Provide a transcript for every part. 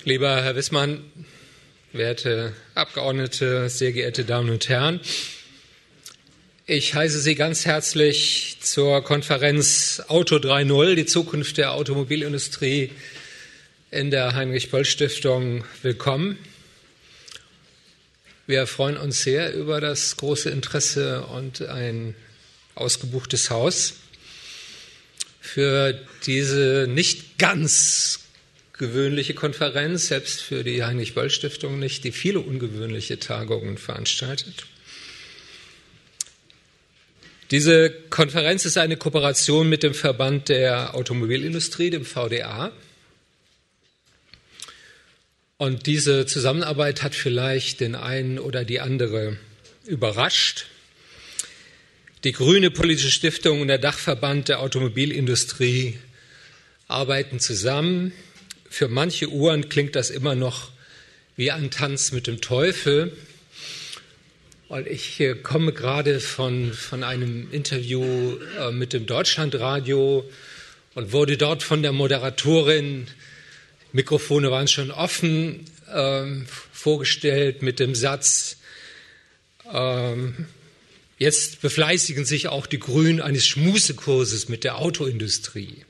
Lieber Herr Wissmann, werte Abgeordnete, sehr geehrte Damen und Herren, ich heiße Sie ganz herzlich zur Konferenz Auto 3.0, die Zukunft der Automobilindustrie in der Heinrich-Böll-Stiftung, willkommen. Wir freuen uns sehr über das große Interesse und ein ausgebuchtes Haus für diese nicht ganz gewöhnliche Konferenz, selbst für die Heinrich-Böll-Stiftung nicht, die viele ungewöhnliche Tagungen veranstaltet. Diese Konferenz ist eine Kooperation mit dem Verband der Automobilindustrie, dem VDA. Und diese Zusammenarbeit hat vielleicht den einen oder die andere überrascht. Die Grüne Politische Stiftung und der Dachverband der Automobilindustrie arbeiten zusammen. Für manche Ohren klingt das immer noch wie ein Tanz mit dem Teufel. Und ich komme gerade von einem Interview mit dem Deutschlandradio und wurde dort von der Moderatorin, Mikrofone waren schon offen, vorgestellt mit dem Satz, jetzt befleißigen sich auch die Grünen eines Schmusekurses mit der Autoindustrie.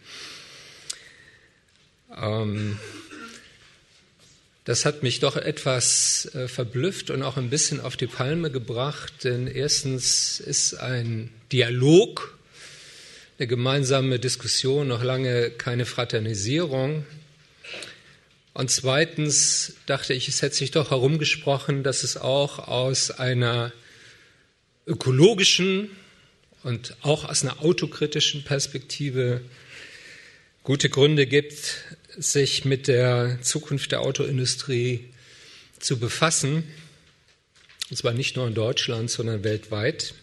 Das hat mich doch etwas verblüfft und auch ein bisschen auf die Palme gebracht, denn erstens ist ein Dialog, eine gemeinsame Diskussion noch lange keine Fraternisierung. Und zweitens dachte ich, es hätte sich doch herumgesprochen, dass es auch aus einer ökologischen und auch aus einer autokritischen Perspektive gute Gründe gibt, sich mit der Zukunft der Autoindustrie zu befassen, und zwar nicht nur in Deutschland, sondern weltweit.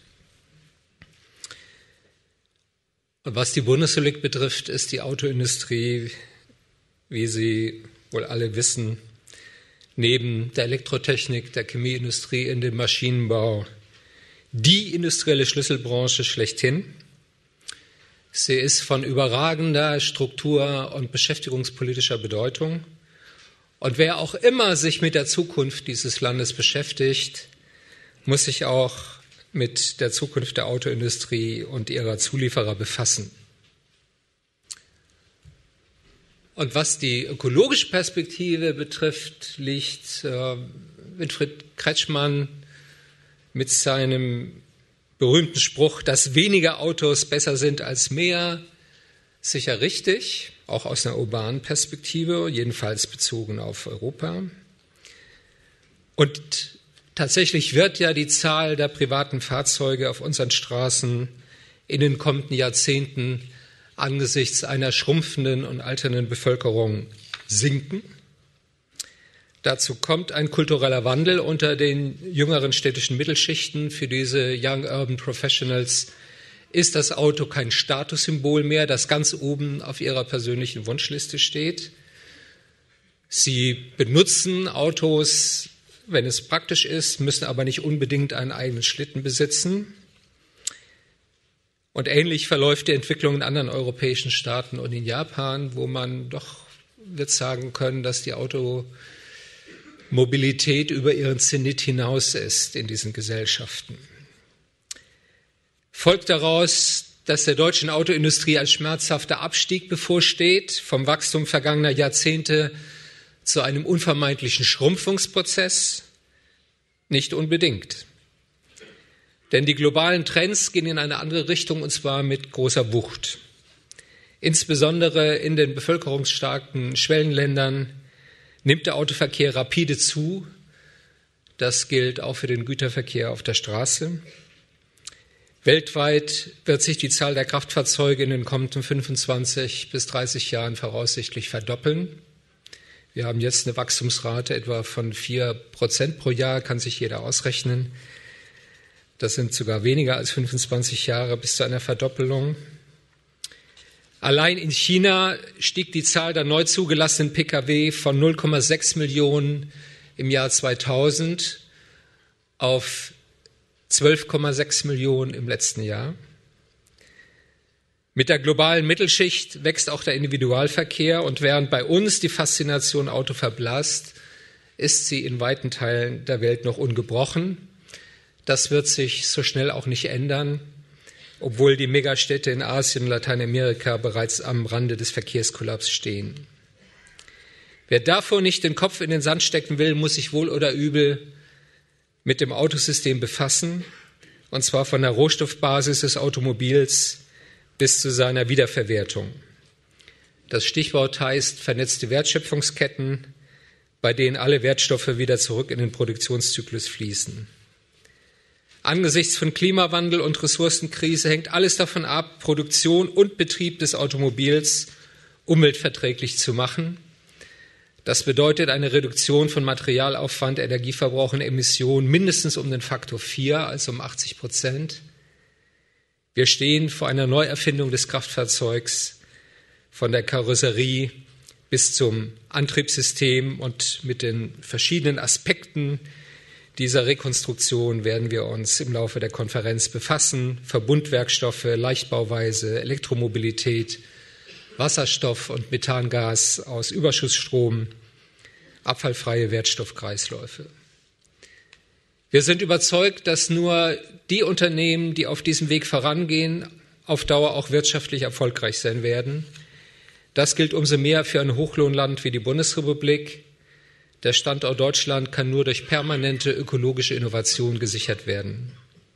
Und was die Bundesrepublik betrifft, ist die Autoindustrie, wie Sie wohl alle wissen, neben der Elektrotechnik, der Chemieindustrie in dem Maschinenbau die industrielle Schlüsselbranche schlechthin. Sie ist von überragender Struktur- und beschäftigungspolitischer Bedeutung. Und wer auch immer sich mit der Zukunft dieses Landes beschäftigt, muss sich auch mit der Zukunft der Autoindustrie und ihrer Zulieferer befassen. Und was die ökologische Perspektive betrifft, liegt Winfried Kretschmann mit seinem berühmten Spruch, dass weniger Autos besser sind als mehr, sicher richtig, auch aus einer urbanen Perspektive, jedenfalls bezogen auf Europa. Und tatsächlich wird ja die Zahl der privaten Fahrzeuge auf unseren Straßen in den kommenden Jahrzehnten angesichts einer schrumpfenden und alternden Bevölkerung sinken. Dazu kommt ein kultureller Wandel unter den jüngeren städtischen Mittelschichten. Für diese Young Urban Professionals ist das Auto kein Statussymbol mehr, das ganz oben auf ihrer persönlichen Wunschliste steht. Sie benutzen Autos, wenn es praktisch ist, müssen aber nicht unbedingt einen eigenen Schlitten besitzen. Und ähnlich verläuft die Entwicklung in anderen europäischen Staaten und in Japan, wo man doch wird sagen können, dass die Automobilität über ihren Zenit hinaus ist in diesen Gesellschaften. Folgt daraus, dass der deutschen Autoindustrie ein schmerzhafter Abstieg bevorsteht, vom Wachstum vergangener Jahrzehnte zu einem unvermeidlichen Schrumpfungsprozess? Nicht unbedingt. Denn die globalen Trends gehen in eine andere Richtung, und zwar mit großer Wucht. Insbesondere in den bevölkerungsstarken Schwellenländern nimmt der Autoverkehr rapide zu. Das gilt auch für den Güterverkehr auf der Straße. Weltweit wird sich die Zahl der Kraftfahrzeuge in den kommenden 25 bis 30 Jahren voraussichtlich verdoppeln. Wir haben jetzt eine Wachstumsrate etwa von 4% pro Jahr, kann sich jeder ausrechnen. Das sind sogar weniger als 25 Jahre bis zu einer Verdoppelung. Allein in China stieg die Zahl der neu zugelassenen Pkw von 0,6 Millionen im Jahr 2000 auf 12,6 Millionen im letzten Jahr. Mit der globalen Mittelschicht wächst auch der Individualverkehr und während bei uns die Faszination Auto verblasst, ist sie in weiten Teilen der Welt noch ungebrochen. Das wird sich so schnell auch nicht ändern, obwohl die Megastädte in Asien und Lateinamerika bereits am Rande des Verkehrskollaps stehen. Wer davor nicht den Kopf in den Sand stecken will, muss sich wohl oder übel mit dem Autosystem befassen, und zwar von der Rohstoffbasis des Automobils bis zu seiner Wiederverwertung. Das Stichwort heißt vernetzte Wertschöpfungsketten, bei denen alle Wertstoffe wieder zurück in den Produktionszyklus fließen. Angesichts von Klimawandel und Ressourcenkrise hängt alles davon ab, Produktion und Betrieb des Automobils umweltverträglich zu machen. Das bedeutet eine Reduktion von Materialaufwand, Energieverbrauch und Emissionen mindestens um den Faktor 4, also um 80%. Wir stehen vor einer Neuerfindung des Kraftfahrzeugs, von der Karosserie bis zum Antriebssystem, und mit den verschiedenen Aspekten dieser Rekonstruktion werden wir uns im Laufe der Konferenz befassen. Verbundwerkstoffe, Leichtbauweise, Elektromobilität, Wasserstoff und Methangas aus Überschussstrom, abfallfreie Wertstoffkreisläufe. Wir sind überzeugt, dass nur die Unternehmen, die auf diesem Weg vorangehen, auf Dauer auch wirtschaftlich erfolgreich sein werden. Das gilt umso mehr für ein Hochlohnland wie die Bundesrepublik. Der Standort Deutschland kann nur durch permanente ökologische Innovation gesichert werden.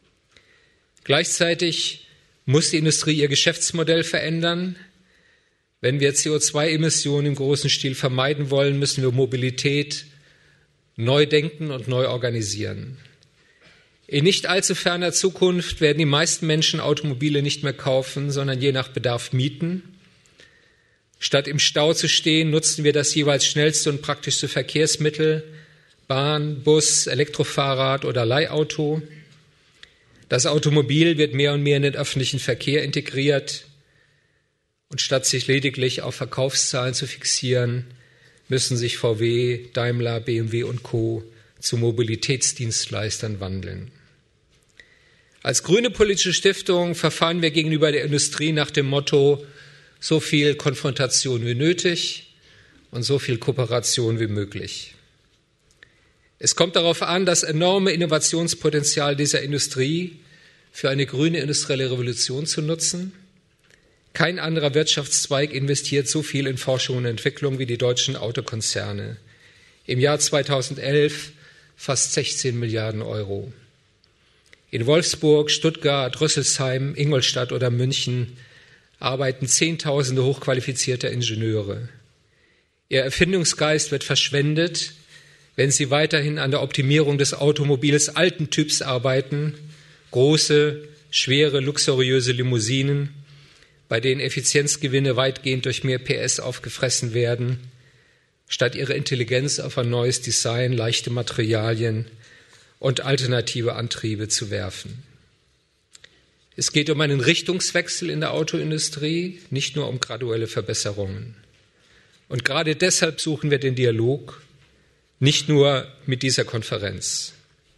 Gleichzeitig muss die Industrie ihr Geschäftsmodell verändern. Wenn wir CO2-Emissionen im großen Stil vermeiden wollen, müssen wir Mobilität neu denken und neu organisieren. In nicht allzu ferner Zukunft werden die meisten Menschen Automobile nicht mehr kaufen, sondern je nach Bedarf mieten. Statt im Stau zu stehen, nutzen wir das jeweils schnellste und praktischste Verkehrsmittel, Bahn, Bus, Elektrofahrrad oder Leihauto. Das Automobil wird mehr und mehr in den öffentlichen Verkehr integriert. Und statt sich lediglich auf Verkaufszahlen zu fixieren, müssen sich VW, Daimler, BMW und Co. zu Mobilitätsdienstleistern wandeln. Als grüne politische Stiftung verfahren wir gegenüber der Industrie nach dem Motto: so viel Konfrontation wie nötig und so viel Kooperation wie möglich. Es kommt darauf an, das enorme Innovationspotenzial dieser Industrie für eine grüne industrielle Revolution zu nutzen. Kein anderer Wirtschaftszweig investiert so viel in Forschung und Entwicklung wie die deutschen Autokonzerne. Im Jahr 2011 fast 16 Milliarden Euro. In Wolfsburg, Stuttgart, Rüsselsheim, Ingolstadt oder München arbeiten Zehntausende hochqualifizierte Ingenieure. Ihr Erfindungsgeist wird verschwendet, wenn sie weiterhin an der Optimierung des Automobils alten Typs arbeiten, große, schwere, luxuriöse Limousinen, bei denen Effizienzgewinne weitgehend durch mehr PS aufgefressen werden, statt ihre Intelligenz auf ein neues Design, leichte Materialien und alternative Antriebe zu werfen. Es geht um einen Richtungswechsel in der Autoindustrie, nicht nur um graduelle Verbesserungen. Und gerade deshalb suchen wir den Dialog, nicht nur mit dieser Konferenz.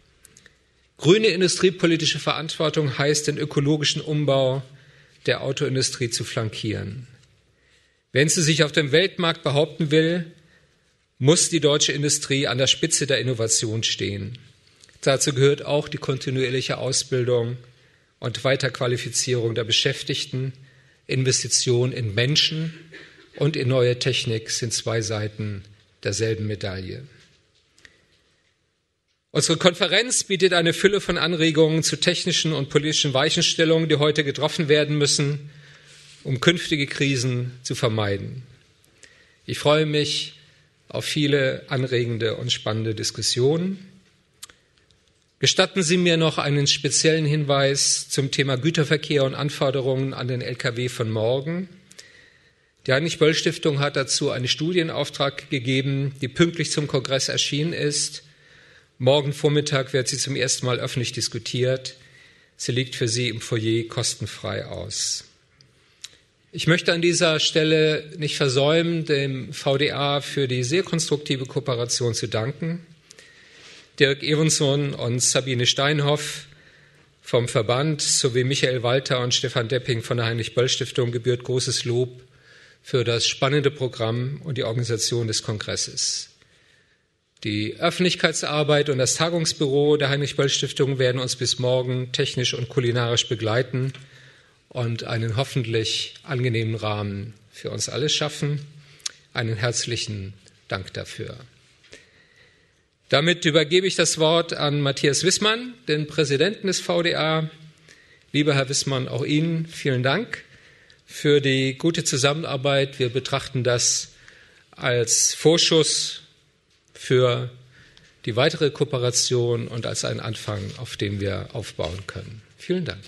Grüne industriepolitische Verantwortung heißt, den ökologischen Umbau der Autoindustrie zu flankieren. Wenn sie sich auf dem Weltmarkt behaupten will, muss die deutsche Industrie an der Spitze der Innovation stehen. Dazu gehört auch die kontinuierliche Ausbildung und Weiterqualifizierung der Beschäftigten. Investition in Menschen und in neue Technik sind zwei Seiten derselben Medaille. Unsere Konferenz bietet eine Fülle von Anregungen zu technischen und politischen Weichenstellungen, die heute getroffen werden müssen, um künftige Krisen zu vermeiden. Ich freue mich auf viele anregende und spannende Diskussionen. Gestatten Sie mir noch einen speziellen Hinweis zum Thema Güterverkehr und Anforderungen an den Lkw von morgen. Die Heinrich-Böll-Stiftung hat dazu einen Studie in Auftrag gegeben, die pünktlich zum Kongress erschienen ist. Morgen Vormittag wird sie zum ersten Mal öffentlich diskutiert. Sie liegt für Sie im Foyer kostenfrei aus. Ich möchte an dieser Stelle nicht versäumen, dem VDA für die sehr konstruktive Kooperation zu danken. Dirk Evenson und Sabine Steinhoff vom Verband sowie Michael Walter und Stefan Depping von der Heinrich-Böll-Stiftung gebührt großes Lob für das spannende Programm und die Organisation des Kongresses. Die Öffentlichkeitsarbeit und das Tagungsbüro der Heinrich-Böll-Stiftung werden uns bis morgen technisch und kulinarisch begleiten und einen hoffentlich angenehmen Rahmen für uns alle schaffen. Einen herzlichen Dank dafür. Damit übergebe ich das Wort an Matthias Wissmann, den Präsidenten des VDA. Lieber Herr Wissmann, auch Ihnen vielen Dank für die gute Zusammenarbeit. Wir betrachten das als Vorschuss für die weitere Kooperation und als einen Anfang, auf dem wir aufbauen können. Vielen Dank.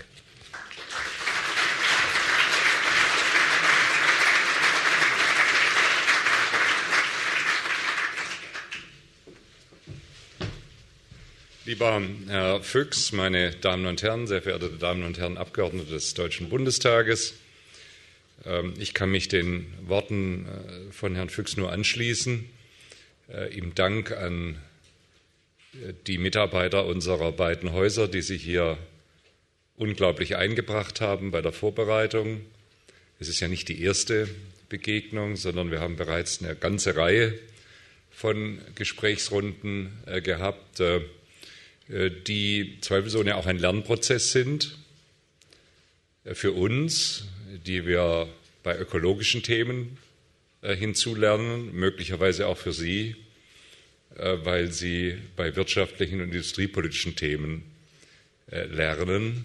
Lieber Herr Füchs, meine Damen und Herren, sehr verehrte Damen und Herren Abgeordnete des Deutschen Bundestages, ich kann mich den Worten von Herrn Füchs nur anschließen. Ihm Dank an die Mitarbeiter unserer beiden Häuser, die sich hier unglaublich eingebracht haben bei der Vorbereitung. Es ist ja nicht die erste Begegnung, sondern wir haben bereits eine ganze Reihe von Gesprächsrunden gehabt, die zweifelsohne auch ein Lernprozess sind für uns, die wir bei ökologischen Themen hinzulernen, möglicherweise auch für Sie, weil Sie bei wirtschaftlichen und industriepolitischen Themen lernen.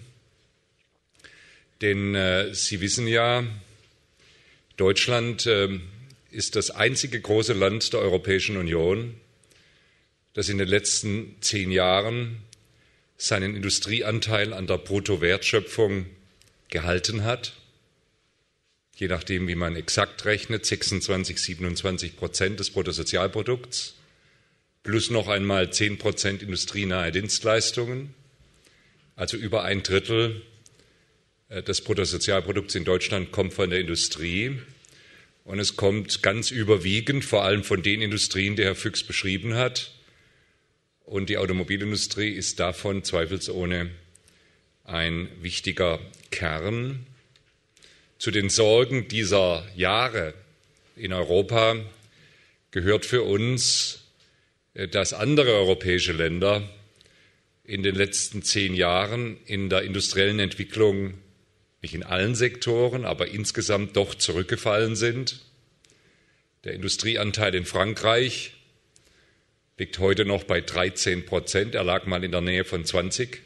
Denn Sie wissen ja, Deutschland ist das einzige große Land der Europäischen Union, das in den letzten 10 Jahren seinen Industrieanteil an der Bruttowertschöpfung gehalten hat. Je nachdem, wie man exakt rechnet, 26-27% des Bruttosozialprodukts, plus noch einmal 10% industrienahe Dienstleistungen, also über 1/3 des Bruttosozialprodukts in Deutschland kommt von der Industrie. Und es kommt ganz überwiegend, vor allem von den Industrien, die Herr Füchs beschrieben hat. Und die Automobilindustrie ist davon zweifelsohne ein wichtiger Kern. Zu den Sorgen dieser Jahre in Europa gehört für uns, dass andere europäische Länder in den letzten 10 Jahren in der industriellen Entwicklung, nicht in allen Sektoren, aber insgesamt doch zurückgefallen sind. Der Industrieanteil in Frankreich liegt heute noch bei 13%. Er lag mal in der Nähe von 20%.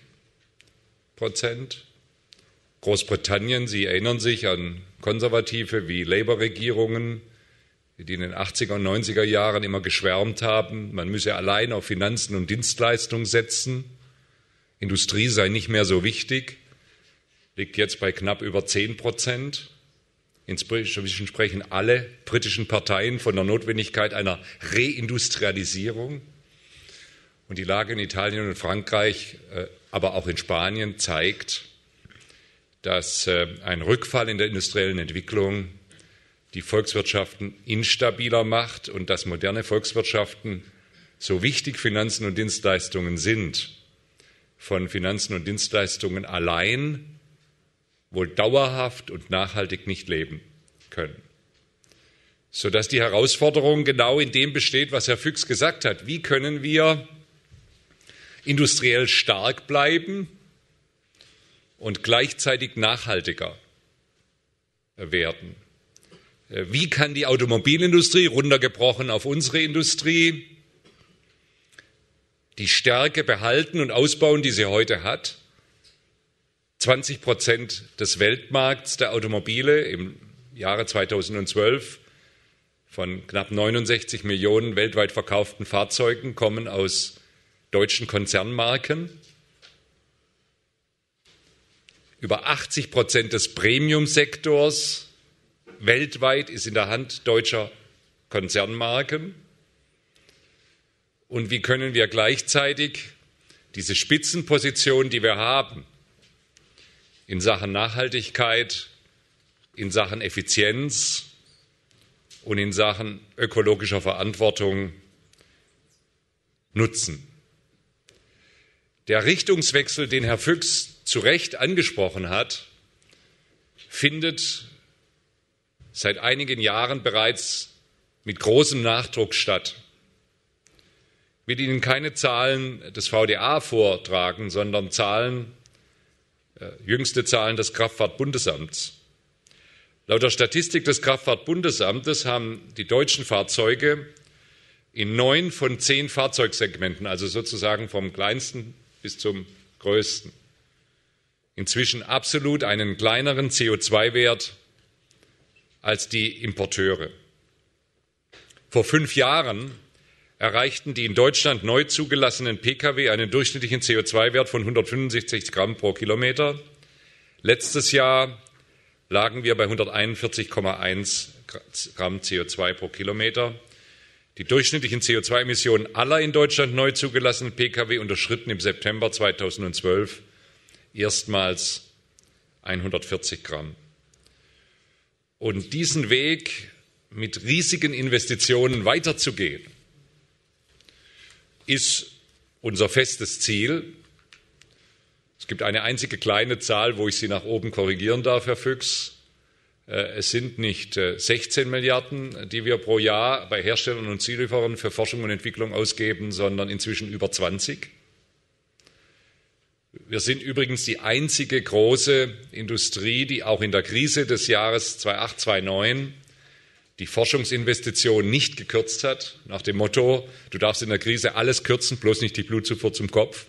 Großbritannien, Sie erinnern sich an konservative wie Labour-Regierungen, die in den 80er und 90er Jahren immer geschwärmt haben, man müsse allein auf Finanzen und Dienstleistungen setzen. Industrie sei nicht mehr so wichtig, liegt jetzt bei knapp über 10%. Inzwischen sprechen alle britischen Parteien von der Notwendigkeit einer Reindustrialisierung. Und die Lage in Italien und Frankreich, aber auch in Spanien zeigt, dass ein Rückfall in der industriellen Entwicklung die Volkswirtschaften instabiler macht und dass moderne Volkswirtschaften, so wichtig Finanzen und Dienstleistungen sind, von Finanzen und Dienstleistungen allein wohl dauerhaft und nachhaltig nicht leben können. Sodass die Herausforderung genau in dem besteht, was Herr Füchs gesagt hat. Wie können wir industriell stark bleiben und gleichzeitig nachhaltiger werden? Wie kann die Automobilindustrie, runtergebrochen auf unsere Industrie, die Stärke behalten und ausbauen, die sie heute hat? 20% des Weltmarkts der Automobile im Jahre 2012 von knapp 69 Millionen weltweit verkauften Fahrzeugen kommen aus deutschen Konzernmarken. Über 80% des Premium-Sektors weltweit ist in der Hand deutscher Konzernmarken. Und wie können wir gleichzeitig diese Spitzenposition, die wir haben, in Sachen Nachhaltigkeit, in Sachen Effizienz und in Sachen ökologischer Verantwortung nutzen? Der Richtungswechsel, den Herr Füchs zu Recht angesprochen hat, findet seit einigen Jahren bereits mit großem Nachdruck statt. Ich will Ihnen keine Zahlen des VDA vortragen, sondern jüngste Zahlen des Kraftfahrtbundesamts. Laut der Statistik des Kraftfahrtbundesamtes haben die deutschen Fahrzeuge in 9 von 10 Fahrzeugsegmenten, also sozusagen vom kleinsten bis zum größten, inzwischen absolut einen kleineren CO2-Wert als die Importeure. Vor 5 Jahren erreichten die in Deutschland neu zugelassenen Pkw einen durchschnittlichen CO2-Wert von 165 Gramm pro Kilometer. Letztes Jahr lagen wir bei 141,1 Gramm CO2 pro Kilometer. Die durchschnittlichen CO2-Emissionen aller in Deutschland neu zugelassenen Pkw unterschritten im September 2012 erstmals 140 Gramm. Und diesen Weg mit riesigen Investitionen weiterzugehen, ist unser festes Ziel. Es gibt eine einzige kleine Zahl, wo ich Sie nach oben korrigieren darf, Herr Füchs. Es sind nicht 16 Milliarden, die wir pro Jahr bei Herstellern und Zulieferern für Forschung und Entwicklung ausgeben, sondern inzwischen über 20. Wir sind übrigens die einzige große Industrie, die auch in der Krise des Jahres 2008, 2009 die Forschungsinvestitionen nicht gekürzt hat, nach dem Motto, du darfst in der Krise alles kürzen, bloß nicht die Blutzufuhr zum Kopf.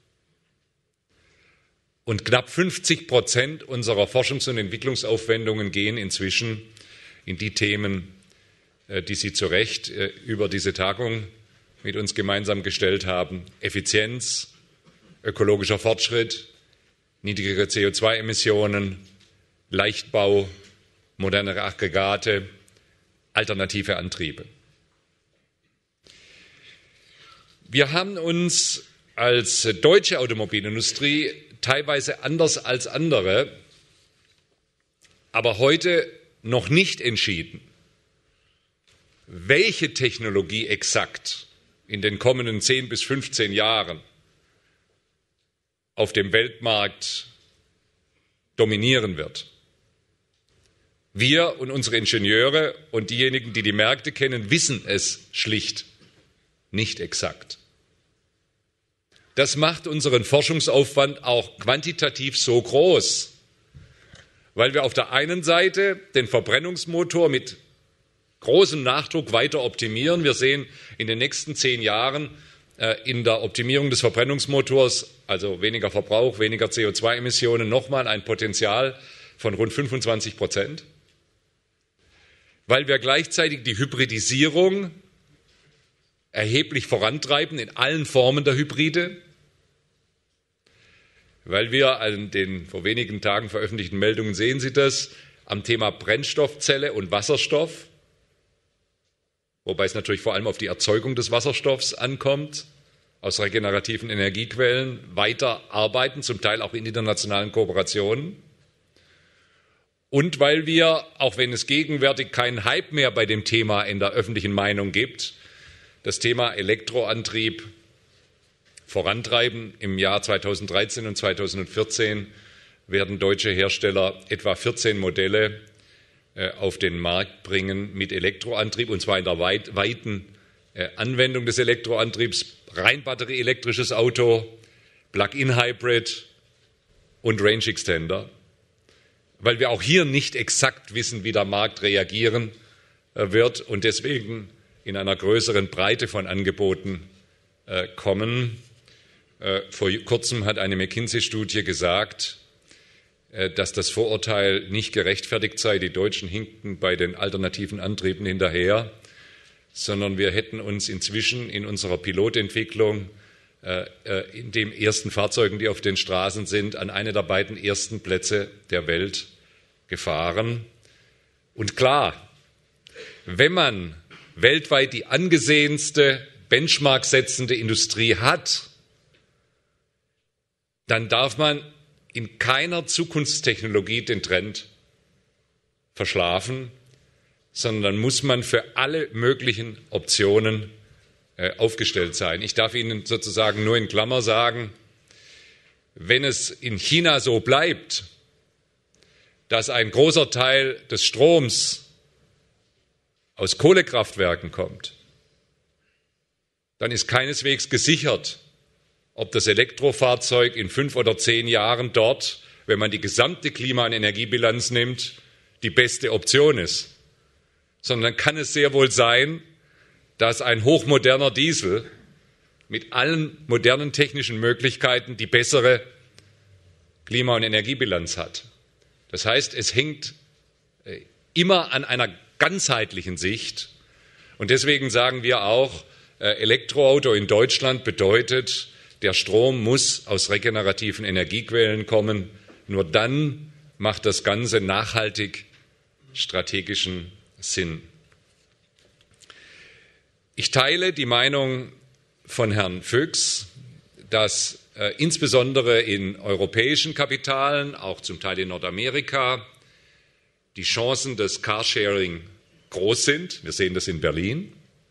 Und knapp 50% unserer Forschungs- und Entwicklungsaufwendungen gehen inzwischen in die Themen, die Sie zu Recht über diese Tagung mit uns gemeinsam gestellt haben. Effizienz, ökologischer Fortschritt, niedrigere CO2-Emissionen, Leichtbau, modernere Aggregate, alternative Antriebe. Wir haben uns als deutsche Automobilindustrie teilweise anders als andere, aber heute noch nicht entschieden, welche Technologie exakt in den kommenden 10 bis 15 Jahren auf dem Weltmarkt dominieren wird. Wir und unsere Ingenieure und diejenigen, die die Märkte kennen, wissen es schlicht nicht exakt. Das macht unseren Forschungsaufwand auch quantitativ so groß, weil wir auf der einen Seite den Verbrennungsmotor mit großem Nachdruck weiter optimieren. Wir sehen in den nächsten 10 Jahren in der Optimierung des Verbrennungsmotors, also weniger Verbrauch, weniger CO2-Emissionen, nochmal ein Potenzial von rund 25%, weil wir gleichzeitig die Hybridisierung erheblich vorantreiben in allen Formen der Hybride, weil wir an den vor wenigen Tagen veröffentlichten Meldungen sehen Sie das, am Thema Brennstoffzelle und Wasserstoff, wobei es natürlich vor allem auf die Erzeugung des Wasserstoffs ankommt, aus regenerativen Energiequellen weiter arbeiten, zum Teil auch in internationalen Kooperationen. Und weil wir, auch wenn es gegenwärtig keinen Hype mehr bei dem Thema in der öffentlichen Meinung gibt, das Thema Elektroantrieb vorantreiben. Im Jahr 2013 und 2014 werden deutsche Hersteller etwa 14 Modelle auf den Markt bringen mit Elektroantrieb, und zwar in der weiten Anwendung des Elektroantriebs, rein batterieelektrisches Auto, Plug-in-Hybrid und Range Extender, weil wir auch hier nicht exakt wissen, wie der Markt reagieren wird und deswegen in einer größeren Breite von Angeboten kommen. Vor kurzem hat eine McKinsey-Studie gesagt, dass das Vorurteil nicht gerechtfertigt sei, die Deutschen hinkten bei den alternativen Antrieben hinterher, sondern wir hätten uns inzwischen in unserer Pilotentwicklung in den ersten Fahrzeugen, die auf den Straßen sind, an eine der beiden ersten Plätze der Welt gefahren. Und klar, wenn man weltweit die angesehenste, benchmark-setzende Industrie hat, dann darf man in keiner Zukunftstechnologie den Trend verschlafen, sondern muss man für alle möglichen Optionen aufgestellt sein. Ich darf Ihnen sozusagen nur in Klammer sagen, wenn es in China so bleibt, dass ein großer Teil des Stroms aus Kohlekraftwerken kommt, dann ist keineswegs gesichert, ob das Elektrofahrzeug in 5 oder 10 Jahren dort, wenn man die gesamte Klima- und Energiebilanz nimmt, die beste Option ist. Sondern kann es sehr wohl sein, dass ein hochmoderner Diesel mit allen modernen technischen Möglichkeiten die bessere Klima- und Energiebilanz hat. Das heißt, es hängt immer an einer ganzheitlichen Sicht. Und deswegen sagen wir auch, Elektroauto in Deutschland bedeutet, der Strom muss aus regenerativen Energiequellen kommen. Nur dann macht das Ganze nachhaltig strategischen Sinn. Ich teile die Meinung von Herrn Fuchs, dass insbesondere in europäischen Kapitalen, auch zum Teil in Nordamerika, die Chancen des Carsharing groß sind. Wir sehen das in Berlin.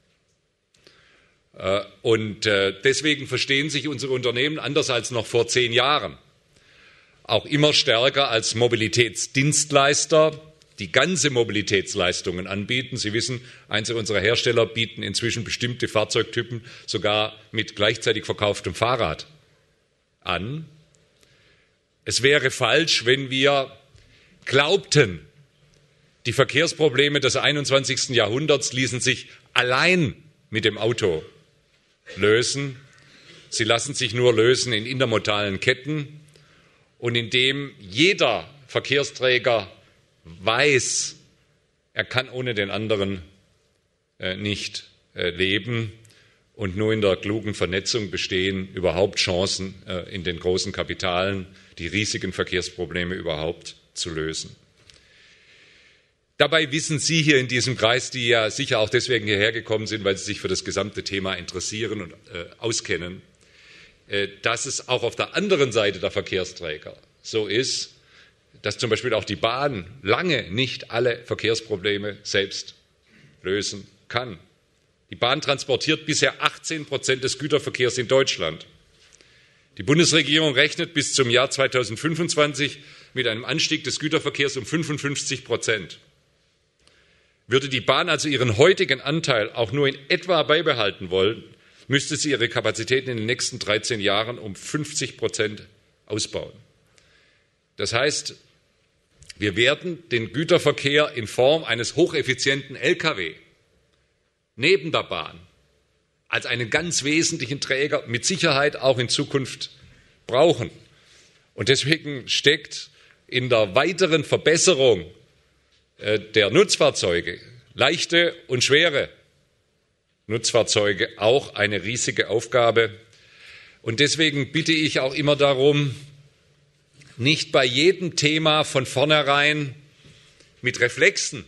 Und deswegen verstehen sich unsere Unternehmen anders als noch vor 10 Jahren auch immer stärker als Mobilitätsdienstleister, die ganze Mobilitätsleistungen anbieten. Sie wissen, einige unserer Hersteller bieten inzwischen bestimmte Fahrzeugtypen sogar mit gleichzeitig verkauftem Fahrrad an. Es wäre falsch, wenn wir glaubten, die Verkehrsprobleme des 21. Jahrhunderts ließen sich allein mit dem Auto lösen. Sie lassen sich nur lösen in intermodalen Ketten und indem jeder Verkehrsträger weiß, er kann ohne den anderen nicht leben und nur in der klugen Vernetzung bestehen überhaupt Chancen in den großen Kapitalen, die riesigen Verkehrsprobleme überhaupt zu lösen. Dabei wissen Sie hier in diesem Kreis, die ja sicher auch deswegen hierher gekommen sind, weil Sie sich für das gesamte Thema interessieren und auskennen, dass es auch auf der anderen Seite der Verkehrsträger so ist, dass zum Beispiel auch die Bahn lange nicht alle Verkehrsprobleme selbst lösen kann. Die Bahn transportiert bisher 18% des Güterverkehrs in Deutschland. Die Bundesregierung rechnet bis zum Jahr 2025 mit einem Anstieg des Güterverkehrs um 55%. Würde die Bahn also ihren heutigen Anteil auch nur in etwa beibehalten wollen, müsste sie ihre Kapazitäten in den nächsten 13 Jahren um 50% ausbauen. Das heißt, wir werden den Güterverkehr in Form eines hocheffizienten Lkw neben der Bahn als einen ganz wesentlichen Träger mit Sicherheit auch in Zukunft brauchen. Und deswegen steckt in der weiteren Verbesserung der Nutzfahrzeuge, leichte und schwere Nutzfahrzeuge, auch eine riesige Aufgabe. Und deswegen bitte ich auch immer darum, nicht bei jedem Thema von vornherein mit Reflexen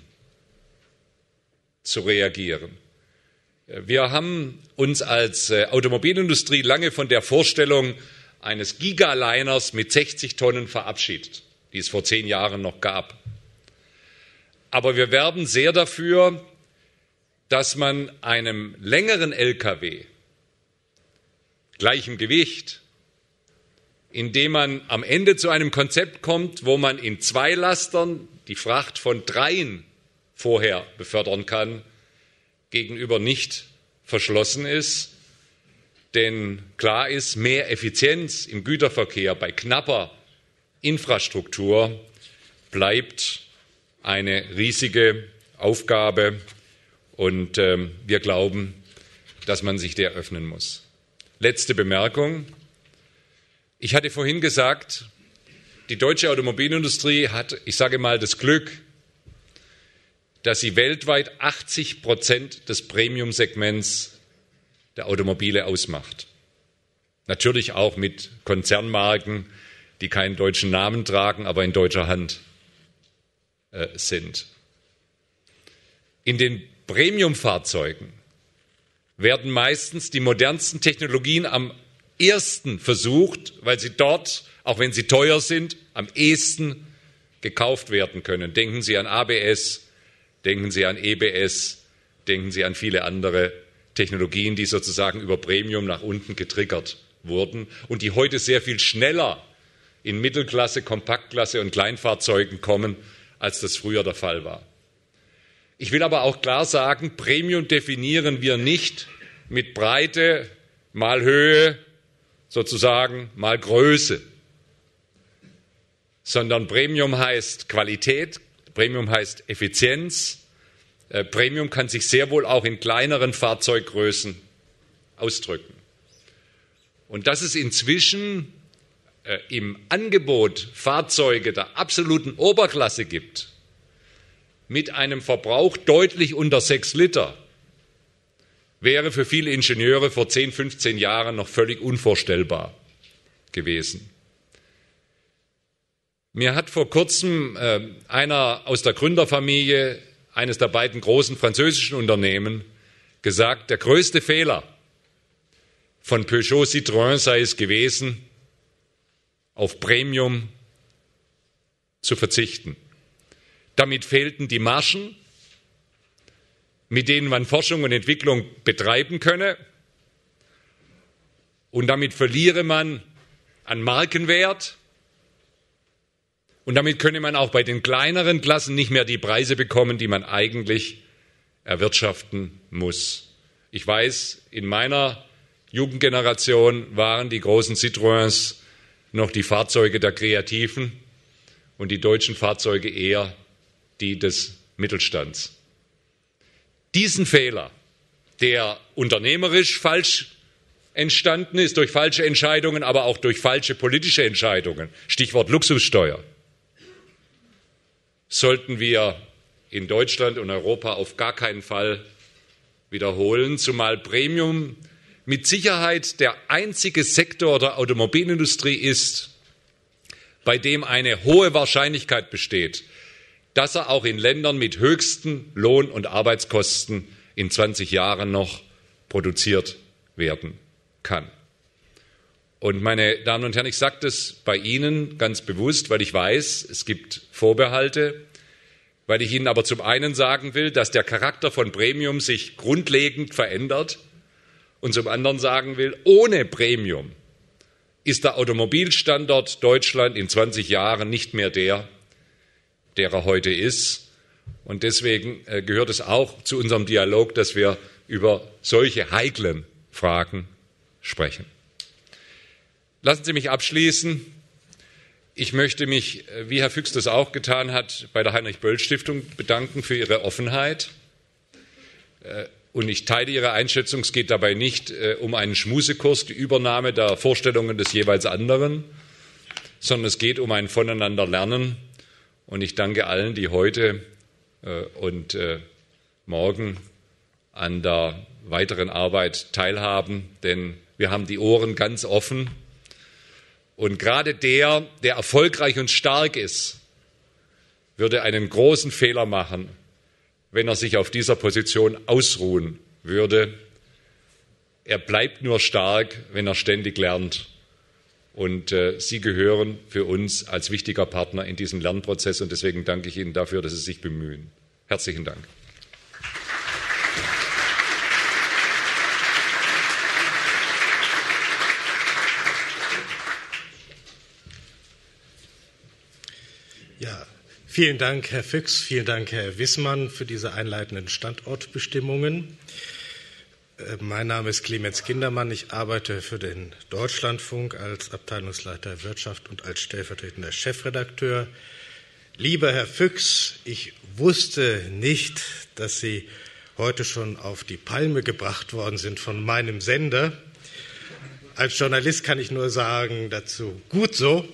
zu reagieren. Wir haben uns als Automobilindustrie lange von der Vorstellung eines Gigaliners mit 60 Tonnen verabschiedet, die es vor 10 Jahren noch gab. Aber wir werben sehr dafür, dass man einem längeren Lkw gleichem Gewicht, indem man am Ende zu einem Konzept kommt, wo man in 2 Lastern die Fracht von 3 vorher befördern kann, gegenüber nicht verschlossen ist. Denn klar ist, mehr Effizienz im Güterverkehr bei knapper Infrastruktur bleibt eine riesige Aufgabe. Und wir glauben, dass man sich der öffnen muss. Letzte Bemerkung. Ich hatte vorhin gesagt, die deutsche Automobilindustrie hat, ich sage mal, das Glück, dass sie weltweit 80% des Premium-Segments der Automobile ausmacht. Natürlich auch mit Konzernmarken, die keinen deutschen Namen tragen, aber in deutscher Hand sind. In den Premium-Fahrzeugen werden meistens die modernsten Technologien am ersten versucht, weil sie dort, auch wenn sie teuer sind, am ehesten gekauft werden können. Denken Sie an ABS, denken Sie an EBS, denken Sie an viele andere Technologien, die sozusagen über Premium nach unten getriggert wurden und die heute sehr viel schneller in Mittelklasse, Kompaktklasse und Kleinfahrzeugen kommen, als das früher der Fall war. Ich will aber auch klar sagen, Premium definieren wir nicht mit Breite mal Höhe, sozusagen mal Größe, sondern Premium heißt Qualität, Premium heißt Effizienz. Premium kann sich sehr wohl auch in kleineren Fahrzeuggrößen ausdrücken. Und dass es inzwischen im Angebot Fahrzeuge der absoluten Oberklasse gibt, mit einem Verbrauch deutlich unter 6 Liter, wäre für viele Ingenieure vor 10, 15 Jahren noch völlig unvorstellbar gewesen. Mir hat vor kurzem einer aus der Gründerfamilie eines der beiden großen französischen Unternehmen gesagt, der größte Fehler von Peugeot Citroën sei es gewesen, auf Premium zu verzichten. Damit fehlten die Margen, mit denen man Forschung und Entwicklung betreiben könne, und damit verliere man an Markenwert. Und damit könne man auch bei den kleineren Klassen nicht mehr die Preise bekommen, die man eigentlich erwirtschaften muss. Ich weiß, in meiner Jugendgeneration waren die großen Citroëns noch die Fahrzeuge der Kreativen und die deutschen Fahrzeuge eher die des Mittelstands. Diesen Fehler, der unternehmerisch falsch entstanden ist, durch falsche Entscheidungen, aber auch durch falsche politische Entscheidungen, Stichwort Luxussteuer, sollten wir in Deutschland und Europa auf gar keinen Fall wiederholen, zumal Premium mit Sicherheit der einzige Sektor der Automobilindustrie ist, bei dem eine hohe Wahrscheinlichkeit besteht, dass er auch in Ländern mit höchsten Lohn- und Arbeitskosten in 20 Jahren noch produziert werden kann. Und meine Damen und Herren, ich sage das bei Ihnen ganz bewusst, weil ich weiß, es gibt Vorbehalte, weil ich Ihnen aber zum einen sagen will, dass der Charakter von Premium sich grundlegend verändert, und zum anderen sagen will, ohne Premium ist der Automobilstandort Deutschland in 20 Jahren nicht mehr der er heute ist. Und deswegen gehört es auch zu unserem Dialog, dass wir über solche heiklen Fragen sprechen. Lassen Sie mich abschließen. Ich möchte mich, wie Herr Füchs das auch getan hat, bei der Heinrich-Böll-Stiftung bedanken für Ihre Offenheit. Und ich teile Ihre Einschätzung, es geht dabei nicht um einen Schmusekurs, die Übernahme der Vorstellungen des jeweils anderen, sondern es geht um ein Voneinanderlernen. Und ich danke allen, die heute und morgen an der weiteren Arbeit teilhaben, denn wir haben die Ohren ganz offen. Und gerade der erfolgreich und stark ist, würde einen großen Fehler machen, wenn er sich auf dieser Position ausruhen würde. Er bleibt nur stark, wenn er ständig lernt. Und Sie gehören für uns als wichtiger Partner in diesen Lernprozess. Und deswegen danke ich Ihnen dafür, dass Sie sich bemühen. Herzlichen Dank. Ja, vielen Dank, Herr Füchs, vielen Dank, Herr Wissmann, für diese einleitenden Standortbestimmungen. Mein Name ist Clemens Kindermann. Ich arbeite für den Deutschlandfunk als Abteilungsleiter Wirtschaft und als stellvertretender Chefredakteur. Lieber Herr Füchs, ich wusste nicht, dass Sie heute schon auf die Palme gebracht worden sind von meinem Sender. Als Journalist kann ich nur sagen dazu, gut so.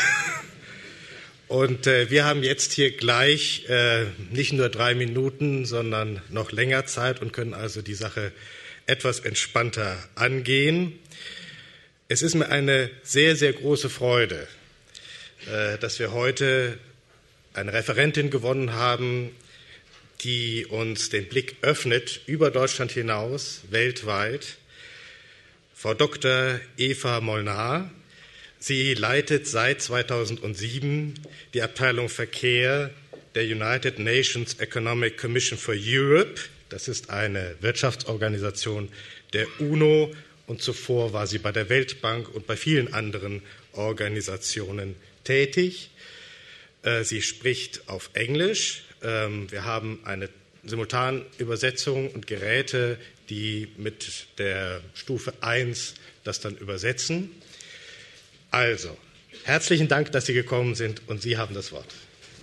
Und wir haben jetzt hier gleich nicht nur 3 Minuten, sondern noch länger Zeit und können also die Sache etwas entspannter angehen. Es ist mir eine sehr, sehr große Freude, dass wir heute eine Referentin gewonnen haben, die uns den Blick öffnet über Deutschland hinaus, weltweit. Frau Dr. Eva Molnar. Sie leitet seit 2007 die Abteilung Verkehr der United Nations Economic Commission for Europe. Das ist eine Wirtschaftsorganisation der UNO und zuvor war sie bei der Weltbank und bei vielen anderen Organisationen tätig. Sie spricht auf Englisch. Wir haben eine Simultanübersetzung und Geräte, die mit der Stufe 1 das dann übersetzen. Also, herzlichen Dank, dass Sie gekommen sind, und Sie haben das Wort.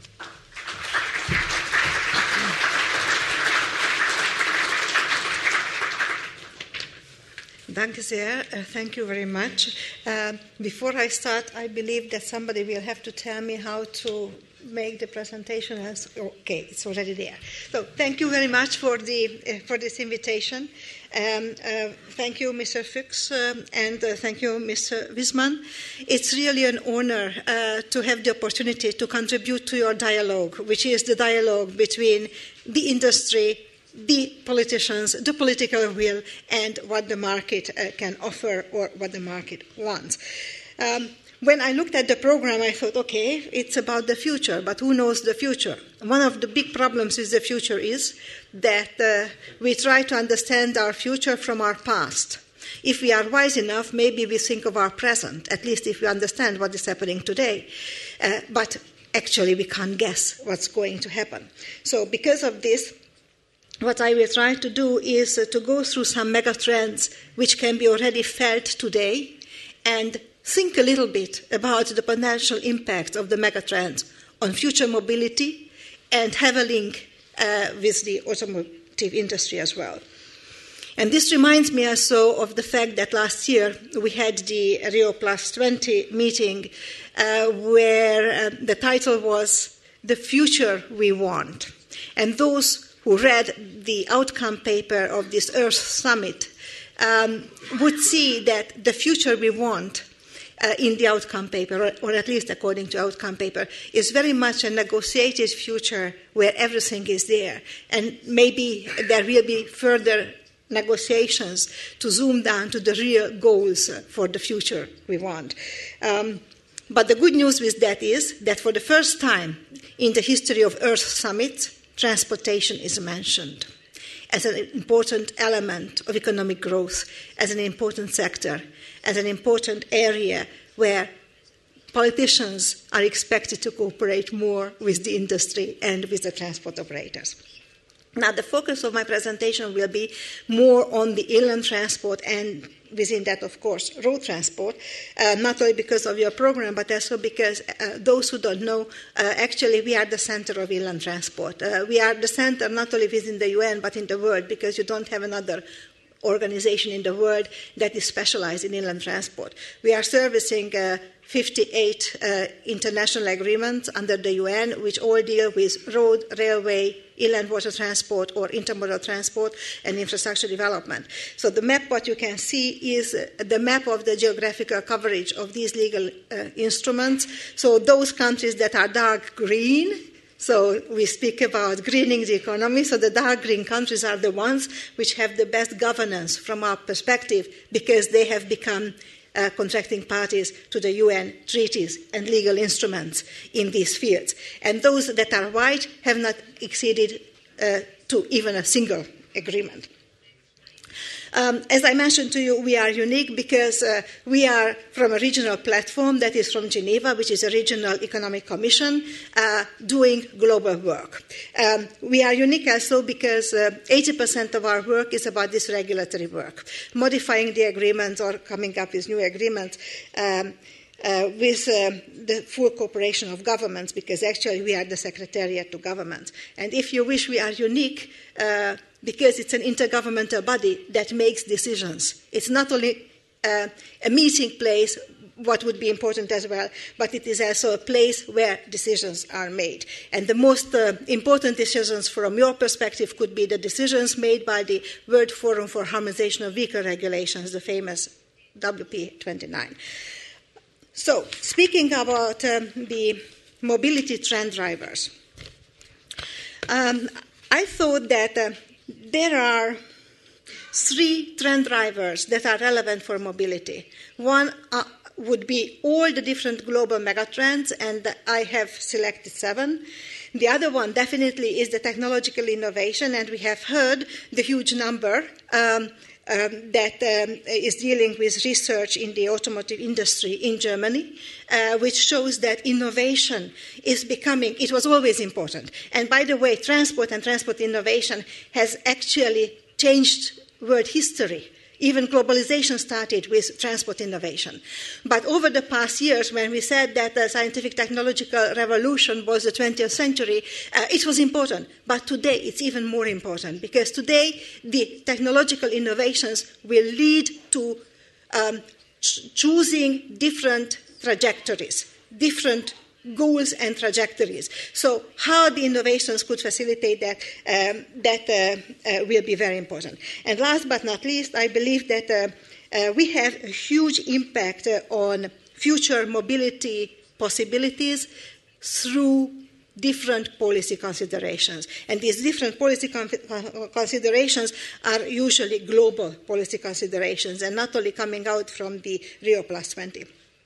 Danke sehr. Thank you very much. Before I start, I believe that somebody will have to tell me how to make the presentation. Okay, it's already there. So thank you very much for this invitation. Thank you, Mr. Fuchs, and thank you, Mr. Wiesmann. It's really an honor to have the opportunity to contribute to your dialogue, which is the dialogue between the industry, the politicians, the political will, and what the market can offer or what the market wants. When I looked at the program, I thought, okay, it's about the future, but who knows the future? One of the big problems with the future is that we try to understand our future from our past. If we are wise enough, maybe we think of our present, at least if we understand what is happening today. But actually, we can't guess what's going to happen. So because of this, what I will try to do is to go through some megatrends which can be already felt today and think a little bit about the potential impact of the megatrends on future mobility and have a link with the automotive industry as well. And this reminds me also of the fact that last year we had the Rio Plus 20 meeting where the title was The Future We Want. And those who read the outcome paper of this Earth Summit would see that the future we want in the outcome paper, or at least according to outcome paper, is very much a negotiated future where everything is there. And maybe there will be further negotiations to zoom down to the real goals for the future we want. But the good news with that is that for the first time in the history of Earth Summits, transportation is mentioned as an important element of economic growth, as an important sector, as an important area where politicians are expected to cooperate more with the industry and with the transport operators. Now, the focus of my presentation will be more on the inland transport and within that, of course, road transport, not only because of your program, but also because those who don't know, actually we are the center of inland transport. We are the center not only within the UN, but in the world, because you don't have another organization in the world that is specialized in inland transport. We are servicing 58 international agreements under the UN, which all deal with road, railway, inland water transport, or intermodal transport and infrastructure development. So the map, what you can see, is the map of the geographical coverage of these legal instruments. So those countries that are dark green, so we speak about greening the economy. So the dark green countries are the ones which have the best governance from our perspective because they have become contracting parties to the UN treaties and legal instruments in these fields. And those that are white have not acceded to even a single agreement. As I mentioned to you, we are unique because we are from a regional platform that is from Geneva, which is a regional economic commission doing global work. We are unique also because 80% of our work is about this regulatory work, modifying the agreements or coming up with new agreements with the full cooperation of governments, because actually we are the secretariat to governments. And if you wish, we are unique because it's an intergovernmental body that makes decisions. It's not only a meeting place, what would be important as well, but it is also a place where decisions are made. And the most important decisions from your perspective could be the decisions made by the World Forum for Harmonization of Vehicle Regulations, the famous WP29. So, speaking about the mobility trend drivers, I thought that there are three trend drivers that are relevant for mobility. One would be all the different global megatrends, and I have selected 7. The other one definitely is the technological innovation, and we have heard the huge number that is dealing with research in the automotive industry in Germany, which shows that innovation is becoming, it was always important. And by the way, transport and transport innovation has actually changed world history. Even globalization started with transport innovation. But over the past years, when we said that the scientific technological revolution was the 20th century, it was important. But today, it's even more important, because today, the technological innovations will lead to choosing different trajectories, different goals and trajectories. So how the innovations could facilitate that, will be very important. And last but not least, I believe that we have a huge impact on future mobility possibilities through different policy considerations. And these different policy considerations are usually global policy considerations and not only coming out from the Rio Plus 20.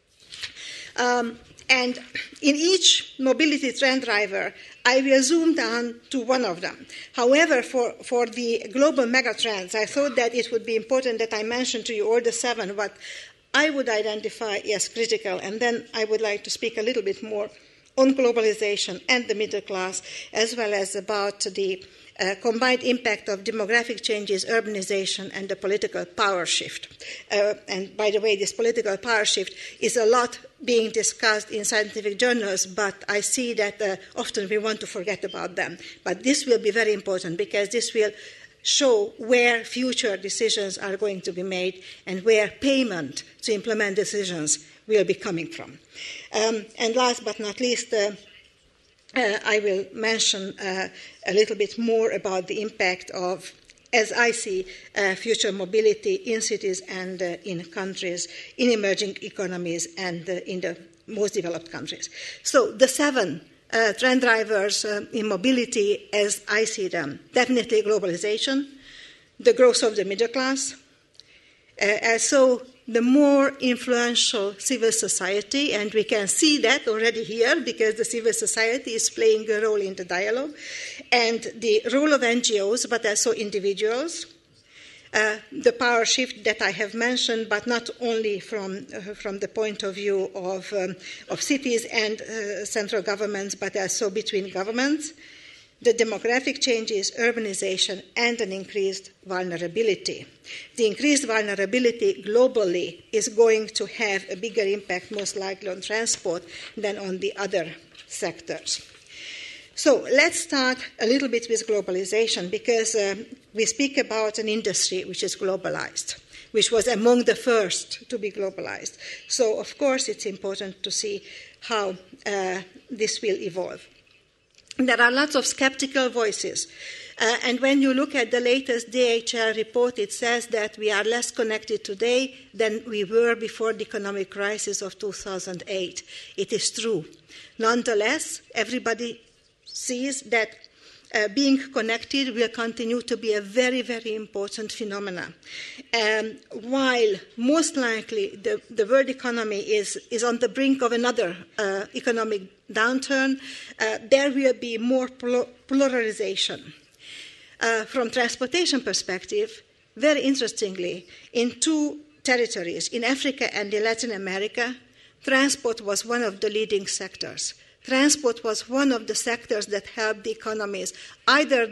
And in each mobility trend driver, I will zoom down to one of them. However, for the global megatrends, I thought that it would be important that I mention to you all the 7, what I would identify as critical, and then I would like to speak a little bit more on globalization and the middle class, as well as about the combined impact of demographic changes, urbanization, and the political power shift. And by the way, this political power shift is a lot being discussed in scientific journals, but I see that often we want to forget about them. But this will be very important, because this will show where future decisions are going to be made and where payment to implement decisions will be coming from. And last but not least, I will mention a little bit more about the impact of, as I see, future mobility in cities and in countries, in emerging economies and in the most developed countries. So the 7 trend drivers in mobility, as I see them: definitely globalization, the growth of the middle class, so the more influential civil society, and we can see that already here because the civil society is playing a role in the dialogue, and the role of NGOs, but also individuals, the power shift that I have mentioned, but not only from the point of view of cities and central governments, but also between governments, the demographic changes, urbanization, and an increased vulnerability. The increased vulnerability globally is going to have a bigger impact, most likely on transport, than on the other sectors. So let's start a little bit with globalization, because we speak about an industry which is globalized, which was among the first to be globalized. So, of course, it's important to see how this will evolve. There are lots of skeptical voices. And when you look at the latest DHL report, it says that we are less connected today than we were before the economic crisis of 2008. It is true. Nonetheless, everybody sees that being connected will continue to be a very, very important phenomenon. While most likely the world economy is on the brink of another economic downturn, there will be more pluralization. From transportation perspective, very interestingly, in 2 territories, in Africa and in Latin America, transport was one of the leading sectors. Transport was one of the sectors that helped the economies either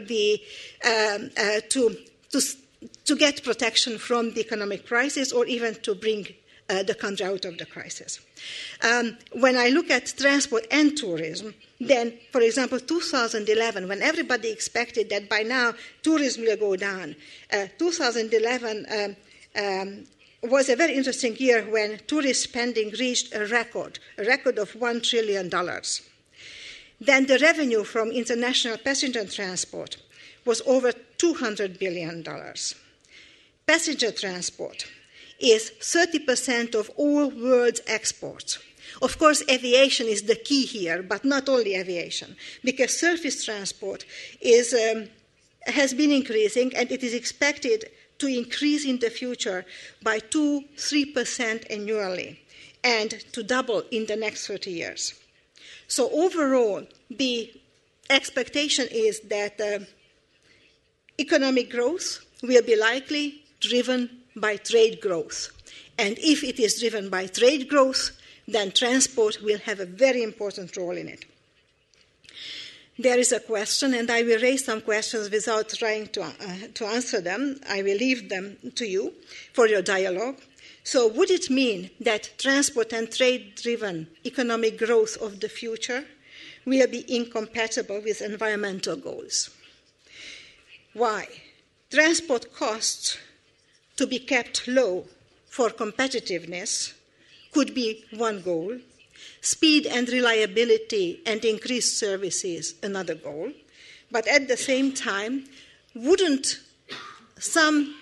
to get protection from the economic crisis or even to bring the country out of the crisis. When I look at transport and tourism, then, for example, 2011, when everybody expected that by now tourism will go down, 2011 was a very interesting year when tourist spending reached a record of $1 trillion. Then the revenue from international passenger transport was over $200 billion. Passenger transport is 30% of all world's exports. Of course, aviation is the key here, but not only aviation, because surface transport has been increasing, and it is expected to increase in the future by 2-3% annually, and to double in the next 30 years. So overall, the expectation is that economic growth will be likely driven by trade growth. And if it is driven by trade growth, then transport will have a very important role in it. There is a question, and I will raise some questions without trying to answer them. I will leave them to you for your dialogue. So would it mean that transport and trade-driven economic growth of the future will be incompatible with environmental goals? Why? Transport costs to be kept low for competitiveness could be one goal. Speed and reliability and increased services, another goal. But at the same time, wouldn't some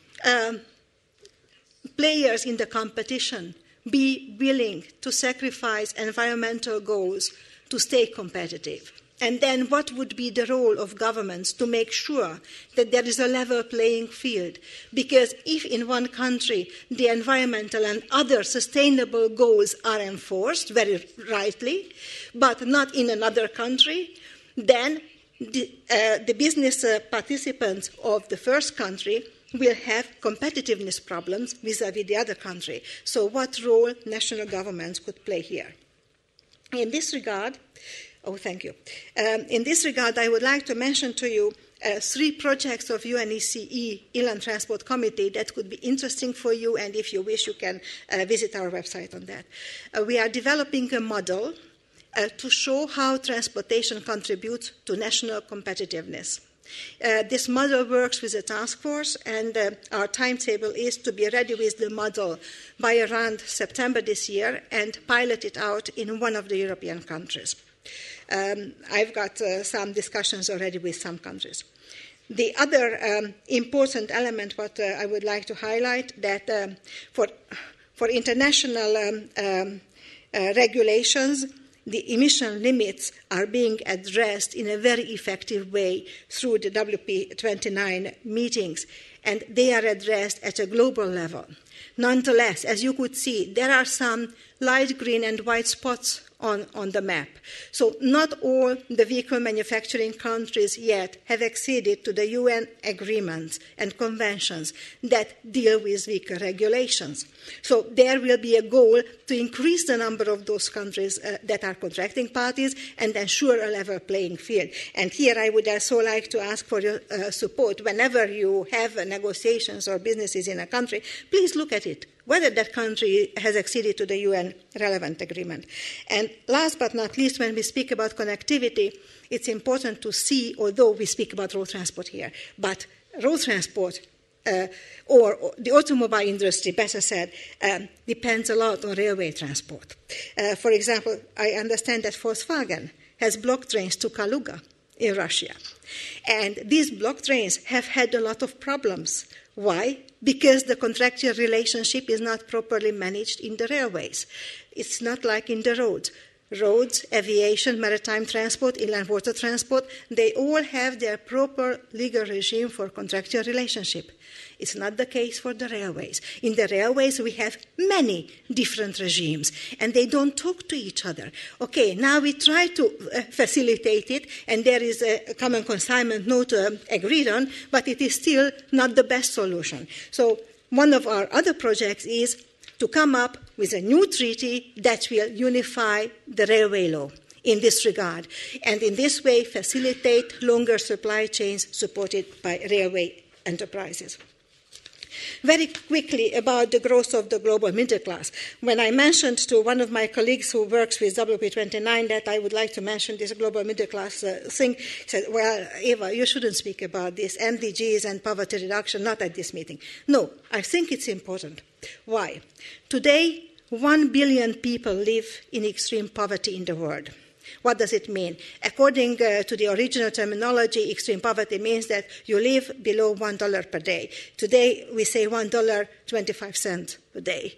players in the competition be willing to sacrifice environmental goals to stay competitive? And then what would be the role of governments to make sure that there is a level playing field? Because if in one country the environmental and other sustainable goals are enforced, very rightly, but not in another country, then the business participants of the first country will have competitiveness problems vis-à-vis the other country. So what role national governments could play here? In this regard, thank you. In this regard, I would like to mention to you 3 projects of UNECE Inland Transport Committee that could be interesting for you, and if you wish, you can visit our website on that. We are developing a model to show how transportation contributes to national competitiveness. This model works with a task force, and our timetable is to be ready with the model by around September this year and pilot it out in one of the European countries. I've got some discussions already with some countries. The other important element what I would like to highlight that for international regulations, the emission limits are being addressed in a very effective way through the WP29 meetings, and they are addressed at a global level. Nonetheless, as you could see, there are some light green and white spots on the map. So not all the vehicle manufacturing countries yet have acceded to the UN agreements and conventions that deal with vehicle regulations. So there will be a goal to increase the number of those countries that are contracting parties and ensure a level playing field. And here I would also like to ask for your support. Whenever you have negotiations or businesses in a country, please look at it, whether that country has acceded to the UN relevant agreement. And last but not least, when we speak about connectivity, it's important to see, although we speak about road transport here, but road transport or the automobile industry, better said, depends a lot on railway transport. For example, I understand that Volkswagen has block trains to Kaluga in Russia. And these block trains have had a lot of problems. Why? Because the contractual relationship is not properly managed in the railways. It's not like in the roads. Roads, aviation, maritime transport, inland water transport, they all have their proper legal regime for contractual relationship. It's not the case for the railways. In the railways, we have many different regimes, and they don't talk to each other. Okay, now we try to facilitate it, and there is a common consignment note agreed on, but it is still not the best solution. So one of our other projects is to come up with a new treaty that will unify the railway law in this regard, and in this way facilitate longer supply chains supported by railway enterprises. Very quickly about the growth of the global middle class. When I mentioned to one of my colleagues who works with WP29 that I would like to mention this global middle class thing, he said, well, Eva, you shouldn't speak about this, MDGs and poverty reduction, not at this meeting. No, I think it's important. Why? Today, 1 billion people live in extreme poverty in the world. What does it mean? According to the original terminology, extreme poverty means that you live below $1 per day. Today, we say $1.25 per day.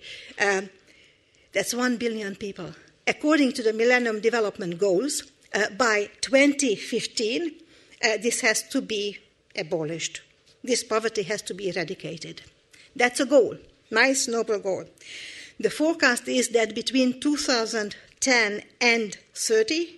That's 1 billion people. According to the Millennium Development Goals, by 2015, this has to be abolished. This poverty has to be eradicated. That's a goal, nice, noble goal. The forecast is that between 2010 and 30,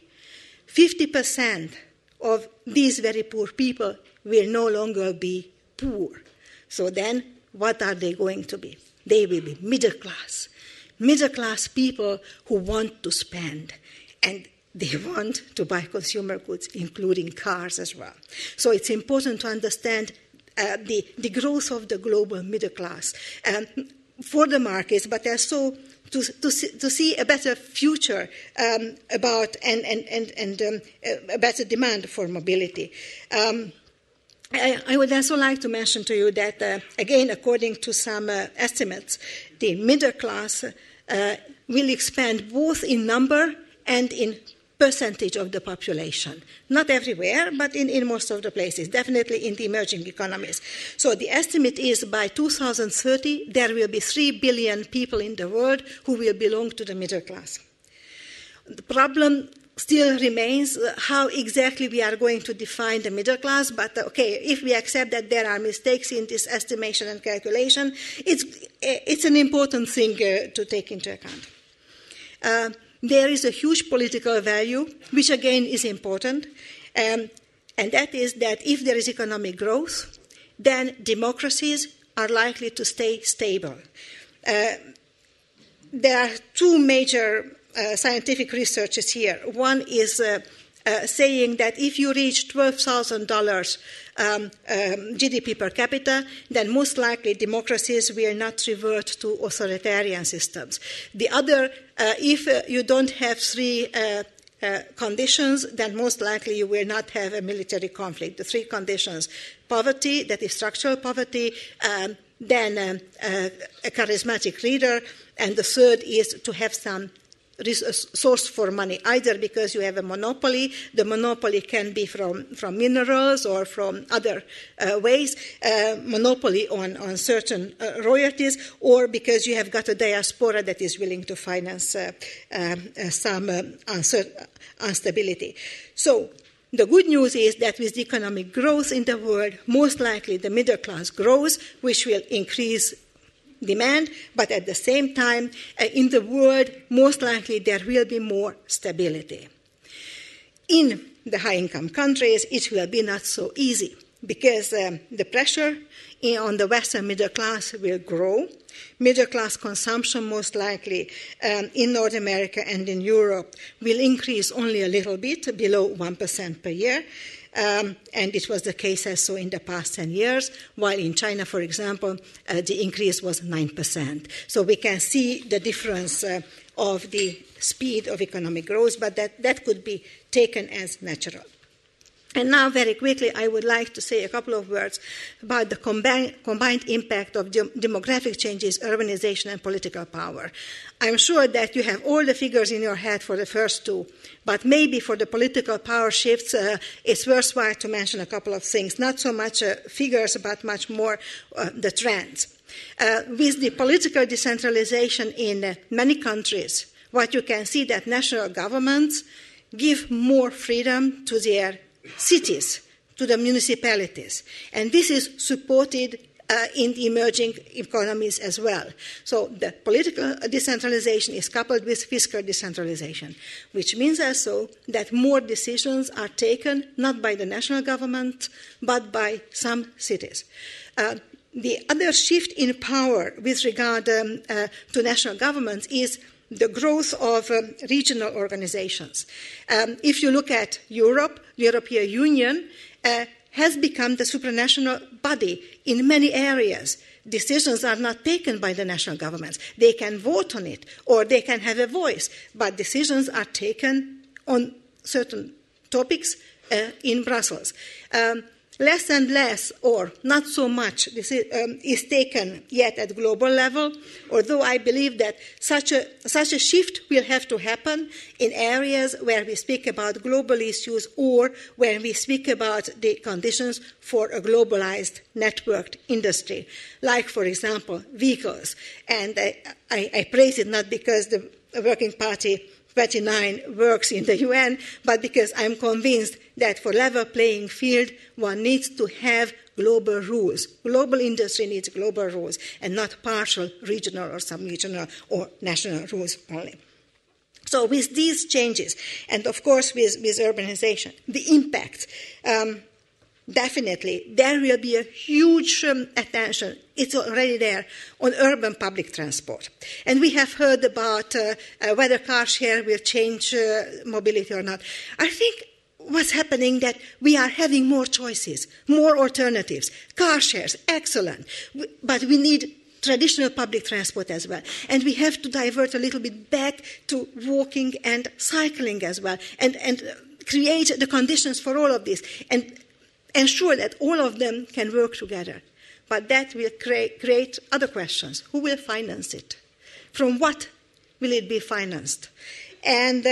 50% of these very poor people will no longer be poor. So then what are they going to be? They will be middle class people who want to spend, and they want to buy consumer goods, including cars as well. So it's important to understand the growth of the global middle class for the markets, but also to see a better future about and a better demand for mobility. I would also like to mention to you that, again, according to some estimates, the middle class will expand both in number and in percentage of the population. Not everywhere, but in most of the places, definitely in the emerging economies. So the estimate is by 2030, there will be 3 billion people in the world who will belong to the middle class. The problem still remains how exactly we are going to define the middle class, but okay, if we accept that there are mistakes in this estimation and calculation, it's an important thing to take into account. There is a huge political value, which again is important, and that is that if there is economic growth, then democracies are likely to stay stable. There are two major scientific researches here. One is saying that if you reach $12,000 GDP per capita, then most likely democracies will not revert to authoritarian systems. The other, if you don't have three conditions, then most likely you will not have a military conflict. The three conditions: poverty, that is structural poverty, then a charismatic leader, and the third is to have some source for money, either because you have a monopoly, the monopoly can be from minerals or from other ways, monopoly on certain royalties, or because you have got a diaspora that is willing to finance some instability. So the good news is that with the economic growth in the world, most likely the middle class grows, which will increase demand, but at the same time, in the world, most likely there will be more stability. In the high-income countries, it will be not so easy because the pressure on the Western middle class will grow. Middle class consumption, most likely in North America and in Europe, will increase only a little bit, below 1% per year. And it was the case also in the past 10 years, while in China, for example, the increase was 9%. So we can see the difference of the speed of economic growth, but that could be taken as natural. And now, very quickly, I would like to say a couple of words about the combined impact of demographic changes, urbanization, and political power. I'm sure that you have all the figures in your head for the first two, but maybe for the political power shifts, it's worthwhile to mention a couple of things. Not so much figures, but much more the trends. With the political decentralization in many countries, what you can see that national governments give more freedom to their cities, to the municipalities. And this is supported in the emerging economies as well. So the political decentralization is coupled with fiscal decentralization, which means also that more decisions are taken not by the national government, but by some cities. The other shift in power with regard to national governments is the growth of regional organizations. If you look at Europe, the European Union has become the supranational body in many areas. Decisions are not taken by the national governments. They can vote on it or they can have a voice, but decisions are taken on certain topics in Brussels. Less and less, or not so much, is taken yet at global level, although I believe that such a shift will have to happen in areas where we speak about global issues or where we speak about the conditions for a globalized networked industry, like, for example, vehicles. And I praise it not because the Working Party 29 works in the UN, but because I'm convinced that for level playing field, one needs to have global rules. Global industry needs global rules and not partial regional or sub-regional or national rules only. So with these changes, and of course with urbanization, the impact, definitely, there will be a huge attention, it's already there, on urban public transport. And we have heard about whether car share will change mobility or not. I think what's happening that we are having more choices, more alternatives. Car shares, excellent, but we need traditional public transport as well. And we have to divert a little bit back to walking and cycling as well, and create the conditions for all of this, and ensure that all of them can work together. But that will create other questions. Who will finance it? From what will it be financed? And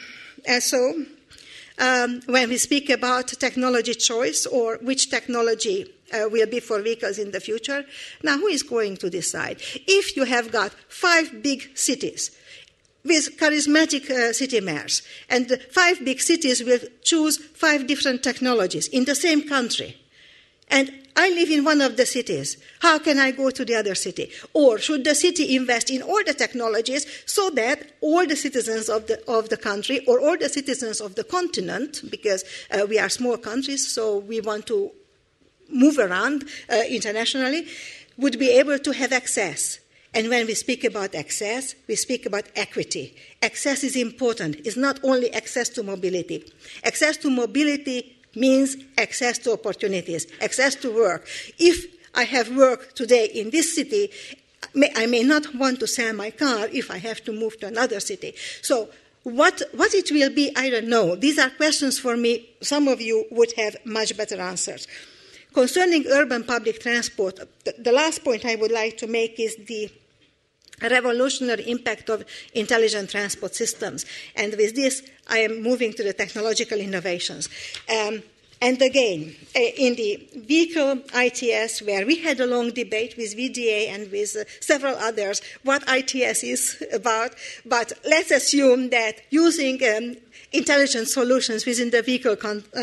so when we speak about technology choice or which technology will be for vehicles in the future, now who is going to decide? If you have got 5 big cities with charismatic city mayors, and the 5 big cities will choose 5 different technologies in the same country, and I live in one of the cities, how can I go to the other city? Or should the city invest in all the technologies so that all the citizens of the country or all the citizens of the continent, because we are small countries, so we want to move around internationally, would be able to have access? And when we speak about access, we speak about equity. Access is important. It's not only access to mobility. Access to mobility means access to opportunities, access to work. If I have work today in this city, I may not want to sell my car if I have to move to another city. So what it will be, I don't know. These are questions for me. Some of you would have much better answers. Concerning urban public transport, the last point I would like to make is the revolutionary impact of intelligent transport systems. And with this, I am moving to the technological innovations. And again, in the vehicle ITS, where we had a long debate with VDA and with several others what ITS is about, but let's assume that using intelligent solutions within the vehicle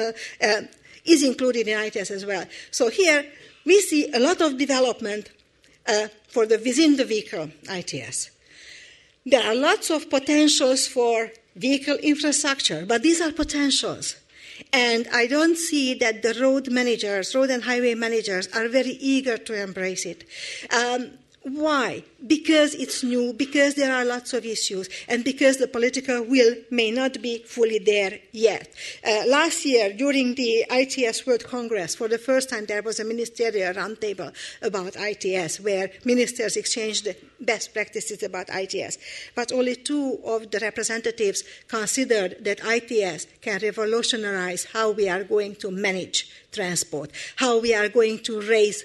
is included in ITS as well. So here we see a lot of development for the within the vehicle ITS. There are lots of potentials for vehicle infrastructure, but these are potentials. And I don't see that the road and highway managers are very eager to embrace it. Why? Because it's new, because there are lots of issues, and because the political will may not be fully there yet. Last year, during the ITS World Congress, for the first time there was a ministerial roundtable about ITS, where ministers exchanged best practices about ITS. But only 2 of the representatives considered that ITS can revolutionize how we are going to manage transport, how we are going to raise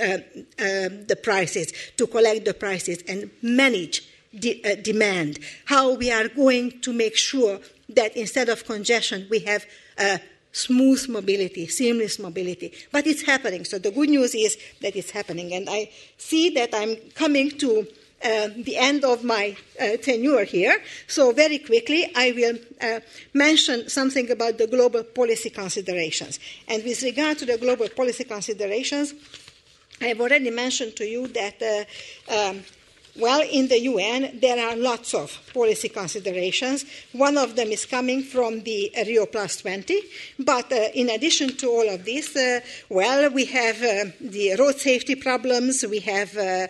the prices, to collect the prices and manage demand, how we are going to make sure that instead of congestion we have smooth mobility, seamless mobility. But it's happening. So the good news is that it's happening. And I see that I'm coming to the end of my tenure here. So very quickly I will mention something about the global policy considerations. And with regard to the global policy considerations, I have already mentioned to you that, in the UN, there are lots of policy considerations. One of them is coming from the Rio Plus 20. But in addition to all of this, we have the road safety problems. We have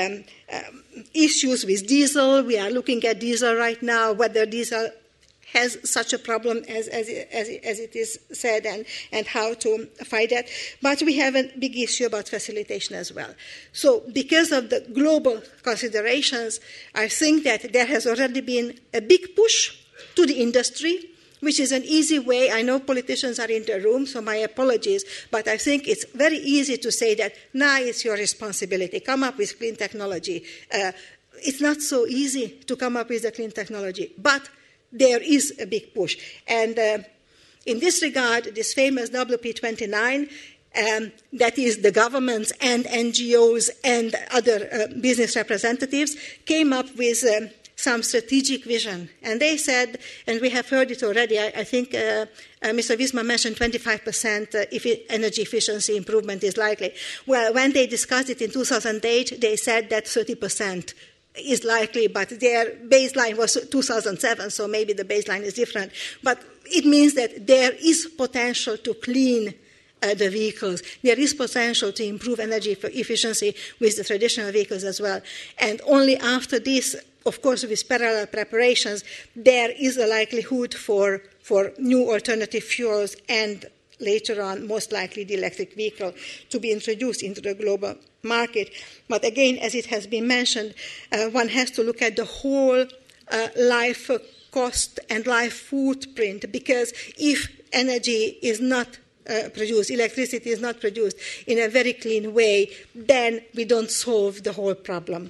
issues with diesel. We are looking at diesel right now, whether diesel has such a problem as it is said, and how to fight that. But we have a big issue about facilitation as well. So because of the global considerations, I think that there has already been a big push to the industry, which is an easy way. I know politicians are in the room, so my apologies, but I think it's very easy to say that now it's your responsibility. Come up with clean technology. It's not so easy to come up with the clean technology, but there is a big push. And in this regard, this famous WP29, that is the governments and NGOs and other business representatives, came up with some strategic vision. And they said, and we have heard it already, I think Mr. Wismar mentioned 25% energy efficiency improvement is likely. Well, when they discussed it in 2008, they said that 30% is likely, but their baseline was 2007, so maybe the baseline is different. But it means that there is potential to clean the vehicles. There is potential to improve energy efficiency with the traditional vehicles as well. And only after this, of course, with parallel preparations, there is a likelihood for new alternative fuels and later on, most likely the electric vehicle to be introduced into the global market. But again, as it has been mentioned, one has to look at the whole life cost and life footprint, because if energy is not produced, electricity is not produced in a very clean way, then we don't solve the whole problem.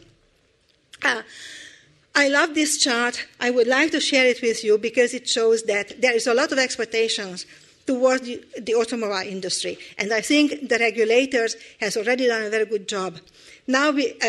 I love this chart. I would like to share it with you because it shows that there is a lot of expectations towards the automobile industry. And I think the regulators has already done a very good job. Now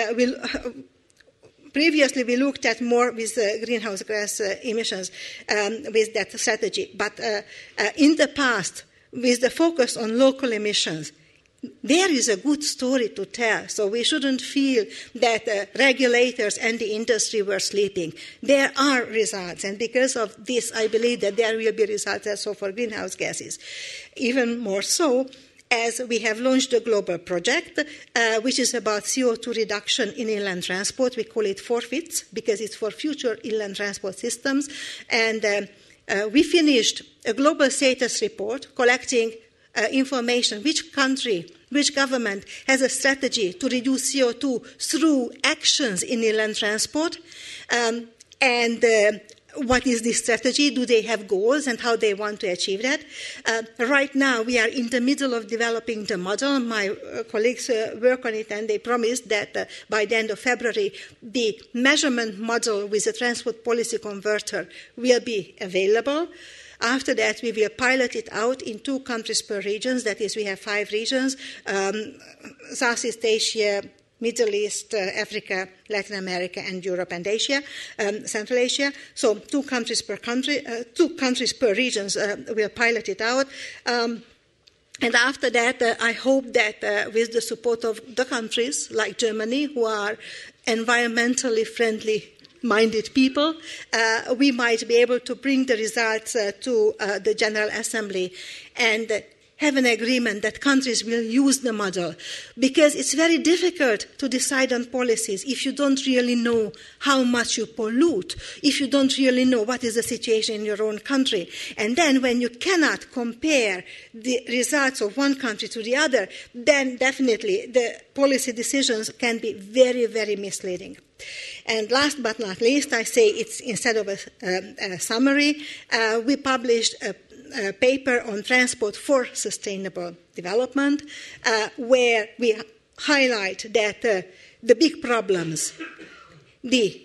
previously we looked at more with greenhouse gas emissions with that strategy. But in the past, with the focus on local emissions, there is a good story to tell, so we shouldn't feel that regulators and the industry were sleeping. There are results, and because of this, I believe that there will be results also for greenhouse gases. Even more so, as we have launched a global project, which is about CO2 reduction in inland transport. We call it FORFITS, because it's for future inland transport systems. And we finished a global status report collecting information, which country, which government has a strategy to reduce CO2 through actions in inland transport, and what is this strategy? Do they have goals and how they want to achieve that? Right now, we are in the middle of developing the model. My colleagues work on it, and they promised that by the end of February, the measurement model with the transport policy converter will be available. After that, we will pilot it out in 2 countries per region. That is, we have 5 regions, Southeast Asia, Middle East, Africa, Latin America, and Europe and Asia, Central Asia. So 2 countries per country, 2 countries per regions will pilot it out. And after that, I hope that with the support of the countries like Germany, who are environmentally friendly minded people, we might be able to bring the results to the General Assembly and have an agreement that countries will use the model, because it's very difficult to decide on policies if you don't really know how much you pollute, if you don't really know what is the situation in your own country. And then when you cannot compare the results of one country to the other, then definitely the policy decisions can be very, very misleading. And last but not least, I say it's instead of a summary, we published a paper on transport for sustainable development, where we highlight that the big problems, the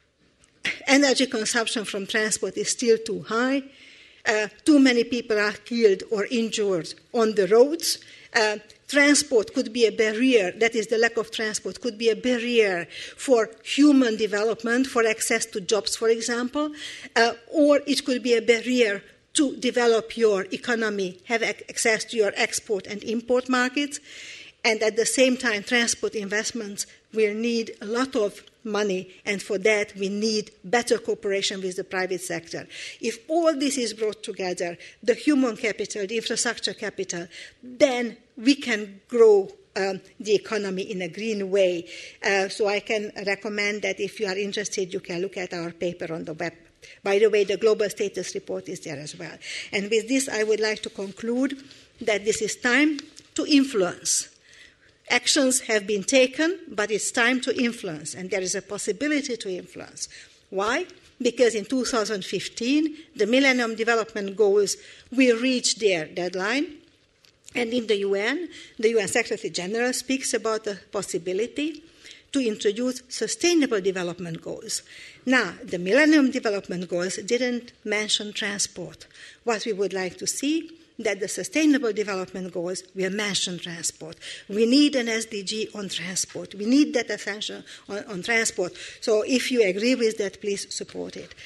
energy consumption from transport is still too high, too many people are killed or injured on the roads, transport could be a barrier, that is the lack of transport, could be a barrier for human development, for access to jobs, for example, or it could be a barrier to develop your economy, have access to your export and import markets. And at the same time, transport investments will need a lot of money, and for that we need better cooperation with the private sector. If all this is brought together, the human capital, the infrastructure capital, then we can grow the economy in a green way. So I can recommend that if you are interested, you can look at our paper on the web. By the way, the global status report is there as well. And with this, I would like to conclude that this is time to influence. Actions have been taken, but it's time to influence, and there is a possibility to influence. Why? Because in 2015, the Millennium Development Goals will reach their deadline, and in the UN Secretary General speaks about the possibility to introduce sustainable development goals. Now, the Millennium Development Goals didn't mention transport. What we would like to see, that the Sustainable Development Goals will mention transport. We need an SDG on transport. We need that attention on transport. So if you agree with that, please support it.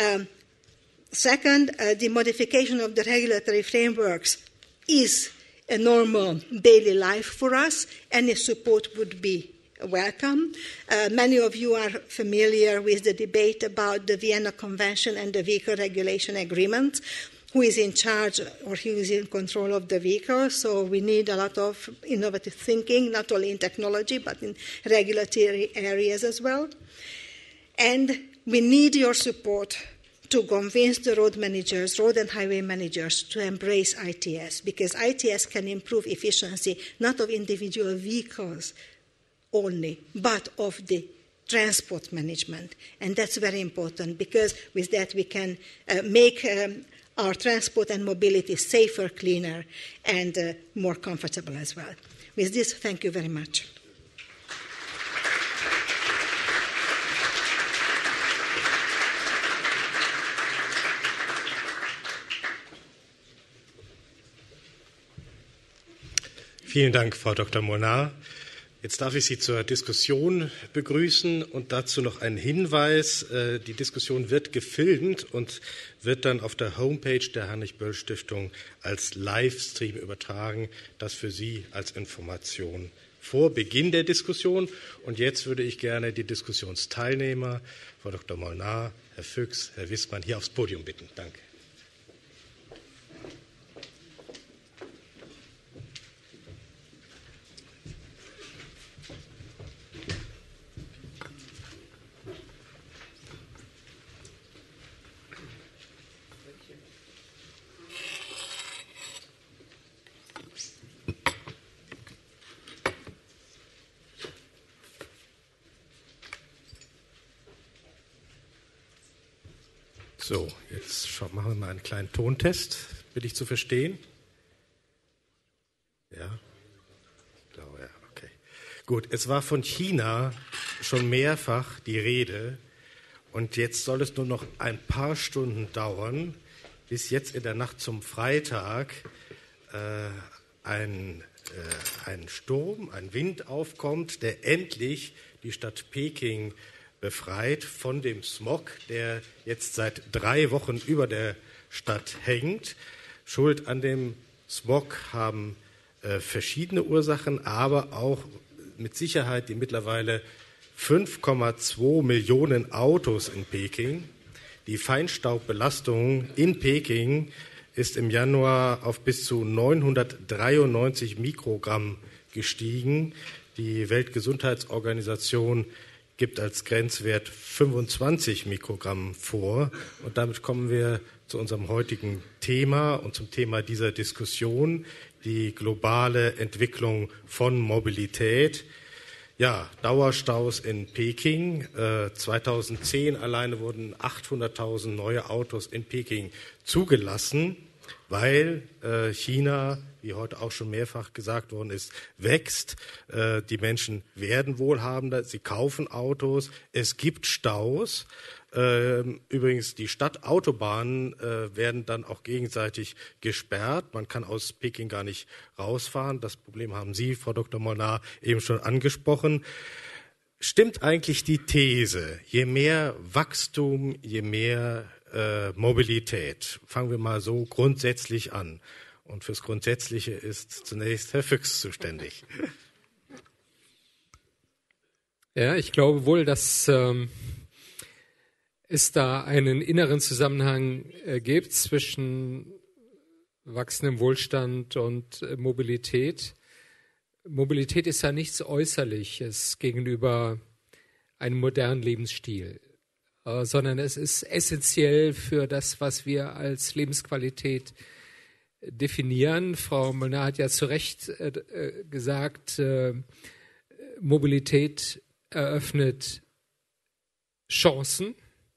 Second, the modification of the regulatory frameworks is a normal daily life for us. Any support would be welcome. Many of you are familiar with the debate about the Vienna Convention and the Vehicle Regulation Agreement. who is in charge or who is in control of the vehicle. So we need a lot of innovative thinking, not only in technology, but in regulatory areas as well. And we need your support to convince the road managers, road and highway managers, to embrace ITS, because ITS can improve efficiency, not of individual vehicles only, but of the transport management. And that's very important, because with that we can make our transport and mobility safer, cleaner, and more comfortable as well. With this, thank you very much. Vielen Dank, Frau Dr. Molnar. Jetzt darf ich Sie zur Diskussion begrüßen und dazu noch ein Hinweis. Die Diskussion wird gefilmt und wird dann auf der Homepage der Heinrich-Böll-Stiftung als Livestream übertragen. Das für Sie als Information vor Beginn der Diskussion. Und jetzt würde ich gerne die Diskussionsteilnehmer, Frau Dr. Molnar, Herr Fuchs, Herr Wissmann, hier aufs Podium bitten. Danke. So, jetzt machen wir mal einen kleinen Tontest. Bitte ich zu verstehen? Ja? Ich glaube, ja, okay. Gut, es war von China schon mehrfach die Rede und jetzt soll es nur noch ein paar Stunden dauern, bis jetzt in der Nacht zum Freitag ein Sturm, ein Wind aufkommt, der endlich die Stadt Peking befreit von dem Smog, der jetzt seit 3 Wochen über der Stadt hängt. Schuld an dem Smog haben verschiedene Ursachen, aber auch mit Sicherheit die mittlerweile 5,2 Millionen Autos in Peking. Die Feinstaubbelastung in Peking ist im Januar auf bis zu 993 Mikrogramm gestiegen. Die Weltgesundheitsorganisation gibt als Grenzwert 25 Mikrogramm vor. Und damit kommen wir zu unserem heutigen Thema und zum Thema dieser Diskussion, die globale Entwicklung von Mobilität. Ja, Dauerstaus in Peking. 2010 alleine wurden 800.000 neue Autos in Peking zugelassen, weil China, wie heute auch schon mehrfach gesagt worden ist, wächst. Die Menschen werden wohlhabender, sie kaufen Autos, es gibt Staus. Übrigens, die Stadtautobahnen werden dann auch gegenseitig gesperrt. Man kann aus Peking gar nicht rausfahren. Das Problem haben Sie, Frau Dr. Molnar, eben schon angesprochen. Stimmt eigentlich die These, je mehr Wachstum, je mehr Mobilität? Fangen wir mal so grundsätzlich an. Und fürs Grundsätzliche ist zunächst Herr Fuchs zuständig. Ja, ich glaube wohl, dass es da einen inneren Zusammenhang gibt zwischen wachsendem Wohlstand und Mobilität. Mobilität ist ja nichts Äußerliches gegenüber einem modernen Lebensstil, sondern es ist essentiell für das, was wir als Lebensqualität definieren. Frau Molnar hat ja zu Recht gesagt, Mobilität eröffnet Chancen,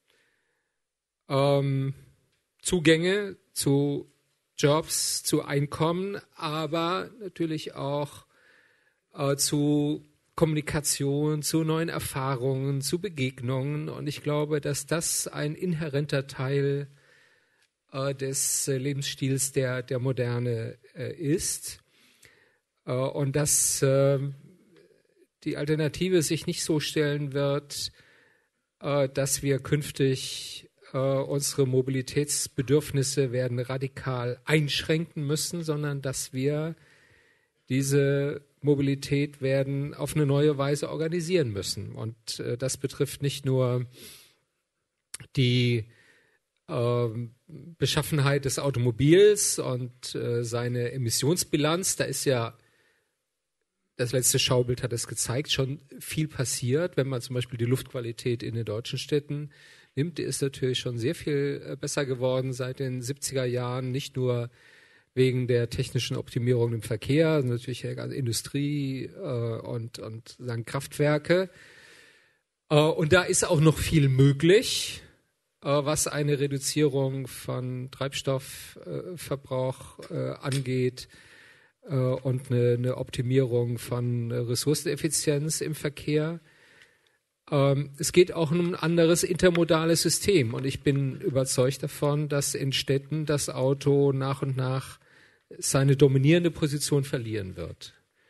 Zugänge zu Jobs, zu Einkommen, aber natürlich auch zu Kommunikation, zu neuen Erfahrungen, zu Begegnungen. Und ich glaube, dass das ein inhärenter Teil des Lebensstils der Moderne ist. Und dass die Alternative sich nicht so stellen wird, dass wir künftig unsere Mobilitätsbedürfnisse werden radikal einschränken müssen, sondern dass wir diese Mobilität werden auf eine neue Weise organisieren müssen. Und das betrifft nicht nur die Beschaffenheit des Automobils und seine Emissionsbilanz. Da ist ja, das letzte Schaubild hat es gezeigt, schon viel passiert. Wenn man zum Beispiel die Luftqualität in den deutschen Städten nimmt, die ist natürlich schon sehr viel besser geworden seit den 70er Jahren, nicht nur wegen der technischen Optimierung im Verkehr, natürlich Industrie und sagen Kraftwerke. Und da ist auch noch viel möglich, was eine Reduzierung von Treibstoffverbrauch angeht und eine Optimierung von Ressourceneffizienz im Verkehr. Es geht auch um ein anderes intermodales System und ich bin überzeugt davon, dass in Städten das Auto nach und nach seine dominierende Position verlieren wird.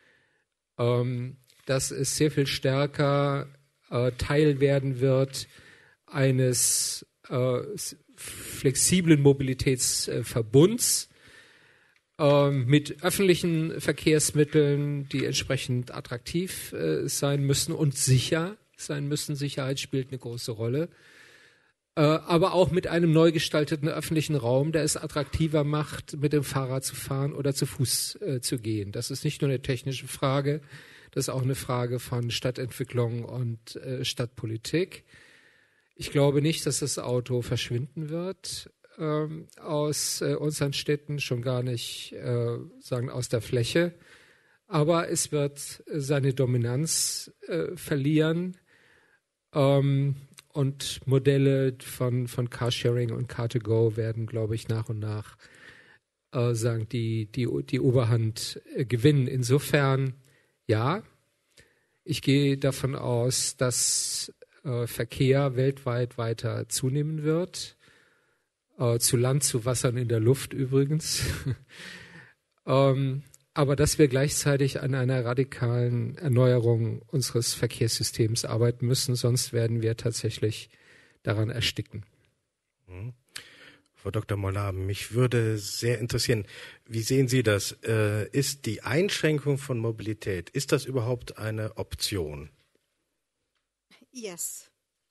Dass es sehr viel stärker Teil werden wird eines flexiblen Mobilitätsverbunds mit öffentlichen Verkehrsmitteln, die entsprechend attraktiv sein müssen und sicher sein müssen. Sicherheit spielt eine große Rolle. Aber auch mit einem neu gestalteten öffentlichen Raum, der es attraktiver macht, mit dem Fahrrad zu fahren oder zu Fuß zu gehen. Das ist nicht nur eine technische Frage, das ist auch eine Frage von Stadtentwicklung und Stadtpolitik. Ich glaube nicht, dass das Auto verschwinden wird aus unseren Städten, schon gar nicht sagen aus der Fläche. Aber es wird seine Dominanz verlieren. Und Modelle von Carsharing und Car2Go werden, glaube ich, nach und nach sagen, die Oberhand gewinnen. Insofern, ja, ich gehe davon aus, dass Verkehr weltweit weiter zunehmen wird. Zu Land, zu Wasser und in der Luft übrigens. Aber dass wir gleichzeitig an einer radikalen Erneuerung unseres Verkehrssystems arbeiten müssen, sonst werden wir tatsächlich daran ersticken. Frau Dr. Mollar, mich würde sehr interessieren, wie sehen Sie das? Ist die Einschränkung von Mobilität, ist das überhaupt eine Option? Yes,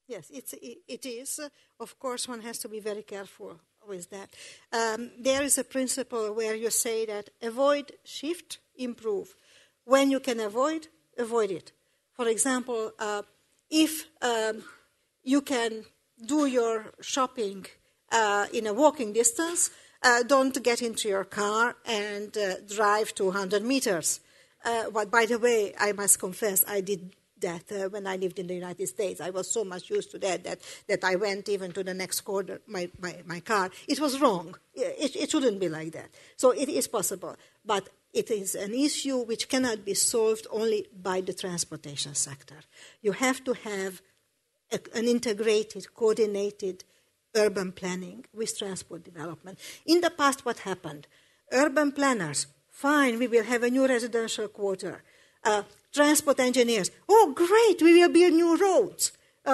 it is. Of course, one has to be very careful with that. There is a principle where you say that avoid, shift, improve. When you can avoid it. For example, if you can do your shopping in a walking distance, don't get into your car and drive 200 meters. But by the way, I must confess, I did that when I lived in the United States. I was so much used to that I went even to the next corner, my car. It was wrong. It shouldn't be like that. So it is possible. But it is an issue which cannot be solved only by the transportation sector. You have to have an integrated, coordinated urban planning with transport development. In the past, what happened? Urban planners, fine, we will have a new residential quarter. Transport engineers, oh, great, we will build new roads.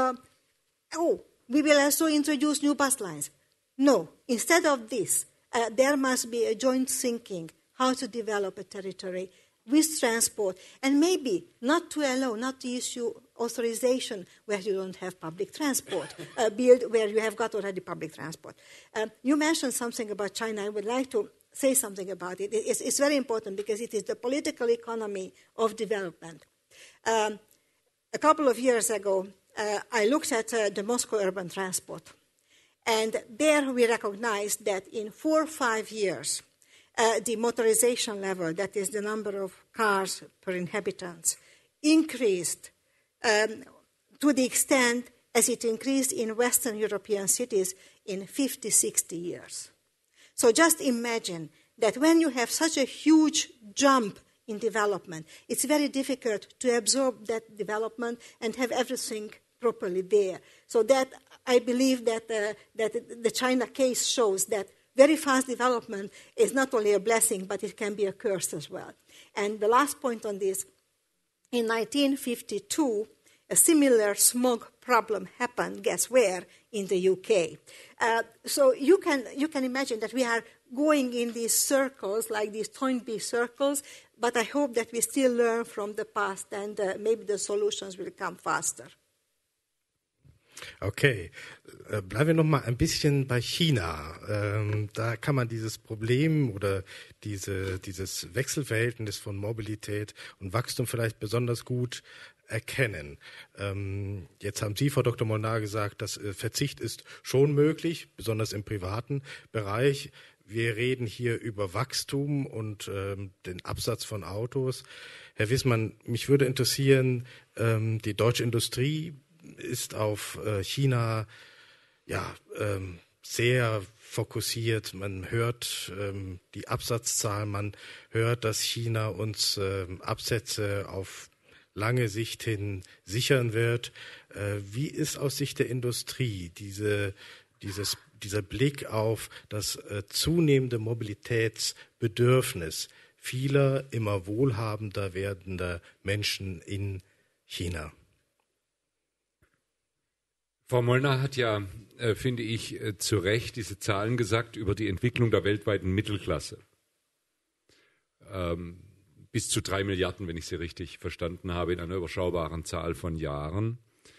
We will also introduce new bus lines. No, instead of this, there must be a joint thinking how to develop a territory with transport, and maybe not to issue authorization where you don't have public transport, build where you have got already public transport. You mentioned something about China. I would like to say something about it. It's very important because it is the political economy of development. A couple of years ago, I looked at the Moscow urban transport, and there we recognized that in 4 or 5 years, the motorization level, that is the number of cars per inhabitants, increased to the extent as it increased in Western European cities in 50, 60 years. So just imagine that when you have such a huge jump in development, it's very difficult to absorb that development and have everything properly there. So that I believe that the China case shows that very fast development is not only a blessing, but it can be a curse as well. And the last point on this, in 1952, a similar smog problem happened, guess where? In the UK. So you can imagine that we are going in these circles, like these Toynbee circles, but I hope that we still learn from the past and maybe the solutions will come faster. Okay, bleiben wir noch mal ein bisschen bei China. Da kann man dieses Problem oder dieses Wechselverhältnis von Mobilität und Wachstum vielleicht besonders gut erkennen. Jetzt haben Sie, Frau Dr. Molnar, gesagt, dass Verzicht ist schon möglich, besonders im privaten Bereich. Wir reden hier über Wachstum und den Absatz von Autos. Herr Wissmann, mich würde interessieren, die deutsche Industrie ist auf China sehr fokussiert. Man hört die Absatzzahlen, man hört, dass China uns Absätze auf lange Sicht hin sichern wird. Wie ist aus Sicht der Industrie dieser Blick auf das zunehmende Mobilitätsbedürfnis vieler immer wohlhabender werdender Menschen in China? Frau Molnar hat ja, finde ich, zu Recht diese Zahlen gesagt über die Entwicklung der weltweiten Mittelklasse. Bis zu 3 Milliarden, wenn ich sie richtig verstanden habe, in einer überschaubaren Zahl von Jahren.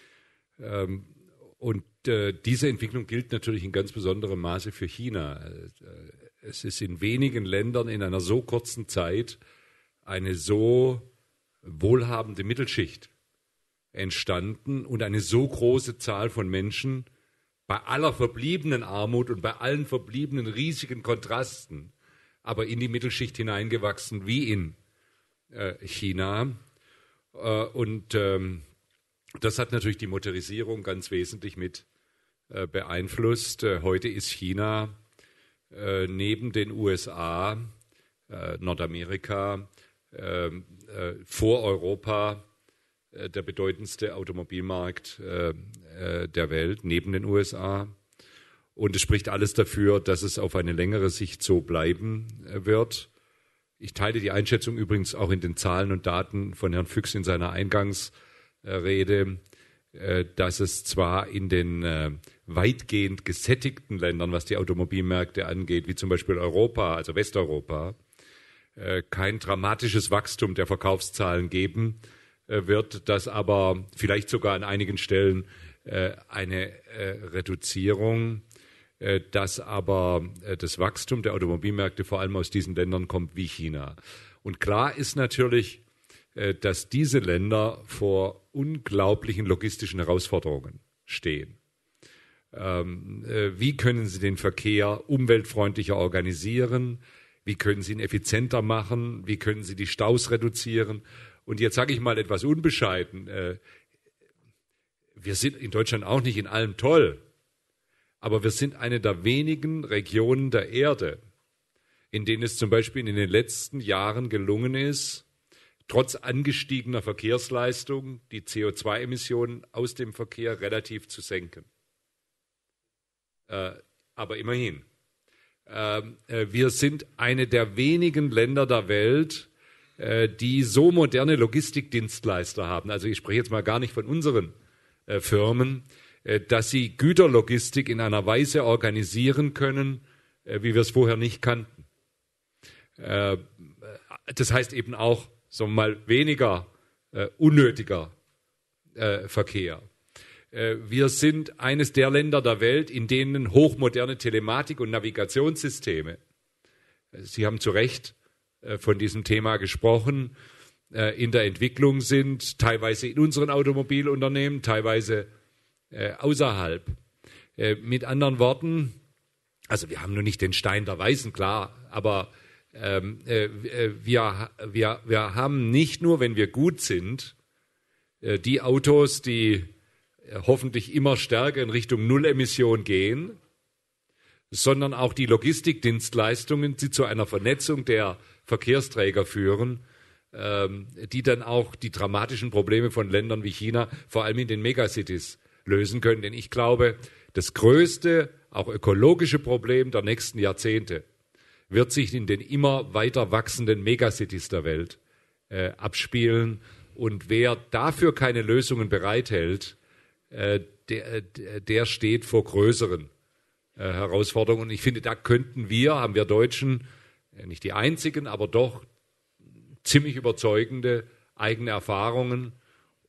Und diese Entwicklung gilt natürlich in ganz besonderem Maße für China. Es ist in wenigen Ländern in einer so kurzen Zeit eine so wohlhabende Mittelschicht entstanden und eine so große Zahl von Menschen bei aller verbliebenen Armut und bei allen verbliebenen riesigen Kontrasten, aber in die Mittelschicht hineingewachsen wie in China. Und das hat natürlich die Motorisierung ganz wesentlich mit beeinflusst. Heute ist China neben den USA, Nordamerika, vor Europa der bedeutendste Automobilmarkt der Welt, neben den USA. Und es spricht alles dafür, dass es auf eine längere Sicht so bleiben wird. Ich teile die Einschätzung übrigens auch in den Zahlen und Daten von Herrn Füchs in seiner Eingangsrede, dass es zwar in den weitgehend gesättigten Ländern, was die Automobilmärkte angeht, wie zum Beispiel Europa, also Westeuropa, kein dramatisches Wachstum der Verkaufszahlen geben wird, dass aber vielleicht sogar an einigen Stellen eine Reduzierung, dass aber das Wachstum der Automobilmärkte vor allem aus diesen Ländern kommt wie China. Und klar ist natürlich, dass diese Länder vor unglaublichen logistischen Herausforderungen stehen. Wie können sie den Verkehr umweltfreundlicher organisieren? Wie können sie ihn effizienter machen? Wie können sie die Staus reduzieren? Und jetzt sage ich mal etwas unbescheiden. Wir sind in Deutschland auch nicht in allem toll, aber wir sind eine der wenigen Regionen der Erde, in denen es zum Beispiel in den letzten Jahren gelungen ist, trotz angestiegener Verkehrsleistung die CO2-Emissionen aus dem Verkehr relativ zu senken. Aber immerhin. Wir sind eine der wenigen Länder der Welt, die so moderne Logistikdienstleister haben. Also ich spreche jetzt mal gar nicht von unseren Firmen, dass sie Güterlogistik in einer Weise organisieren können, wie wir es vorher nicht kannten. Das heißt eben auch, so mal weniger unnötiger Verkehr. Wir sind eines der Länder der Welt, in denen hochmoderne Telematik- und Navigationssysteme, Sie haben zu Recht von diesem Thema gesprochen, in der Entwicklung sind, teilweise in unseren Automobilunternehmen, teilweise außerhalb. Mit anderen Worten, also wir haben nur nicht den Stein der Weisen, klar, aber wir haben nicht nur, wenn wir gut sind, die Autos, die hoffentlich immer stärker in Richtung Nullemission gehen, sondern auch die Logistikdienstleistungen, die zu einer Vernetzung der Verkehrsträger führen, die dann auch die dramatischen Probleme von Ländern wie China, vor allem in den Megacities, lösen können. Denn ich glaube, das größte, auch ökologische Problem der nächsten Jahrzehnte wird sich in den immer weiter wachsenden Megacities der Welt abspielen. Und wer dafür keine Lösungen bereithält, der steht vor größeren Herausforderungen. Und ich finde, da haben wir Deutschen, nicht die einzigen, aber doch ziemlich überzeugende eigene Erfahrungen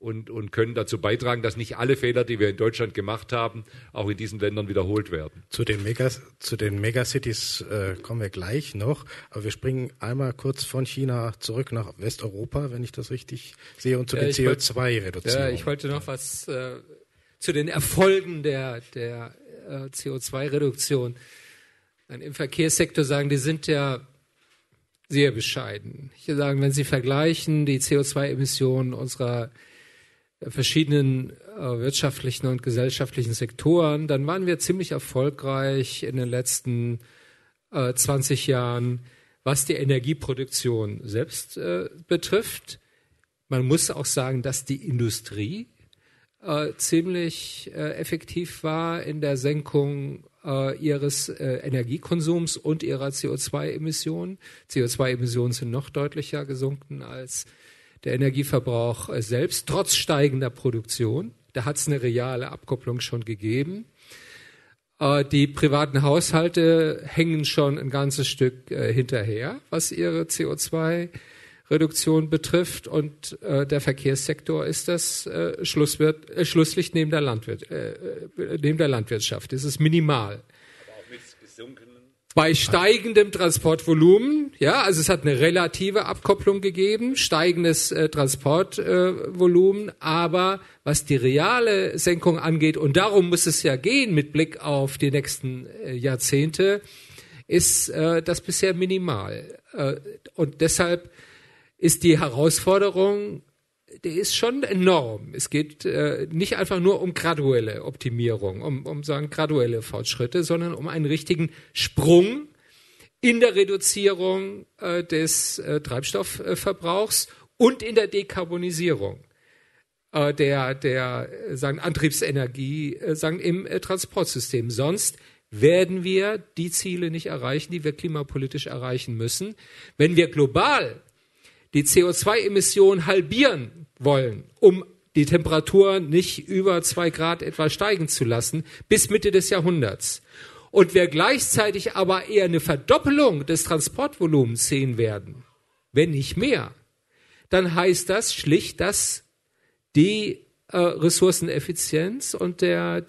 und können dazu beitragen, dass nicht alle Fehler, die wir in Deutschland gemacht haben, auch in diesen Ländern wiederholt werden. Zu den Megacities kommen wir gleich noch, aber wir springen einmal kurz von China zurück nach Westeuropa, wenn ich das richtig sehe, und zu den CO2-Reduktionen. Ja, ich wollte noch was zu den Erfolgen der CO2-Reduktion. Im Verkehrssektor sagen, die sind ja sehr bescheiden. Ich würde sagen, wenn Sie vergleichen die CO2-Emissionen unserer verschiedenen wirtschaftlichen und gesellschaftlichen Sektoren, dann waren wir ziemlich erfolgreich in den letzten 20 Jahren, was die Energieproduktion selbst betrifft. Man muss auch sagen, dass die Industrie ziemlich effektiv war in der Senkung ihres Energiekonsums und ihrer CO2-Emissionen. CO2-Emissionen sind noch deutlicher gesunken als der Energieverbrauch selbst, trotz steigender Produktion. Da hat es eine reale Abkopplung schon gegeben. Die privaten Haushalte hängen schon ein ganzes Stück hinterher, was ihre CO2-Reduktion betrifft. Und der Verkehrssektor ist das Schlusslicht neben der Landwirtschaft. Es ist minimal. Aber auch mit gesunkenen. Bei steigendem Transportvolumen, ja, also es hat eine relative Abkopplung gegeben, steigendes Transportvolumen, aber was die reale Senkung angeht, und darum muss es ja gehen mit Blick auf die nächsten Jahrzehnte, ist das bisher minimal. Und deshalb ist die Herausforderung, die ist schon enorm. Es geht nicht einfach nur um graduelle Optimierung, um sagen graduelle Fortschritte, sondern um einen richtigen Sprung in der Reduzierung des Treibstoffverbrauchs und in der Dekarbonisierung der sagen Antriebsenergie sagen im Transportsystem. Sonst werden wir die Ziele nicht erreichen, die wir klimapolitisch erreichen müssen. Wenn wir global die CO2-Emissionen halbieren wollen, um die Temperatur nicht über 2 Grad etwa steigen zu lassen, bis Mitte des Jahrhunderts. Und wir gleichzeitig aber eher eine Verdoppelung des Transportvolumens sehen werden, wenn nicht mehr, dann heißt das schlicht, dass die Ressourceneffizienz und der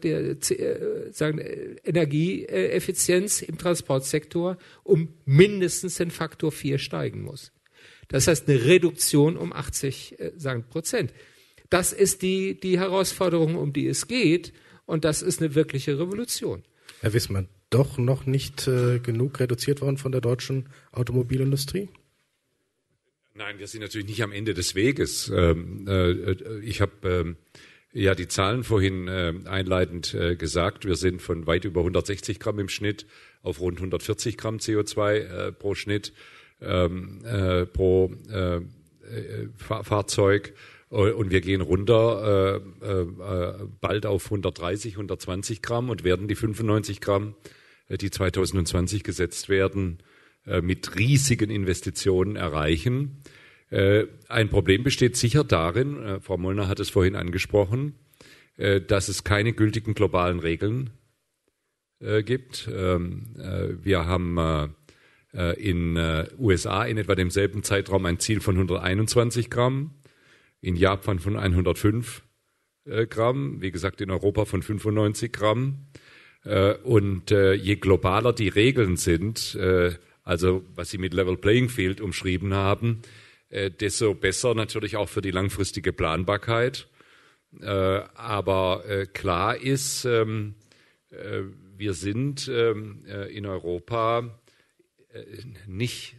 Energieeffizienz im Transportsektor um mindestens den Faktor 4 steigen muss. Das heißt eine Reduktion um 80%. Das ist die Herausforderung, um die es geht, und das ist eine wirkliche Revolution. Herr Wissmann, doch noch nicht genug reduziert worden von der deutschen Automobilindustrie? Nein, wir sind natürlich nicht am Ende des Weges. Ich habe ja die Zahlen vorhin einleitend gesagt. Wir sind von weit über 160 Gramm im Schnitt auf rund 140 Gramm CO2 pro Schnitt pro Fahrzeug. Und wir gehen runter bald auf 130, 120 Gramm und werden die 95 Gramm, die 2020 gesetzt werden, mit riesigen Investitionen erreichen. Ein Problem besteht sicher darin, Frau Mollner hat es vorhin angesprochen, dass es keine gültigen globalen Regeln gibt. Wir haben in USA in etwa demselben Zeitraum ein Ziel von 121 Gramm, in Japan von 105 Gramm, wie gesagt in Europa von 95 Gramm. Und je globaler die Regeln sind, also was Sie mit Level Playing Field umschrieben haben, desto besser natürlich auch für die langfristige Planbarkeit. Aber klar ist, wir sind in Europa nicht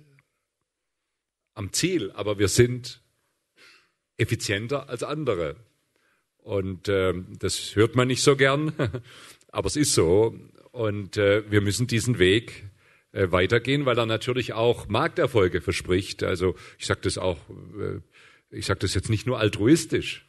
am Ziel, aber wir sind effizienter als andere. Und das hört man nicht so gern, aber es ist so. Und wir müssen diesen Weg weitergehen, weil er natürlich auch Markterfolge verspricht. Also ich sage das auch, ich sage das jetzt nicht nur altruistisch.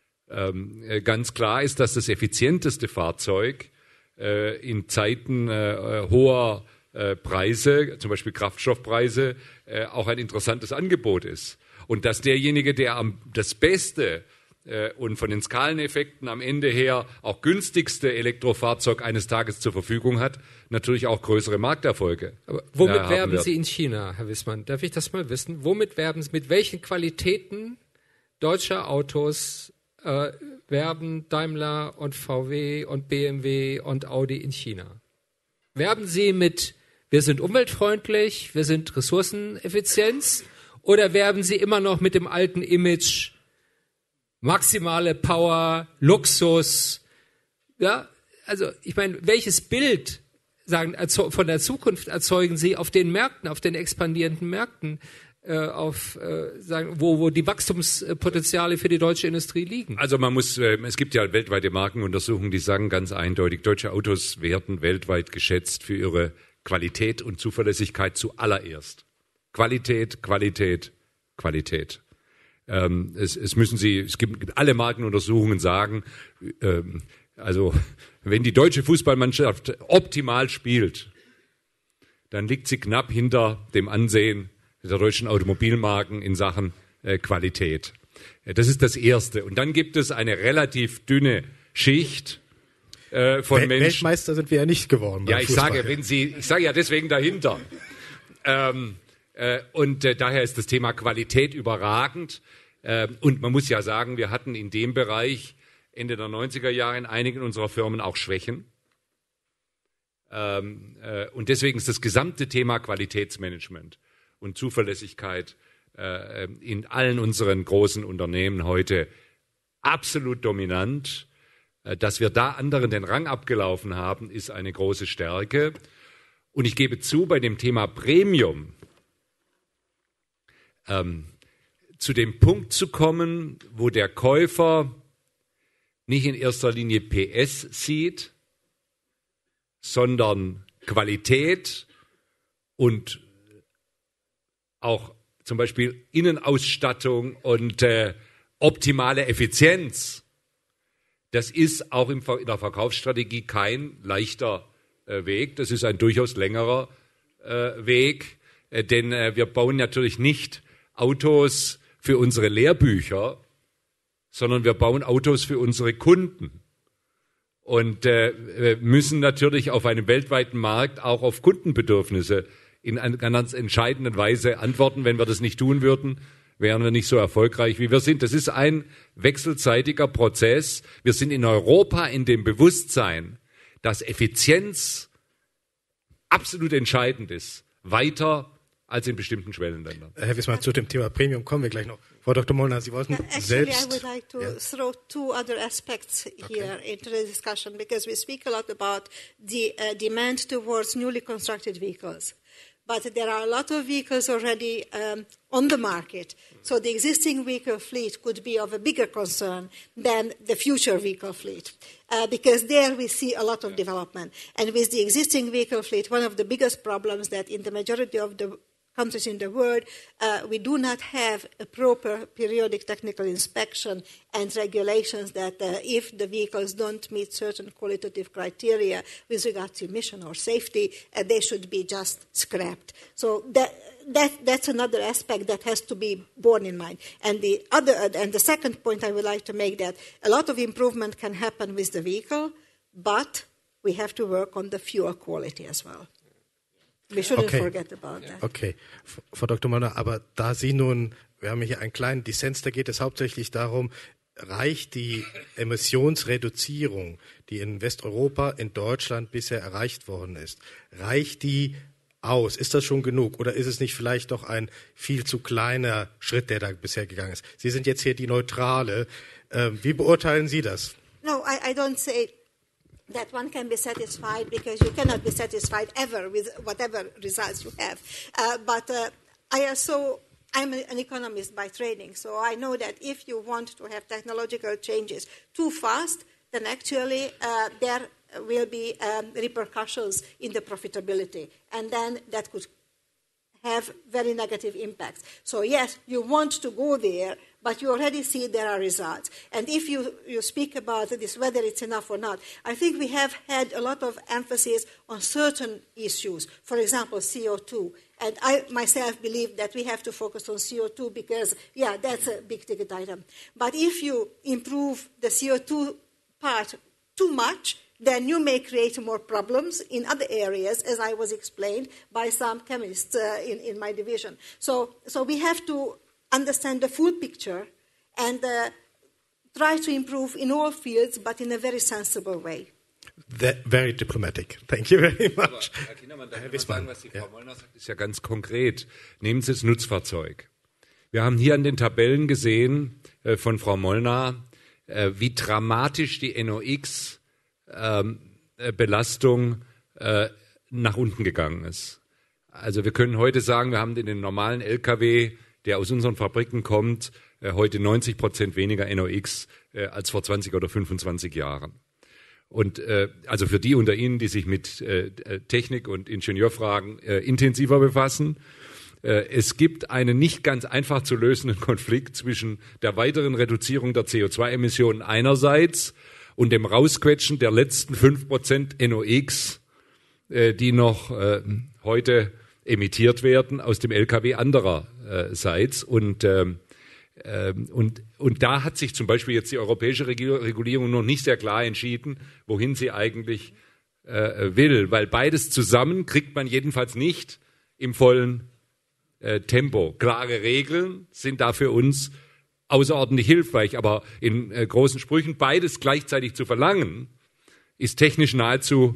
Ganz klar ist, dass das effizienteste Fahrzeug in Zeiten hoher Preise, zum Beispiel Kraftstoffpreise, auch ein interessantes Angebot ist. Und dass derjenige, der das Beste und von den Skaleneffekten am Ende her auch günstigste Elektrofahrzeug eines Tages zur Verfügung hat, natürlich auch größere Markterfolge. Aber womit werben Sie in China, Herr Wissmann? Darf ich das mal wissen? Womit werben Sie, mit welchen Qualitäten deutscher Autos werben Daimler und VW und BMW und Audi in China? Werben sie mit, wir sind umweltfreundlich, wir sind Ressourceneffizienz, oder werben sie immer noch mit dem alten Image, maximale Power, Luxus? Ja, also ich meine, welches Bild von der Zukunft erzeugen sie auf den Märkten, auf den expandierenden Märkten, wo die Wachstumspotenziale für die deutsche Industrie liegen? Also es gibt ja weltweite Markenuntersuchungen, die sagen ganz eindeutig, deutsche Autos werden weltweit geschätzt für ihre Qualität und Zuverlässigkeit zuallererst. Qualität, Qualität, Qualität. Es gibt alle Markenuntersuchungen sagen, also wenn die deutsche Fußballmannschaft optimal spielt, dann liegt sie knapp hinter dem Ansehen der deutschen Automobilmarken in Sachen Qualität. Das ist das Erste. Und dann gibt es eine relativ dünne Schicht von Menschen. Weltmeister sind wir ja nicht geworden. Ja, ich sage ja deswegen dahinter. Daher ist das Thema Qualität überragend. Und man muss ja sagen, wir hatten in dem Bereich Ende der 90er Jahre in einigen unserer Firmen auch Schwächen. Und deswegen ist das gesamte Thema Qualitätsmanagement und Zuverlässigkeit in allen unseren großen Unternehmen heute absolut dominant. Dass wir da anderen den Rang abgelaufen haben, ist eine große Stärke. Und ich gebe zu, bei dem Thema Premium zu dem Punkt zu kommen, wo der Käufer nicht in erster Linie PS sieht, sondern Qualität und auch zum Beispiel Innenausstattung und optimale Effizienz. Das ist auch in der Verkaufsstrategie kein leichter Weg. Das ist ein durchaus längerer Weg, denn wir bauen natürlich nicht Autos für unsere Lehrbücher, sondern wir bauen Autos für unsere Kunden und müssen natürlich auf einem weltweiten Markt auch auf Kundenbedürfnisse in einer ganz entscheidenden Weise antworten. Wenn wir das nicht tun würden, wären wir nicht so erfolgreich, wie wir sind. Das ist ein wechselseitiger Prozess. Wir sind in Europa in dem Bewusstsein, dass Effizienz absolut entscheidend ist, weiter als in bestimmten Schwellenländern. Herr Wismar, zu dem Thema Premium kommen wir gleich noch. Frau Dr. Molnar, Sie wollten selbst... I would like to throw two other aspects here into the discussion, because we speak a lot about the demand towards newly constructed vehicles. But there are a lot of vehicles already on the market. So the existing vehicle fleet could be of a bigger concern than the future vehicle fleet, because there we see a lot of development. And with the existing vehicle fleet, one of the biggest problems that in the majority of the countries in the world, we do not have a proper periodic technical inspection and regulations that if the vehicles don't meet certain qualitative criteria with regard to emission or safety, they should be just scrapped. So that's another aspect that has to be borne in mind. And the second point I would like to make, that a lot of improvement can happen with the vehicle, but we have to work on the fuel quality as well. We shouldn't forget about that. Okay, Frau Dr. Molnar, aber da Sie nun, wir haben hier einen kleinen Dissens, da geht es hauptsächlich darum, reicht die Emissionsreduzierung, die in Westeuropa, in Deutschland bisher erreicht worden ist, reicht die aus? Ist das schon genug? Oder ist es nicht vielleicht doch ein viel zu kleiner Schritt, der da bisher gegangen ist? Sie sind jetzt hier die Neutrale. Wie beurteilen Sie das? No, I don't say that one can be satisfied, because you cannot be satisfied ever with whatever results you have. I'm an economist by training, so I know that if you want to have technological changes too fast, then actually there will be repercussions in the profitability, and then that could have very negative impacts. So yes, you want to go there, but you already see there are results. And if you speak about this, whether it's enough or not, I think we have had a lot of emphasis on certain issues. For example, CO2. And I myself believe that we have to focus on CO2 because, that's a big ticket item. But if you improve the CO2 part too much, then you may create more problems in other areas, as I was explained by some chemists in my division. So we have to understand the full picture and try to improve in all fields, but in a very sensible way. Very diplomatic. Thank you very much. Aber, Herr Kindermann, da kann man sagen, was die Frau Mollner sagt, ist ja ganz konkret. Nehmen Sie das Nutzfahrzeug. Wir haben hier an den Tabellen gesehen von Frau Mollner, wie dramatisch die NOx-Belastung nach unten gegangen ist. Also wir können heute sagen, wir haben in den normalen LKW, der aus unseren Fabriken kommt, heute 90% weniger NOx als vor 20 oder 25 Jahren. Und also für die unter Ihnen, die sich mit Technik und Ingenieurfragen intensiver befassen, es gibt einen nicht ganz einfach zu lösenden Konflikt zwischen der weiteren Reduzierung der CO2-Emissionen einerseits und dem Rausquetschen der letzten 5% NOx, die noch heute emittiert werden aus dem LKW andererseits. Und da hat sich zum Beispiel jetzt die europäische Regulierung noch nicht sehr klar entschieden, wohin sie eigentlich will, weil beides zusammen kriegt man jedenfalls nicht im vollen Tempo. Klare Regeln sind da für uns außerordentlich hilfreich, aber in großen Sprüchen beides gleichzeitig zu verlangen, ist technisch nahezu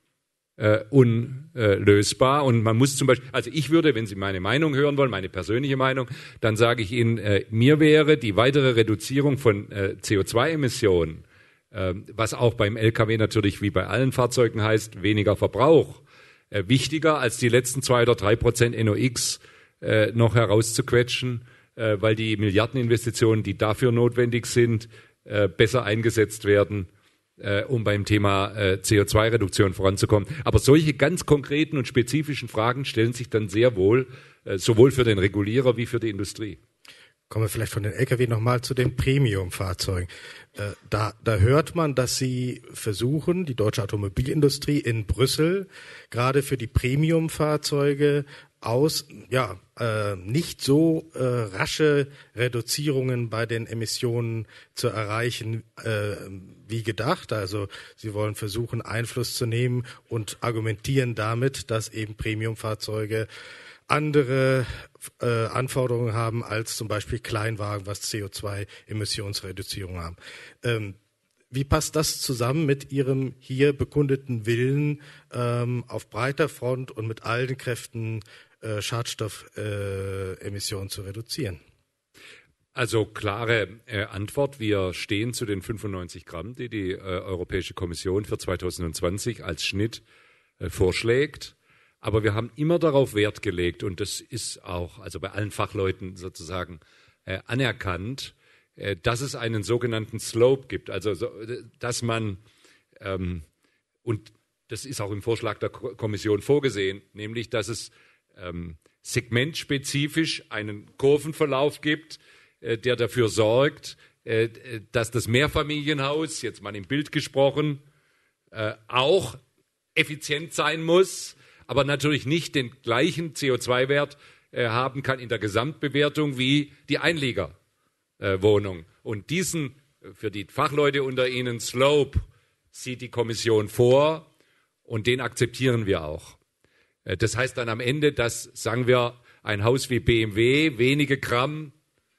unlösbar. Und man muss zum Beispiel, also ich würde, wenn Sie meine Meinung hören wollen, meine persönliche Meinung, dann sage ich Ihnen, mir wäre die weitere Reduzierung von CO2-Emissionen, was auch beim LKW natürlich wie bei allen Fahrzeugen heißt, weniger Verbrauch, wichtiger als die letzten 2 oder 3% NOx noch herauszuquetschen, weil die Milliardeninvestitionen, die dafür notwendig sind, besser eingesetzt werden, um beim Thema CO2-Reduktion voranzukommen. Aber solche ganz konkreten und spezifischen Fragen stellen sich dann sehr wohl, sowohl für den Regulierer wie für die Industrie. Kommen wir vielleicht von den Lkw nochmal zu den Premium-Fahrzeugen. Da hört man, dass Sie versuchen, die deutsche Automobilindustrie in Brüssel gerade für die Premium-Fahrzeuge nicht so rasche Reduzierungen bei den Emissionen zu erreichen wie gedacht. Also Sie wollen versuchen, Einfluss zu nehmen und argumentieren damit, dass eben Premium-Fahrzeuge andere Anforderungen haben als zum Beispiel Kleinwagen, was CO2-Emissionsreduzierung haben. Wie passt das zusammen mit Ihrem hier bekundeten Willen, auf breiter Front und mit allen Kräften Schadstoffemissionen zu reduzieren? Also klare Antwort, wir stehen zu den 95 Gramm, die die Europäische Kommission für 2020 als Schnitt vorschlägt. Aber wir haben immer darauf Wert gelegt, und das ist auch also bei allen Fachleuten sozusagen anerkannt, dass es einen sogenannten Slope gibt. Also dass man, und das ist auch im Vorschlag der Kommission vorgesehen, nämlich dass es segmentspezifisch einen Kurvenverlauf gibt, der dafür sorgt, dass das Mehrfamilienhaus, jetzt mal im Bild gesprochen, auch effizient sein muss, aber natürlich nicht den gleichen CO2-Wert haben kann in der Gesamtbewertung wie die Einliegerwohnung. Und diesen, für die Fachleute unter Ihnen, Slope sieht die Kommission vor und den akzeptieren wir auch. Das heißt dann am Ende, dass, sagen wir, ein Haus wie BMW wenige Gramm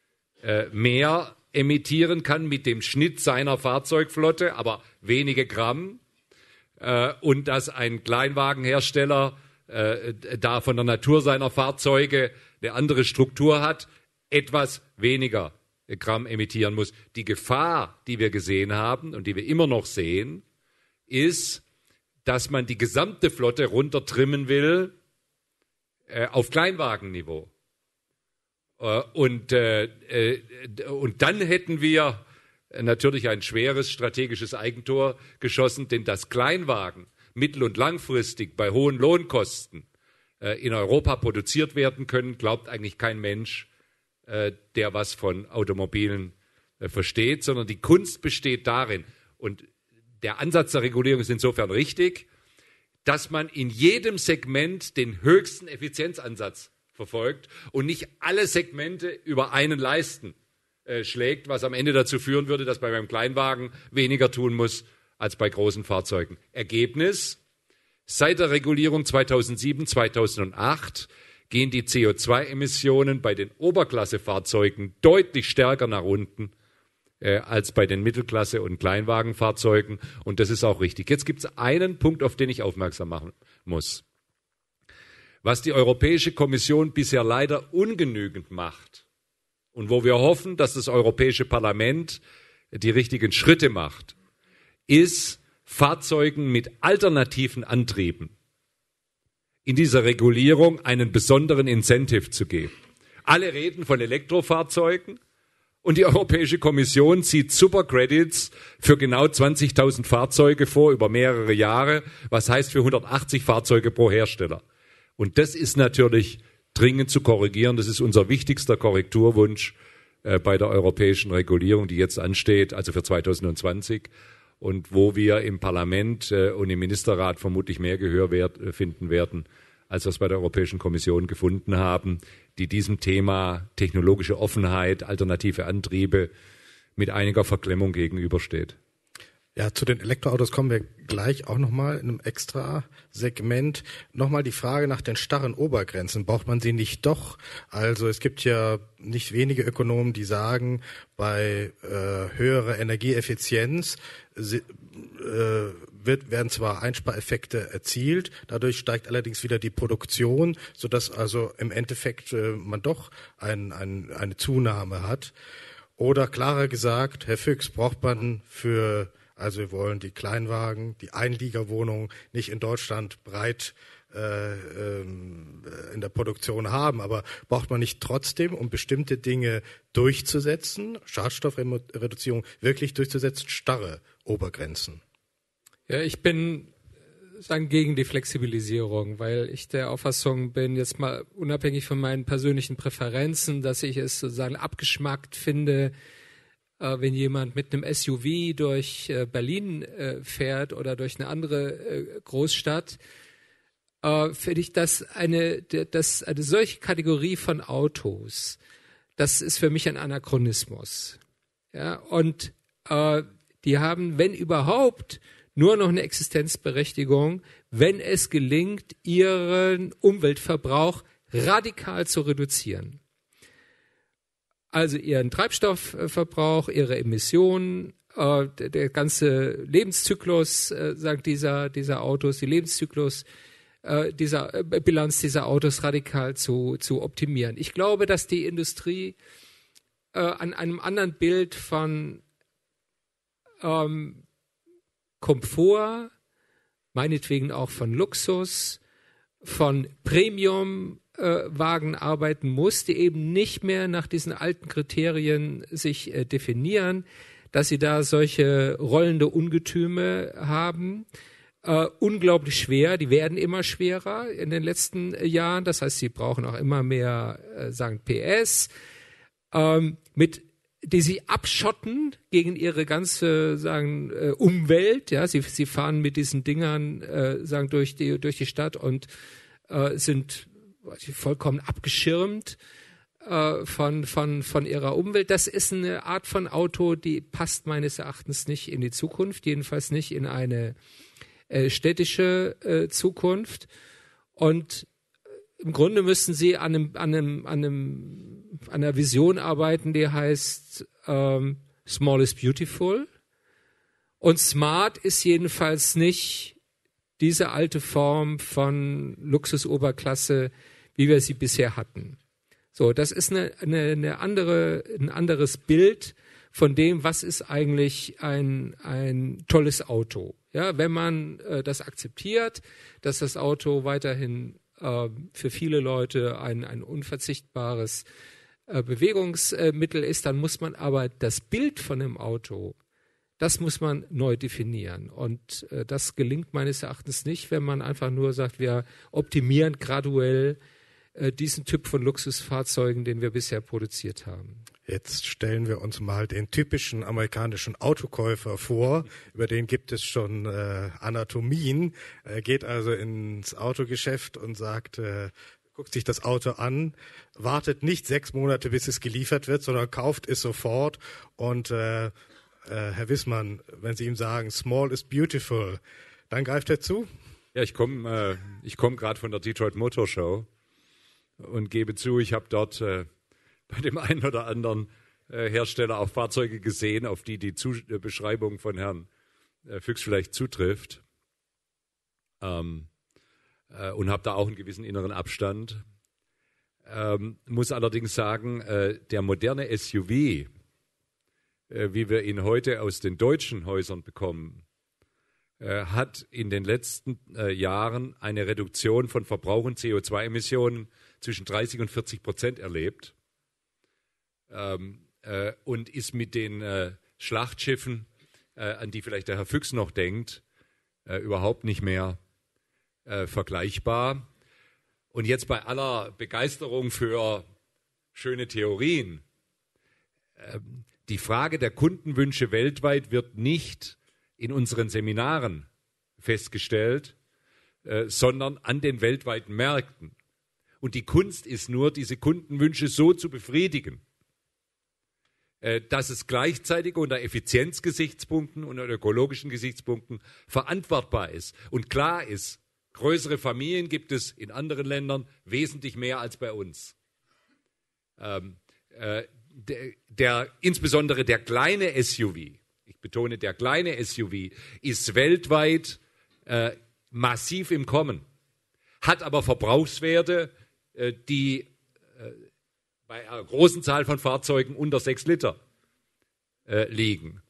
mehr emittieren kann mit dem Schnitt seiner Fahrzeugflotte, aber wenige Gramm. Und dass ein Kleinwagenhersteller da von der Natur seiner Fahrzeuge eine andere Struktur hat, etwas weniger Gramm emittieren muss. Die Gefahr, die wir gesehen haben und die wir immer noch sehen, ist, dass man die gesamte Flotte runtertrimmen will auf Kleinwagenniveau. Und dann hätten wir natürlich ein schweres strategisches Eigentor geschossen, denn dass Kleinwagen mittel- und langfristig bei hohen Lohnkosten in Europa produziert werden können, glaubt eigentlich kein Mensch, der was von Automobilen versteht, sondern die Kunst besteht darin, und der Ansatz der Regulierung ist insofern richtig, dass man in jedem Segment den höchsten Effizienzansatz verfolgt und nicht alle Segmente über einen Leisten schlägt, was am Ende dazu führen würde, dass man beim Kleinwagen weniger tun muss als bei großen Fahrzeugen. Ergebnis: Seit der Regulierung 2007, 2008 gehen die CO2-Emissionen bei den Oberklassefahrzeugen deutlich stärker nach unten als bei den Mittelklasse- und Kleinwagenfahrzeugen. Und das ist auch richtig. Jetzt gibt es einen Punkt, auf den ich aufmerksam machen muss. Was die Europäische Kommission bisher leider ungenügend macht und wo wir hoffen, dass das Europäische Parlament die richtigen Schritte macht, ist Fahrzeugen mit alternativen Antrieben in dieser Regulierung einen besonderen Incentive zu geben. Alle reden von Elektrofahrzeugen und die Europäische Kommission zieht Supercredits für genau 20.000 Fahrzeuge vor über mehrere Jahre, was heißt für 180 Fahrzeuge pro Hersteller. Und das ist natürlich dringend zu korrigieren. Das ist unser wichtigster Korrekturwunsch bei der europäischen Regulierung, die jetzt ansteht, also für 2020. Und wo wir im Parlament und im Ministerrat vermutlich mehr Gehör finden werden, als wir es bei der Europäischen Kommission gefunden haben, die diesem Thema technologische Offenheit, alternative Antriebe mit einiger Verklemmung gegenübersteht. Ja, zu den Elektroautos kommen wir gleich auch nochmal in einem extra Segment. Nochmal die Frage nach den starren Obergrenzen. Braucht man sie nicht doch? Also es gibt ja nicht wenige Ökonomen, die sagen, bei höherer Energieeffizienz werden zwar Einspareffekte erzielt, dadurch steigt allerdings wieder die Produktion, sodass also im Endeffekt man doch eine Zunahme hat. Oder klarer gesagt, Herr Füchs, braucht man also wir wollen die Kleinwagen, die Einliegerwohnungen nicht in Deutschland breit in der Produktion haben, aber braucht man nicht trotzdem, um bestimmte Dinge durchzusetzen, Schadstoffreduzierung wirklich durchzusetzen, starre Obergrenzen? Ja, ich bin gegen die Flexibilisierung, weil ich der Auffassung bin, jetzt mal unabhängig von meinen persönlichen Präferenzen, dass ich es sozusagen abgeschmackt finde, wenn jemand mit einem SUV durch Berlin fährt oder durch eine andere Großstadt, finde ich, dass eine solche Kategorie von Autos, das ist für mich ein Anachronismus. Ja, und die haben, wenn überhaupt, nur noch eine Existenzberechtigung, wenn es gelingt, ihren Umweltverbrauch radikal zu reduzieren. Also ihren Treibstoffverbrauch, ihre Emissionen, der ganze Lebenszyklus, sagt dieser Autos, die Lebenszyklus dieser Bilanz dieser Autos radikal zu optimieren. Ich glaube, dass die Industrie an einem anderen Bild von Komfort, meinetwegen auch von Luxus, von Premium-Wagen arbeiten muss, die eben nicht mehr nach diesen alten Kriterien sich definieren, dass sie da solche rollende Ungetüme haben. Unglaublich schwer, die werden immer schwerer in den letzten Jahren, das heißt, sie brauchen auch immer mehr PS, die sie abschotten gegen ihre ganze Umwelt. Ja, sie fahren mit diesen Dingern durch die Stadt und sind vollkommen abgeschirmt von ihrer Umwelt. Das ist eine Art von Auto, die passt meines Erachtens nicht in die Zukunft, jedenfalls nicht in eine städtische Zukunft. Und im Grunde müssen sie an einer Vision arbeiten, die heißt Small is Beautiful. Und Smart ist jedenfalls nicht diese alte Form von Luxusoberklasse, wie wir sie bisher hatten. So, das ist ein anderes Bild von dem, was ist eigentlich ein tolles Auto. Ja, wenn man das akzeptiert, dass das Auto weiterhin für viele Leute ein unverzichtbares Bewegungsmittel ist, dann muss man aber das Bild von dem Auto, das muss man neu definieren. Und das gelingt meines Erachtens nicht, wenn man einfach nur sagt, wir optimieren graduell diesen Typ von Luxusfahrzeugen, den wir bisher produziert haben. Jetzt stellen wir uns mal den typischen amerikanischen Autokäufer vor. Über den gibt es schon Anatomien. Er geht also ins Autogeschäft und sagt, guckt sich das Auto an, wartet nicht 6 Monate, bis es geliefert wird, sondern kauft es sofort. Und Herr Wissmann, wenn Sie ihm sagen, small is beautiful, dann greift er zu? Ja, ich komm gerade von der Detroit Motor Show. und gebe zu, ich habe dort bei dem einen oder anderen Hersteller auch Fahrzeuge gesehen, auf die Beschreibung von Herrn Füchs vielleicht zutrifft. Und habe da auch einen gewissen inneren Abstand. Muss allerdings sagen, der moderne SUV, wie wir ihn heute aus den deutschen Häusern bekommen, hat in den letzten Jahren eine Reduktion von Verbrauch und CO2-Emissionen zwischen 30% und 40% erlebt und ist mit den Schlachtschiffen, an die vielleicht der Herr Füchs noch denkt, überhaupt nicht mehr vergleichbar. Und jetzt bei aller Begeisterung für schöne Theorien, die Frage der Kundenwünsche weltweit wird nicht in unseren Seminaren festgestellt, sondern an den weltweiten Märkten. Und die Kunst ist nur, diese Kundenwünsche so zu befriedigen, dass es gleichzeitig unter Effizienzgesichtspunkten und unter ökologischen Gesichtspunkten verantwortbar ist. Und klar ist, größere Familien gibt es in anderen Ländern wesentlich mehr als bei uns. Insbesondere der kleine SUV, ich betone, der kleine SUV ist weltweit massiv im Kommen, hat aber Verbrauchswerte, die bei einer großen Zahl von Fahrzeugen unter 6 Liter liegen.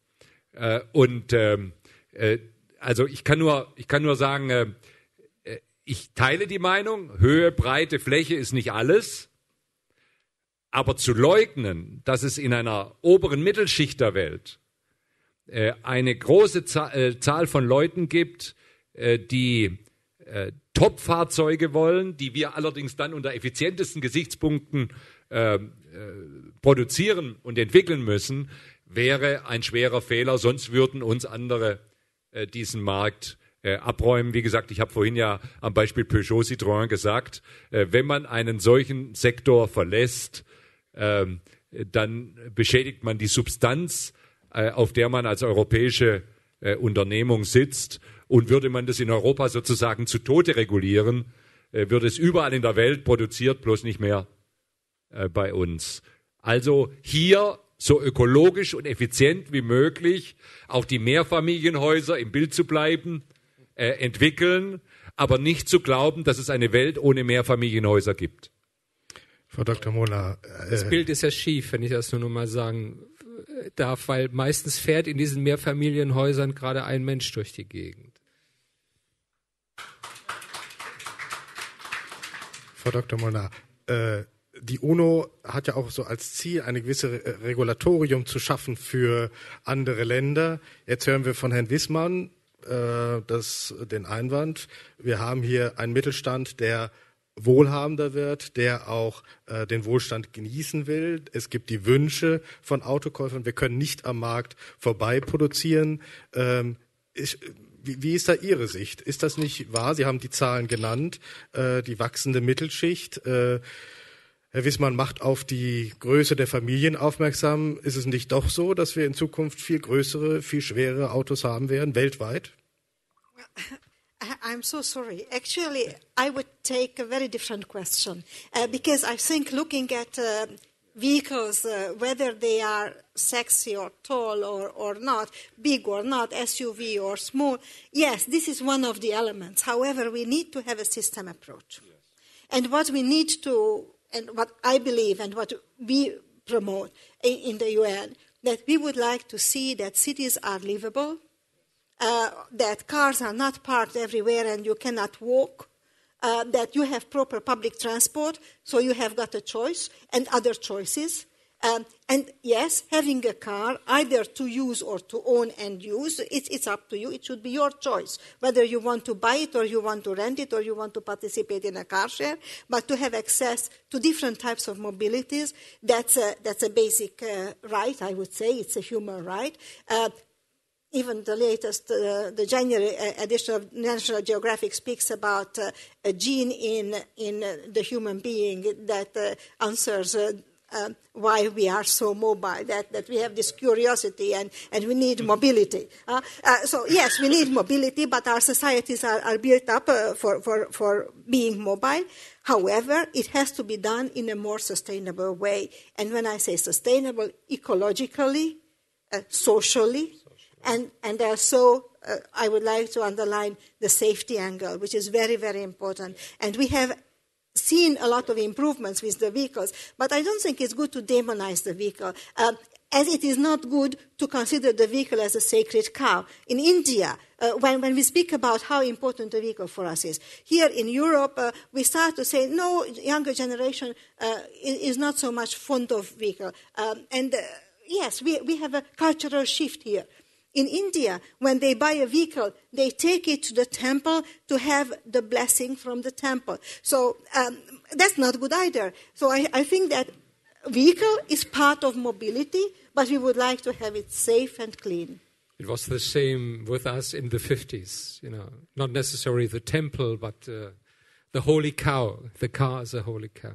Also ich kann nur sagen, ich teile die Meinung, Höhe, Breite, Fläche ist nicht alles, aber zu leugnen, dass es in einer oberen Mittelschicht der Welt eine große Zahl von Leuten gibt, die Top-Fahrzeuge wollen, die wir allerdings dann unter effizientesten Gesichtspunkten produzieren und entwickeln müssen, wäre ein schwerer Fehler, sonst würden uns andere diesen Markt abräumen. Wie gesagt, ich habe vorhin ja am Beispiel Peugeot Citroën gesagt, wenn man einen solchen Sektor verlässt, dann beschädigt man die Substanz, auf der man als europäische Unternehmung sitzt. Und würde man das in Europa sozusagen zu Tode regulieren, würde es überall in der Welt produziert, bloß nicht mehr bei uns. Also hier so ökologisch und effizient wie möglich auch die Mehrfamilienhäuser im Bild zu bleiben, entwickeln, aber nicht zu glauben, dass es eine Welt ohne Mehrfamilienhäuser gibt. Frau Dr. Mohler. Das Bild ist ja schief, wenn ich das nur noch mal sagen darf, weil meistens fährt in diesen Mehrfamilienhäusern gerade ein Mensch durch die Gegend. Frau Dr. Molnar, die UNO hat ja auch so als Ziel, eine gewisse Regulatorium zu schaffen für andere Länder. Jetzt hören wir von Herrn Wissmann den Einwand, wir haben hier einen Mittelstand, der wohlhabender wird, der auch den Wohlstand genießen will. Es gibt die Wünsche von Autokäufern, wir können nicht am Markt vorbei produzieren. Wie ist da Ihre Sicht? Ist das nicht wahr? Sie haben die Zahlen genannt, die wachsende Mittelschicht. Herr Wissmann macht auf die Größe der Familien aufmerksam. Ist es nicht doch so, dass wir in Zukunft viel größere, viel schwerere Autos haben werden, weltweit? I'm so sorry. Actually, I would take a very different question because I think looking at vehicles, whether they are sexy or tall or not, big or not, SUV or small, yes, this is one of the elements. However, we need to have a system approach. Yes. And what we need to, and what I believe and what we promote in the UN, that we would like to see that cities are livable, that cars are not parked everywhere and you cannot walk, that you have proper public transport, so you have got a choice and other choices. And yes, having a car, either to use or to own and use, it's up to you. It should be your choice, whether you want to buy it or you want to rent it or you want to participate in a car share. But to have access to different types of mobilities, that's a basic right, I would say. It's a human right. Even the latest, the January edition of National Geographic speaks about a gene in the human being that answers why we are so mobile, that we have this curiosity and we need mobility. So yes, we need mobility, but our societies are built up for being mobile. However, it has to be done in a more sustainable way. And when I say sustainable, ecologically, socially, and also I would like to underline the safety angle, which is very, very important. And we have seen a lot of improvements with the vehicles, but I don't think it's good to demonize the vehicle, as it is not good to consider the vehicle as a sacred cow. In India, when we speak about how important the vehicle for us is, here in Europe, we start to say, no, younger generation is not so much fond of vehicle. Yes, we have a cultural shift here. In India, when they buy a vehicle, they take it to the temple to have the blessing from the temple. So that's not good either. So I think that vehicle is part of mobility, but we would like to have it safe and clean. It was the same with us in the 50s, not necessarily the temple, but the holy cow. The car is a holy cow.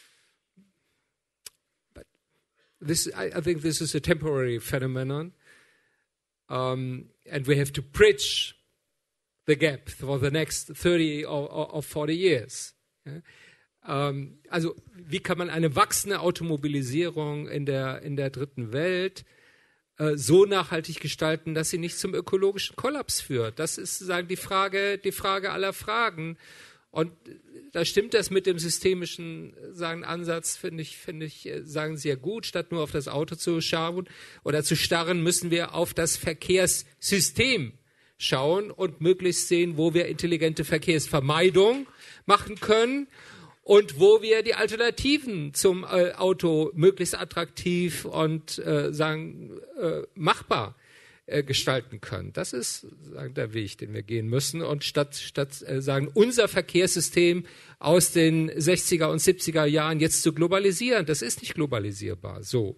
But I think this is a temporary phenomenon. And we have to bridge the gap for the next 30 or 40 years. Also, wie kann man eine wachsende Automobilisierung in der dritten Welt so nachhaltig gestalten, dass sie nicht zum ökologischen Kollaps führt? Das ist sozusagen die Frage aller Fragen. Und da stimmt das mit dem systemischen Ansatz, finde ich, sagen sehr gut. Statt nur auf das Auto zu schauen oder zu starren, müssen wir auf das Verkehrssystem schauen und möglichst sehen, wo wir intelligente Verkehrsvermeidung machen können und wo wir die Alternativen zum Auto möglichst attraktiv und machbar gestalten können. Das ist der Weg, den wir gehen müssen. Und statt unser Verkehrssystem aus den 60er und 70er Jahren jetzt zu globalisieren, das ist nicht globalisierbar. So.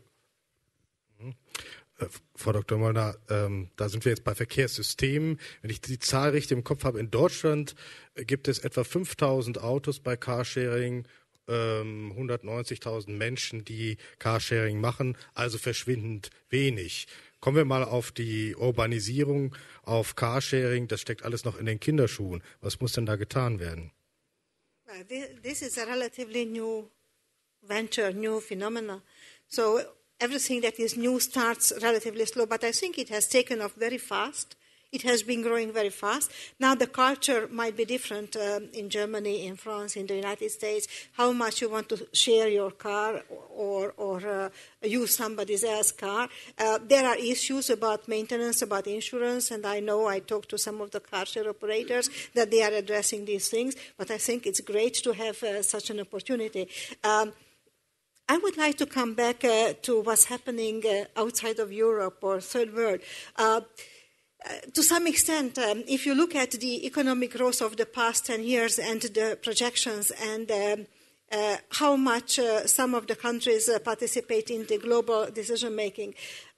Frau Dr. Molnar, da sind wir jetzt bei Verkehrssystemen. Wenn ich die Zahl richtig im Kopf habe, in Deutschland gibt es etwa 5.000 Autos bei Carsharing, 190.000 Menschen, die Carsharing machen, also verschwindend wenig. Kommen wir mal auf die Urbanisierung, auf Carsharing. Das steckt alles noch in den Kinderschuhen. Was muss denn da getan werden? This is a relatively new venture, new phenomena. So everything that is new starts relatively slow, but I think it has taken off very fast. It has been growing very fast. Now the culture might be different in Germany, in France, in the United States, how much you want to share your car or use somebody else's car. There are issues about maintenance, about insurance, and I know I talked to some of the car share operators that they are addressing these things, but I think it's great to have such an opportunity. I would like to come back to what's happening outside of Europe or third world. To some extent, if you look at the economic growth of the past 10 years and the projections and how much some of the countries participate in the global decision-making,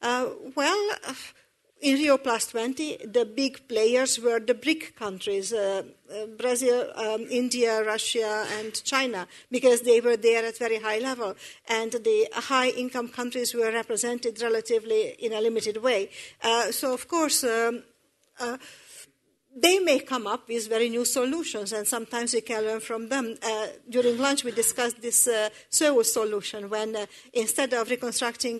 in Rio Plus 20, the big players were the BRIC countries, Brazil, India, Russia, and China, because they were there at very high level. And the high-income countries were represented relatively in a limited way. So, of course, they may come up with very new solutions, and sometimes we can learn from them. During lunch, we discussed this Seoul solution, when instead of reconstructing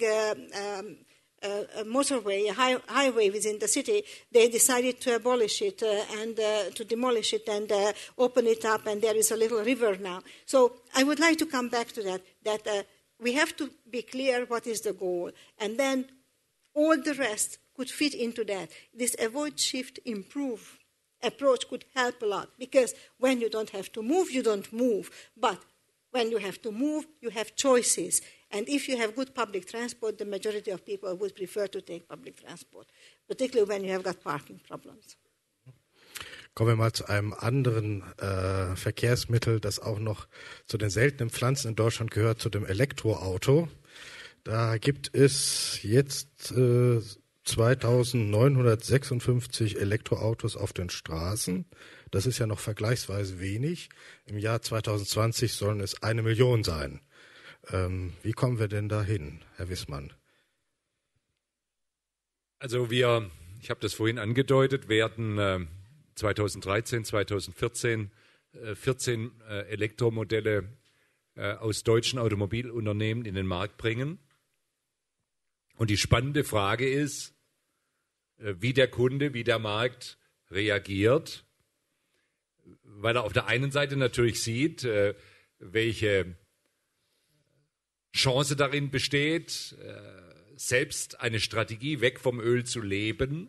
a motorway, a highway within the city, they decided to abolish it and to demolish it and open it up, and there is a little river now. So I would like to come back to that we have to be clear what is the goal, and then all the rest could fit into that. This avoid, shift, improve approach could help a lot, because when you don't have to move, you don't move. But when you have to move, you have choices. And if you have good public transport, the majority of people would prefer to take public transport, particularly when you have got parking problems. Kommen wir mal zu einem anderen Verkehrsmittel, das auch noch zu den seltenen Pflanzen in Deutschland gehört, zu dem Elektroauto. Da gibt es jetzt 2.956 Elektroautos auf den Straßen. Das ist ja noch vergleichsweise wenig. Im Jahr 2020 sollen es 1 Million sein. Wie kommen wir denn dahin, Herr Wissmann? Also ich habe das vorhin angedeutet, werden 2013, 2014 14 Elektromodelle aus deutschen Automobilunternehmen in den Markt bringen. Und die spannende Frage ist, wie der Kunde, wie der Markt reagiert, weil er auf der einen Seite natürlich sieht, welche Chance darin besteht, selbst eine Strategie weg vom Öl zu leben,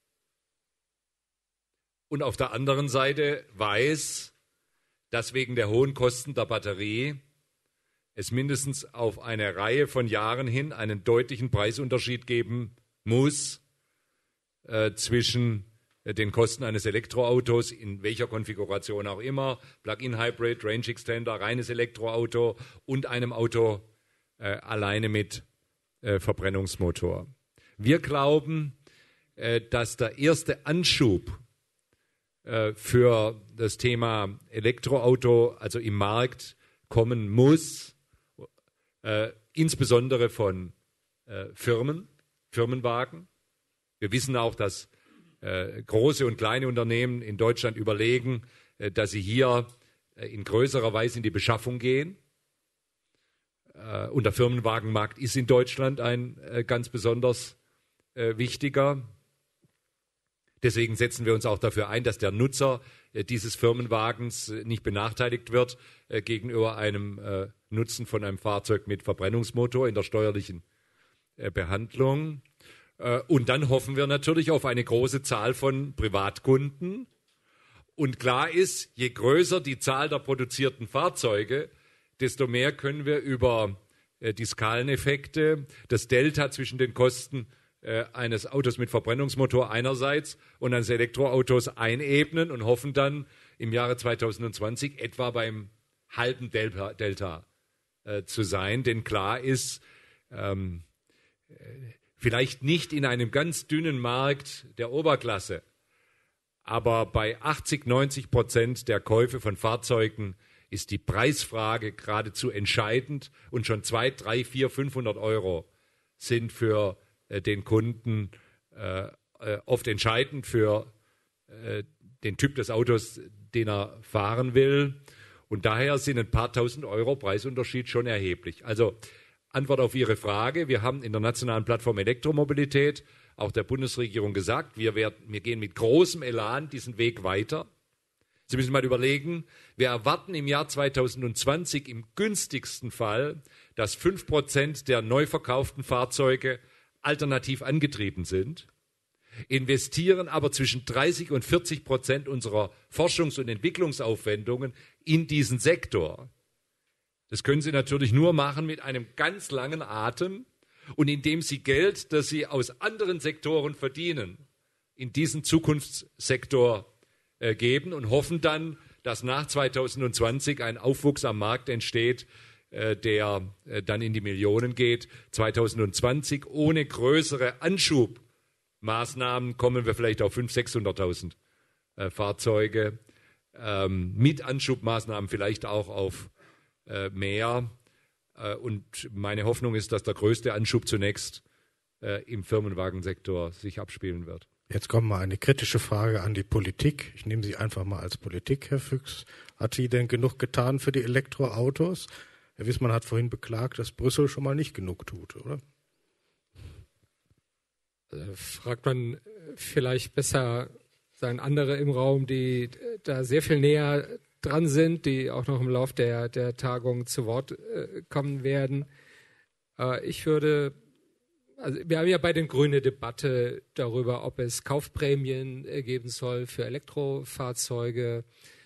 und auf der anderen Seite weiß, dass wegen der hohen Kosten der Batterie es mindestens auf eine Reihe von Jahren hin einen deutlichen Preisunterschied geben muss zwischen den Kosten eines Elektroautos, in welcher Konfiguration auch immer, Plug-in-Hybrid, Range Extender, reines Elektroauto und einem Auto alleine mit Verbrennungsmotor. Wir glauben, dass der erste Anschub für das Thema Elektroauto, also im Markt, kommen muss, insbesondere von Firmenwagen. Wir wissen auch, dass große und kleine Unternehmen in Deutschland überlegen, dass sie hier in größerer Weise in die Beschaffung gehen. Und der Firmenwagenmarkt ist in Deutschland ein ganz besonders wichtiger. Deswegen setzen wir uns auch dafür ein, dass der Nutzer dieses Firmenwagens nicht benachteiligt wird gegenüber einem Nutzen von einem Fahrzeug mit Verbrennungsmotor in der steuerlichen Behandlung. Und dann hoffen wir natürlich auf eine große Zahl von Privatkunden. Und klar ist, je größer die Zahl der produzierten Fahrzeuge, desto mehr können wir über die Skaleneffekte, das Delta zwischen den Kosten eines Autos mit Verbrennungsmotor einerseits und eines Elektroautos einebnen und hoffen dann im Jahre 2020 etwa beim halben Delta zu sein. Denn klar ist, vielleicht nicht in einem ganz dünnen Markt der Oberklasse, aber bei 80-90% der Käufe von Fahrzeugen ist die Preisfrage geradezu entscheidend und schon 200, 300, 400, 500 Euro sind für den Kunden oft entscheidend für den Typ des Autos, den er fahren will. Und daher sind ein paar tausend Euro Preisunterschied schon erheblich. Also Antwort auf Ihre Frage. Wir haben in der nationalen Plattform Elektromobilität auch der Bundesregierung gesagt, wir gehen mit großem Elan diesen Weg weiter. Sie müssen mal überlegen, wir erwarten im Jahr 2020 im günstigsten Fall, dass 5% der neu verkauften Fahrzeuge alternativ angetrieben sind, investieren aber zwischen 30% und 40% unserer Forschungs- und Entwicklungsaufwendungen in diesen Sektor. Das können Sie natürlich nur machen mit einem ganz langen Atem und indem Sie Geld, das Sie aus anderen Sektoren verdienen, in diesen Zukunftssektor geben und hoffen dann, dass nach 2020 ein Aufwuchs am Markt entsteht, der dann in die Millionen geht. 2020 ohne größere Anschubmaßnahmen kommen wir vielleicht auf 500.000, 600.000 Fahrzeuge. Mit Anschubmaßnahmen vielleicht auch auf mehr. Und meine Hoffnung ist, dass der größte Anschub zunächst im Firmenwagensektor sich abspielen wird. Jetzt kommt mal eine kritische Frage an die Politik. Ich nehme Sie einfach mal als Politik, Herr Füchs. Hat sie denn genug getan für die Elektroautos? Herr Wissmann hat vorhin beklagt, dass Brüssel schon mal nicht genug tut, oder? Fragt man vielleicht besser andere im Raum, die da sehr viel näher dran sind, die auch noch im Lauf der Tagung zu Wort kommen werden. Wir haben ja bei den Grünen eine Debatte darüber, ob es Kaufprämien geben soll für Elektrofahrzeuge.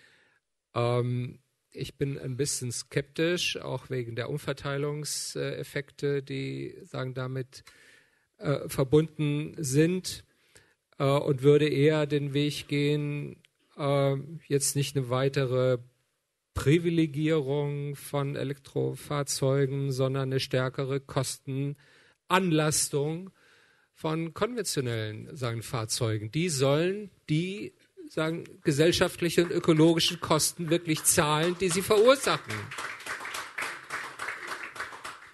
Ich bin ein bisschen skeptisch, auch wegen der Umverteilungseffekte, die damit verbunden sind, und würde eher den Weg gehen, jetzt nicht eine weitere Privilegierung von Elektrofahrzeugen, sondern eine stärkere Kostenanlastung von konventionellen Fahrzeugen. Die sollen die gesellschaftlichen und ökologischen Kosten wirklich zahlen, die sie verursachen.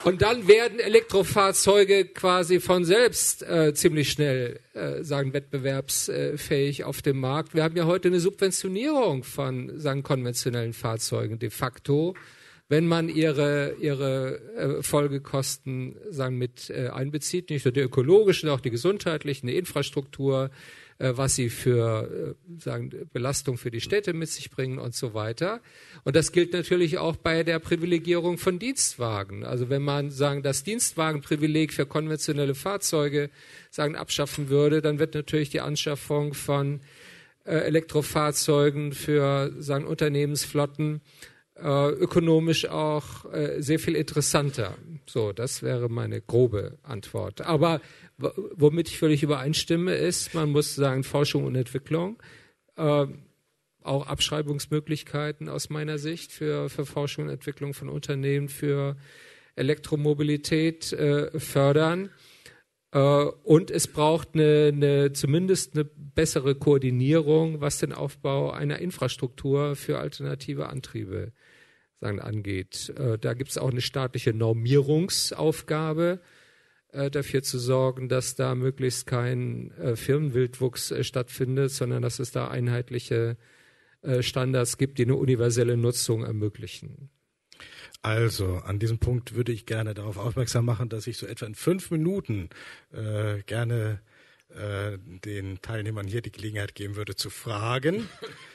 Und dann werden Elektrofahrzeuge quasi von selbst ziemlich schnell wettbewerbsfähig auf dem Markt. Wir haben ja heute eine Subventionierung von konventionellen Fahrzeugen de facto, wenn man ihre Folgekosten mit einbezieht, nicht nur die ökologischen, auch die gesundheitlichen, die Infrastruktur, was sie für Belastung für die Städte mit sich bringen und so weiter. Und das gilt natürlich auch bei der Privilegierung von Dienstwagen. Also wenn man das Dienstwagenprivileg für konventionelle Fahrzeuge abschaffen würde, dann wird natürlich die Anschaffung von Elektrofahrzeugen für Unternehmensflotten ökonomisch auch sehr viel interessanter. So, das wäre meine grobe Antwort. Aber womit ich völlig übereinstimme, ist, man muss Forschung und Entwicklung, auch Abschreibungsmöglichkeiten aus meiner Sicht für Forschung und Entwicklung von Unternehmen für Elektromobilität fördern. Und es braucht zumindest eine bessere Koordinierung, was den Aufbau einer Infrastruktur für alternative Antriebe angeht. Da gibt es auch eine staatliche Normierungsaufgabe, dafür zu sorgen, dass da möglichst kein Firmenwildwuchs stattfindet, sondern dass es da einheitliche Standards gibt, die eine universelle Nutzung ermöglichen. Also, an diesem Punkt würde ich gerne darauf aufmerksam machen, dass ich so etwa in 5 Minuten gerne den Teilnehmern hier die Gelegenheit geben würde, zu fragen.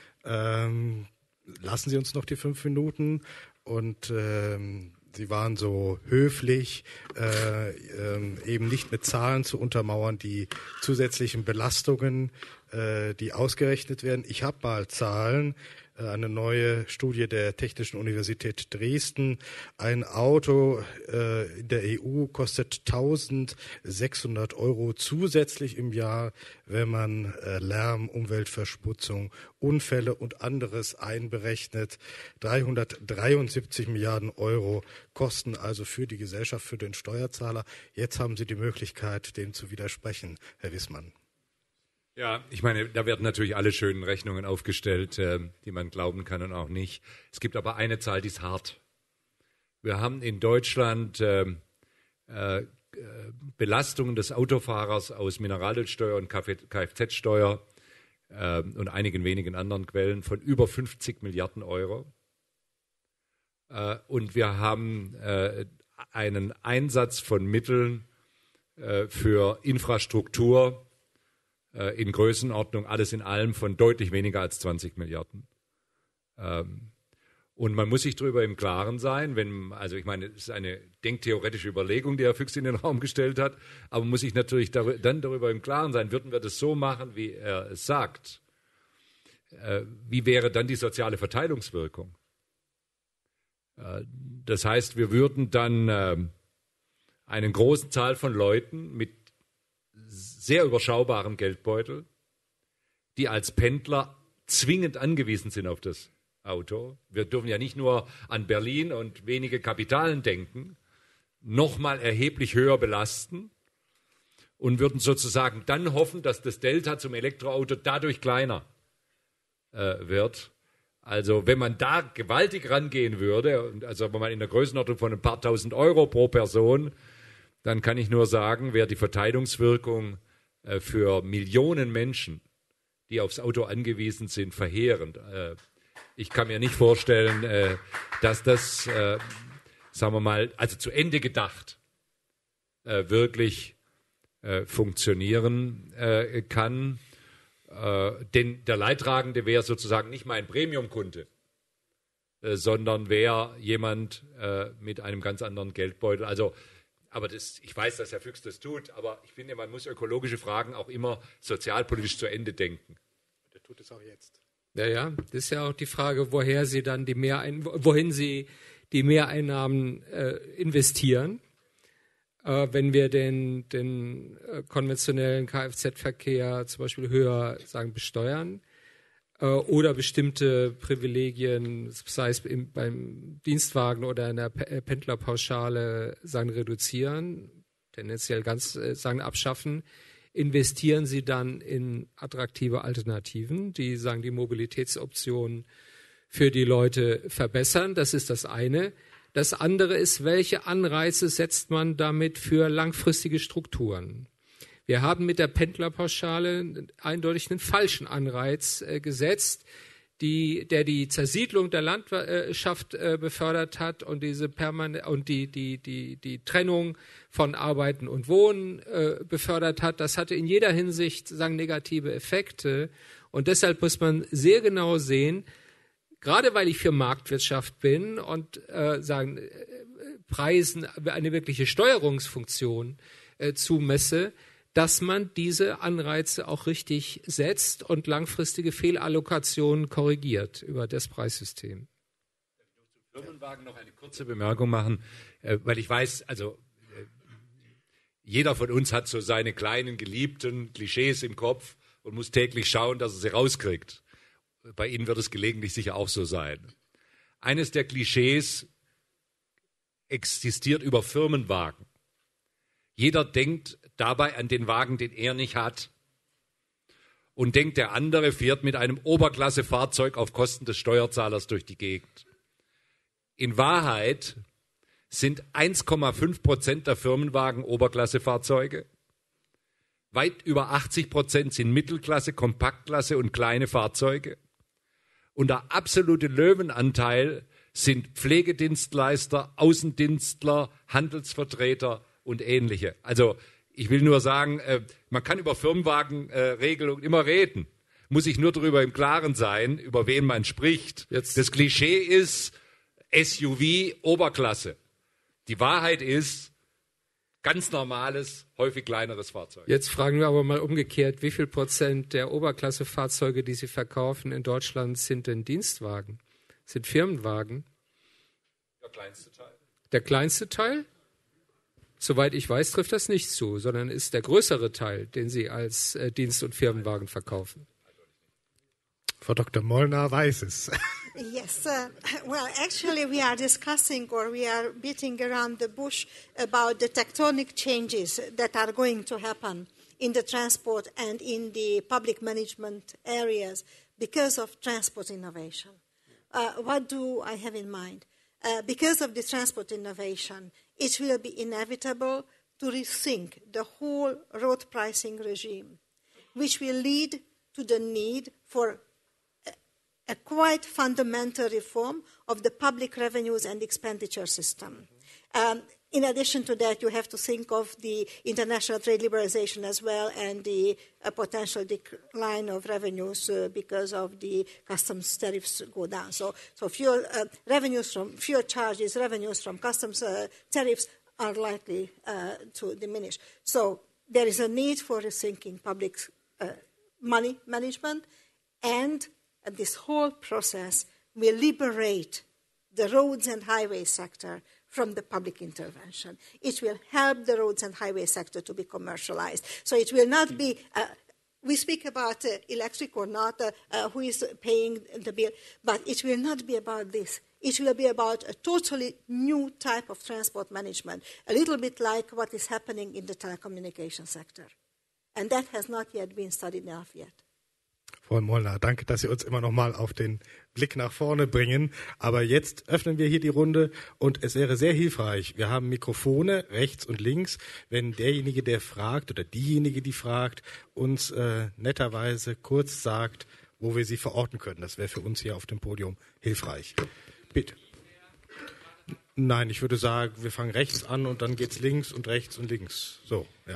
Lassen Sie uns noch die 5 Minuten und Sie waren so höflich, eben nicht mit Zahlen zu untermauern, die zusätzlichen Belastungen, die ausgerechnet werden. Ich habe mal Zahlen, eine neue Studie der Technischen Universität Dresden. Ein Auto in der EU kostet 1.600 € zusätzlich im Jahr, wenn man Lärm, Umweltverschmutzung, Unfälle und anderes einberechnet. 373 Milliarden € kosten also für die Gesellschaft, für den Steuerzahler. Jetzt haben Sie die Möglichkeit, dem zu widersprechen, Herr Wissmann. Ja, ich meine, da werden natürlich alle schönen Rechnungen aufgestellt, die man glauben kann und auch nicht. Es gibt aber eine Zahl, die ist hart. Wir haben in Deutschland Belastungen des Autofahrers aus Mineralölsteuer und Kfz-Steuer und einigen wenigen anderen Quellen von über 50 Milliarden €. Und wir haben einen Einsatz von Mitteln für Infrastruktur in Größenordnung, alles in allem von deutlich weniger als 20 Milliarden. Und man muss sich darüber im Klaren sein, ich meine, es ist eine denktheoretische Überlegung, die Herr Füchs in den Raum gestellt hat, aber man muss sich natürlich dann darüber im Klaren sein, würden wir das so machen, wie er es sagt, wie wäre dann die soziale Verteilungswirkung? Das heißt, wir würden dann eine große Zahl von Leuten mit sehr überschaubarem Geldbeutel, die als Pendler zwingend angewiesen sind auf das Auto. Wir dürfen ja nicht nur an Berlin und wenige Kapitalen denken, nochmal erheblich höher belasten und würden sozusagen dann hoffen, dass das Delta zum Elektroauto dadurch kleiner wird. Also wenn man da gewaltig rangehen würde, also wenn man in der Größenordnung von ein paar tausend € pro Person, dann kann ich nur sagen, wäre die Verteilungswirkung für Millionen Menschen, die aufs Auto angewiesen sind, verheerend. Ich kann mir nicht vorstellen, dass das, sagen wir mal, also zu Ende gedacht, wirklich funktionieren kann. Denn der Leidtragende wäre sozusagen nicht mein Premium-Kunde, sondern wäre jemand mit einem ganz anderen Geldbeutel. Aber ich weiß, dass Herr Füchs das tut, aber ich finde, man muss ökologische Fragen auch immer sozialpolitisch zu Ende denken. Der tut es auch jetzt. Ja, das ist ja auch die Frage, wohin Sie die Mehreinnahmen investieren. Wenn wir den konventionellen Kfz-Verkehr zum Beispiel höher besteuern oder bestimmte Privilegien, sei es beim Dienstwagen oder in der Pendlerpauschale, reduzieren, tendenziell ganz abschaffen, investieren Sie dann in attraktive Alternativen, die die Mobilitätsoptionen für die Leute verbessern. Das ist das eine. Das andere ist, welche Anreize setzt man damit für langfristige Strukturen? Wir haben mit der Pendlerpauschale eindeutig einen falschen Anreiz gesetzt, der die Zersiedlung der Landwirtschaft befördert hat und die Trennung von Arbeiten und Wohnen befördert hat. Das hatte in jeder Hinsicht negative Effekte. Und deshalb muss man sehr genau sehen, gerade weil ich für Marktwirtschaft bin und Preisen eine wirkliche Steuerungsfunktion zumesse, dass man diese Anreize auch richtig setzt und langfristige Fehlallokationen korrigiert über das Preissystem. Ich will zum Firmenwagen noch eine kurze Bemerkung machen, weil ich weiß, jeder von uns hat so seine kleinen geliebten Klischees im Kopf und muss täglich schauen, dass er sie rauskriegt. Bei Ihnen wird es gelegentlich sicher auch so sein. Eines der Klischees existiert über Firmenwagen. Jeder denkt dabei an den Wagen, den er nicht hat. Und denkt, der andere fährt mit einem Oberklassefahrzeug auf Kosten des Steuerzahlers durch die Gegend. In Wahrheit sind 1,5% der Firmenwagen Oberklassefahrzeuge. Weit über 80% sind Mittelklasse, Kompaktklasse und kleine Fahrzeuge. Und der absolute Löwenanteil sind Pflegedienstleister, Außendienstler, Handelsvertreter und ähnliche. Also ich will nur sagen, man kann über Firmenwagenregelungen immer reden. Muss ich nur darüber im Klaren sein, über wen man spricht. Das Klischee ist SUV Oberklasse. Die Wahrheit ist ganz normales, häufig kleineres Fahrzeug. Jetzt fragen wir aber mal umgekehrt, wie viel Prozent der Oberklassefahrzeuge, die Sie verkaufen in Deutschland, sind denn Dienstwagen? Sind Firmenwagen? Der kleinste Teil. Der kleinste Teil? Soweit ich weiß, trifft das nicht zu, sondern ist der größere Teil, den Sie als Dienst- und Firmenwagen verkaufen. Frau Dr. Molnar weiß es. Yes. Well, actually, we are discussing or we are beating around the bush about the tectonic changes that are going to happen in the transport and in the public management areas because of transport innovation. What do I have in mind? Because of the transport innovation, it will be inevitable to rethink the whole road pricing regime, which will lead to the need for a quite fundamental reform of the public revenues and expenditure system. In addition to that, you have to think of the international trade liberalization as well and the potential decline of revenues because of the customs tariffs go down. So fewer revenues from fuel charges, revenues from customs tariffs are likely to diminish. So there is a need for rethinking public money management, and this whole process will liberate the roads and highway sector from the public intervention. It will help the roads and highway sector to be commercialized. So it will not be, we speak about electric or not, who is paying the bill, but it will not be about this. It will be about a totally new type of transport management, a little bit like what is happening in the telecommunication sector. And that has not yet been studied enough yet. Frau Molnar, danke, dass Sie uns immer noch mal auf den Blick nach vorne bringen. Aber jetzt öffnen wir hier die Runde und es wäre sehr hilfreich. Wir haben Mikrofone rechts und links. Wenn derjenige, der fragt oder diejenige, die fragt, uns netterweise kurz sagt, wo wir sie verorten können. Das wäre für uns hier auf dem Podium hilfreich. Bitte. Nein, ich würde sagen, wir fangen rechts an und dann geht's links und rechts und links. So, ja.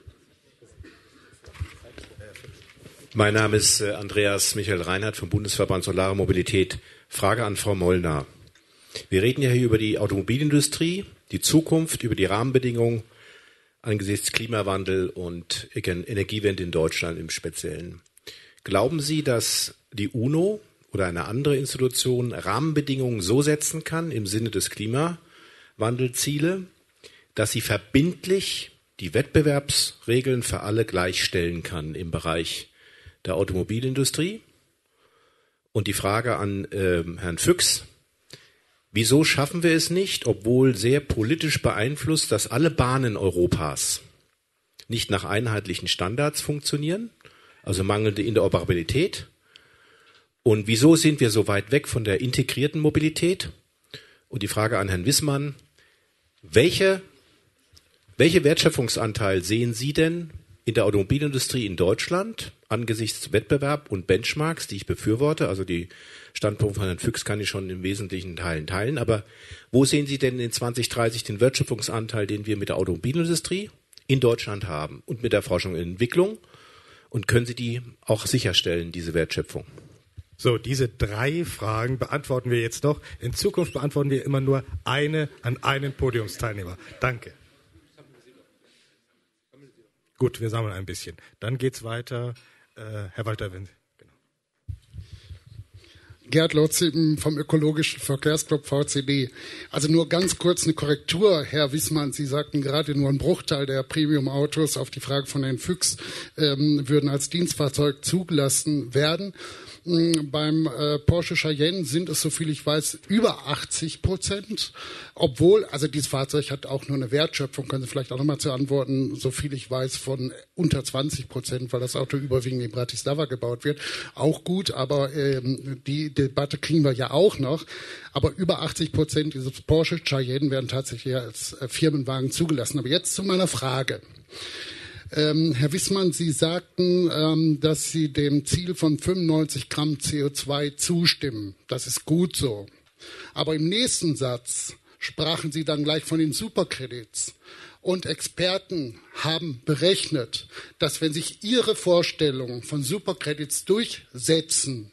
Mein Name ist Andreas Michael Reinhardt vom Bundesverband Solare Mobilität. Frage an Frau Molnar. Wir reden ja hier über die Automobilindustrie, die Zukunft, über die Rahmenbedingungen angesichts Klimawandel und Energiewende in Deutschland im Speziellen. Glauben Sie, dass die UNO oder eine andere Institution Rahmenbedingungen so setzen kann im Sinne des Klimawandelziele, dass sie verbindlich die Wettbewerbsregeln für alle gleichstellen kann im Bereich der Automobilindustrie? Und die Frage an Herrn Füchs: Wieso schaffen wir es nicht, obwohl sehr politisch beeinflusst, dass alle Bahnen Europas nicht nach einheitlichen Standards funktionieren, also mangelnde Interoperabilität? Und wieso sind wir so weit weg von der integrierten Mobilität? Und die Frage an Herrn Wissmann, welche Wertschöpfungsanteil sehen Sie denn in der Automobilindustrie in Deutschland angesichts Wettbewerb und Benchmarks, die ich befürworte? Also die Standpunkt von Herrn Füchs kann ich schon in wesentlichen Teilen teilen. Aber wo sehen Sie denn in 2030 den Wertschöpfungsanteil, den wir mit der Automobilindustrie in Deutschland haben und mit der Forschung und Entwicklung? Und können Sie die auch sicherstellen, diese Wertschöpfung? So, diese 3 Fragen beantworten wir jetzt noch. In Zukunft beantworten wir immer nur eine an einen Podiumsteilnehmer. Danke. Gut, wir sammeln ein bisschen. Dann geht's weiter. Herr Walter Wendt. Genau. Gerd Lotz vom Ökologischen Verkehrsclub VCD. Also nur ganz kurz eine Korrektur, Herr Wissmann. Sie sagten gerade, nur ein Bruchteil der Premium-Autos auf die Frage von Herrn Füchs würden als Dienstfahrzeug zugelassen werden. Beim Porsche Cayenne sind es, soviel ich weiß, über 80%. Obwohl, also dieses Fahrzeug hat auch nur eine Wertschöpfung, können Sie vielleicht auch nochmal zu antworten, soviel ich weiß, von unter 20%, weil das Auto überwiegend in Bratislava gebaut wird. Auch gut, aber die Debatte kriegen wir ja auch noch. Aber über 80% dieses Porsche Cayenne werden tatsächlich als Firmenwagen zugelassen. Aber jetzt zu meiner Frage. Herr Wissmann, Sie sagten, dass Sie dem Ziel von 95 Gramm CO2 zustimmen. Das ist gut so. Aber im nächsten Satz sprachen Sie dann gleich von den Superkredits. Und Experten haben berechnet, dass wenn sich Ihre Vorstellungen von Superkredits durchsetzen,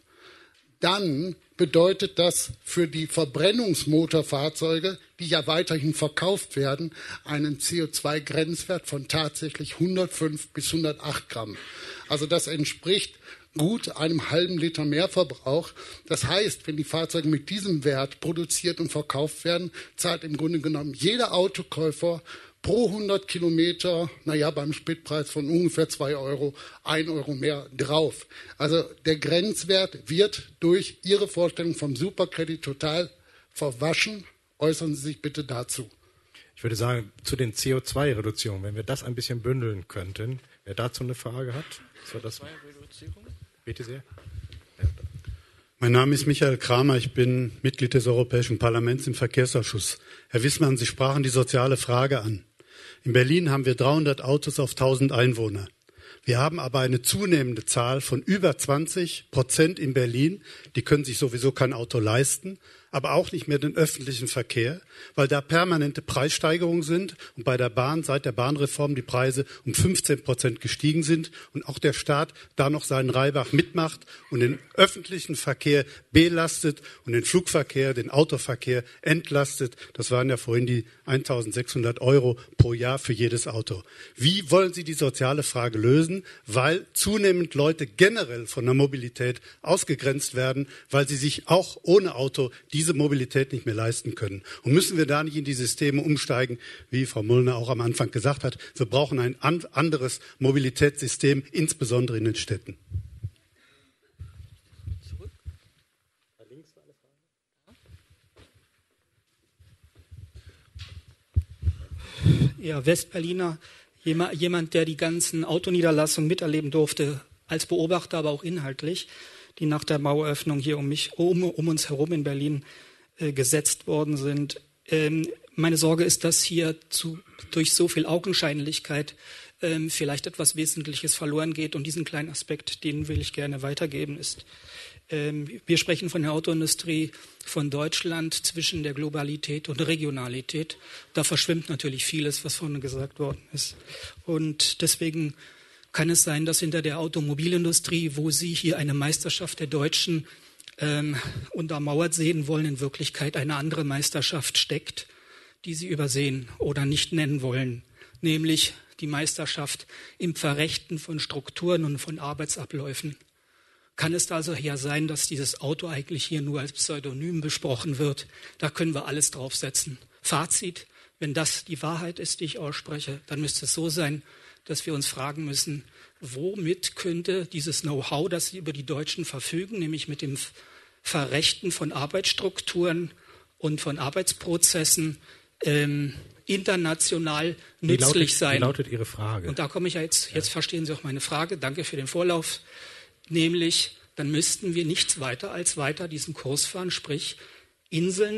dann bedeutet das für die Verbrennungsmotorfahrzeuge, die ja weiterhin verkauft werden, einen CO2-Grenzwert von tatsächlich 105 bis 108 Gramm. Also das entspricht gut einem halben Liter Mehrverbrauch. Das heißt, wenn die Fahrzeuge mit diesem Wert produziert und verkauft werden, zahlt im Grunde genommen jeder Autokäufer pro 100 Kilometer, beim Spritpreis von ungefähr 2 Euro, 1 Euro mehr drauf. Also der Grenzwert wird durch Ihre Vorstellung vom Superkredit total verwaschen. Äußern Sie sich bitte dazu. Ich würde sagen, zu den CO2-Reduzierungen, wenn wir das ein bisschen bündeln könnten, wer dazu eine Frage hat. CO2-Reduzierung? Bitte sehr. Ja. Mein Name ist Michael Kramer, ich bin Mitglied des Europäischen Parlaments im Verkehrsausschuss. Herr Wissmann, Sie sprachen die soziale Frage an. In Berlin haben wir 300 Autos auf 1000 Einwohner. Wir haben aber eine zunehmende Zahl von über 20% in Berlin, die können sich sowieso kein Auto leisten, aber auch nicht mehr den öffentlichen Verkehr, weil da permanente Preissteigerungen sind und bei der Bahn seit der Bahnreform die Preise um 15% gestiegen sind und auch der Staat da noch seinen Reibach mitmacht und den öffentlichen Verkehr belastet und den Flugverkehr, den Autoverkehr entlastet. Das waren ja vorhin die 1.600 Euro pro Jahr für jedes Auto. Wie wollen Sie die soziale Frage lösen? Weil zunehmend Leute generell von der Mobilität ausgegrenzt werden, weil sie sich auch ohne Auto diese Mobilität nicht mehr leisten können. Und müssen wir da nicht in die Systeme umsteigen, wie Frau Mullner auch am Anfang gesagt hat? Wir brauchen ein anderes Mobilitätssystem, insbesondere in den Städten. Ja, Westberliner, jemand, der die ganzen Autoniederlassungen miterleben durfte, als Beobachter, aber auch inhaltlich, die nach der Maueröffnung hier um uns herum in Berlin gesetzt worden sind. Meine Sorge ist, dass hier durch so viel Augenscheinlichkeit vielleicht etwas Wesentliches verloren geht. Und diesen kleinen Aspekt, den will ich gerne weitergeben, ist, wir sprechen von der Autoindustrie von Deutschland zwischen der Globalität und Regionalität. Da verschwimmt natürlich vieles, was vorhin gesagt worden ist. Und deswegen kann es sein, dass hinter der Automobilindustrie, wo Sie hier eine Meisterschaft der Deutschen untermauert sehen wollen, in Wirklichkeit eine andere Meisterschaft steckt, die Sie übersehen oder nicht nennen wollen, nämlich die Meisterschaft im Verrechten von Strukturen und von Arbeitsabläufen. Kann es also ja sein, dass dieses Auto eigentlich hier nur als Pseudonym besprochen wird? Da können wir alles draufsetzen. Fazit, wenn das die Wahrheit ist, die ich ausspreche, dann müsste es so sein, dass wir uns fragen müssen, womit könnte dieses Know-how, das Sie über die Deutschen verfügen, nämlich mit dem Verrechten von Arbeitsstrukturen und von Arbeitsprozessen, international nützlich sein. Wie lautet Ihre Frage? Und da komme ich jetzt verstehen Sie auch meine Frage, danke für den Vorlauf, nämlich dann müssten wir nichts weiter als diesen Kurs fahren, sprich Inseln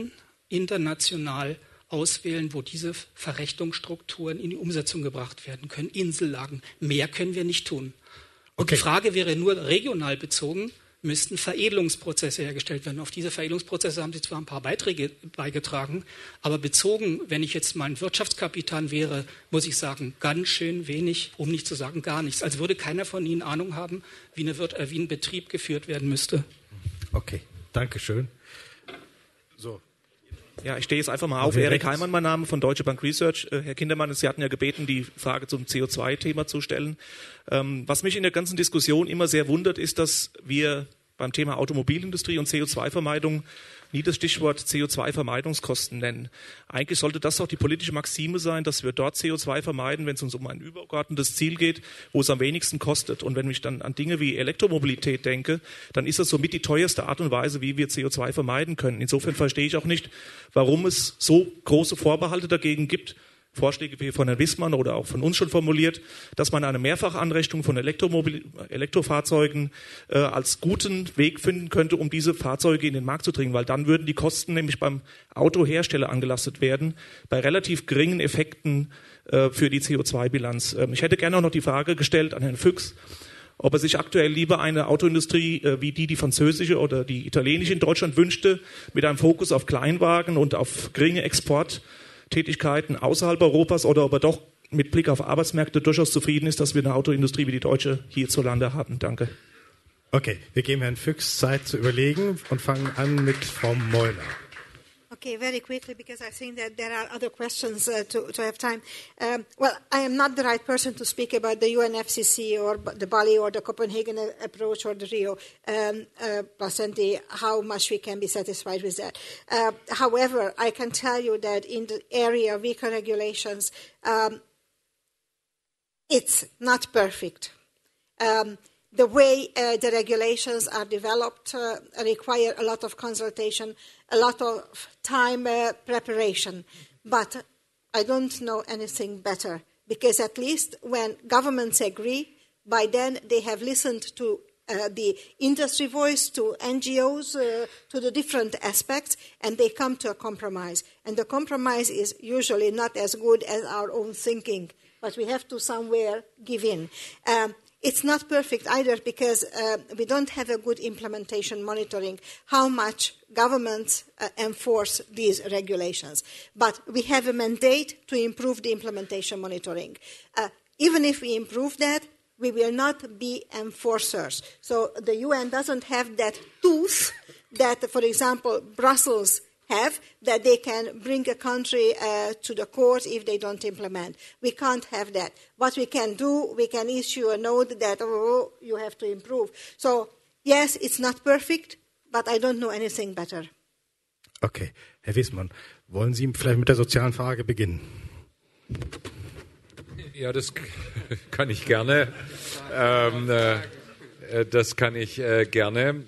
international auswählen, wo diese Verrechnungsstrukturen in die Umsetzung gebracht werden können. Insellagen. Mehr können wir nicht tun. Und die Frage wäre nur regional bezogen, müssten Veredelungsprozesse hergestellt werden. Auf diese Veredelungsprozesse haben Sie zwar ein paar Beiträge beigetragen, aber bezogen, wenn ich jetzt mal ein Wirtschaftskapitan wäre, muss ich sagen, ganz schön wenig, um nicht zu sagen gar nichts. Also würde keiner von Ihnen Ahnung haben, wie ein Betrieb geführt werden müsste. Okay, danke schön. So. Ja, ich stehe jetzt einfach mal auf. Erik Heimann, mein Name, von Deutsche Bank Research. Herr Kindermann, Sie hatten ja gebeten, die Frage zum CO2-Thema zu stellen. Was mich in der ganzen Diskussion immer sehr wundert, ist, dass wir beim Thema Automobilindustrie und CO2-Vermeidung nie das Stichwort CO2-Vermeidungskosten nennen. Eigentlich sollte das doch die politische Maxime sein, dass wir dort CO2 vermeiden, wenn es uns um ein übergeordnetes Ziel geht, wo es am wenigsten kostet. Und wenn ich dann an Dinge wie Elektromobilität denke, dann ist das somit die teuerste Art und Weise, wie wir CO2 vermeiden können. Insofern verstehe ich auch nicht, warum es so große Vorbehalte dagegen gibt, Vorschläge wie von Herrn Wissmann oder auch von uns schon formuliert, dass man eine Mehrfachanrechnung von Elektrofahrzeugen als guten Weg finden könnte, um diese Fahrzeuge in den Markt zu bringen, weil dann würden die Kosten nämlich beim Autohersteller angelastet werden, bei relativ geringen Effekten für die CO2-Bilanz. Ich hätte gerne auch noch die Frage gestellt an Herrn Füchs, ob er sich aktuell lieber eine Autoindustrie wie die französische oder die italienische in Deutschland wünschte, mit einem Fokus auf Kleinwagen und auf geringe Exporttätigkeiten außerhalb Europas, oder ob er doch mit Blick auf Arbeitsmärkte durchaus zufrieden ist, dass wir eine Autoindustrie wie die deutsche hierzulande haben. Danke. Okay, wir geben Herrn Füchs Zeit zu überlegen und fangen an mit Frau Molnar. Okay, very quickly, because I think that there are other questions to have time. Well, I am not the right person to speak about the UNFCCC or the Bali or the Copenhagen approach or the Rio +20, how much we can be satisfied with that. However, I can tell you that in the area of eco-regulations, it's not perfect. The way the regulations are developed require a lot of consultation, a lot of time preparation. But I don't know anything better, because at least when governments agree, by then they have listened to the industry voice, to NGOs, to the different aspects, and they come to a compromise. And the compromise is usually not as good as our own thinking, but we have to somewhere give in. It's not perfect either, because we don't have a good implementation monitoring, how much governments enforce these regulations. But we have a mandate to improve the implementation monitoring. Even if we improve that, we will not be enforcers. So the UN doesn't have that tooth that, for example, Brussels have, that they can bring a country to the court if they don't implement. We can't have that. What we can do, we can issue a note that, oh, you have to improve. So, yes, it's not perfect, but I don't know anything better. Okay, Herr Wissmann, wollen Sie vielleicht mit der sozialen Frage beginnen? Ja, das kann ich gerne. Das kann ich gerne.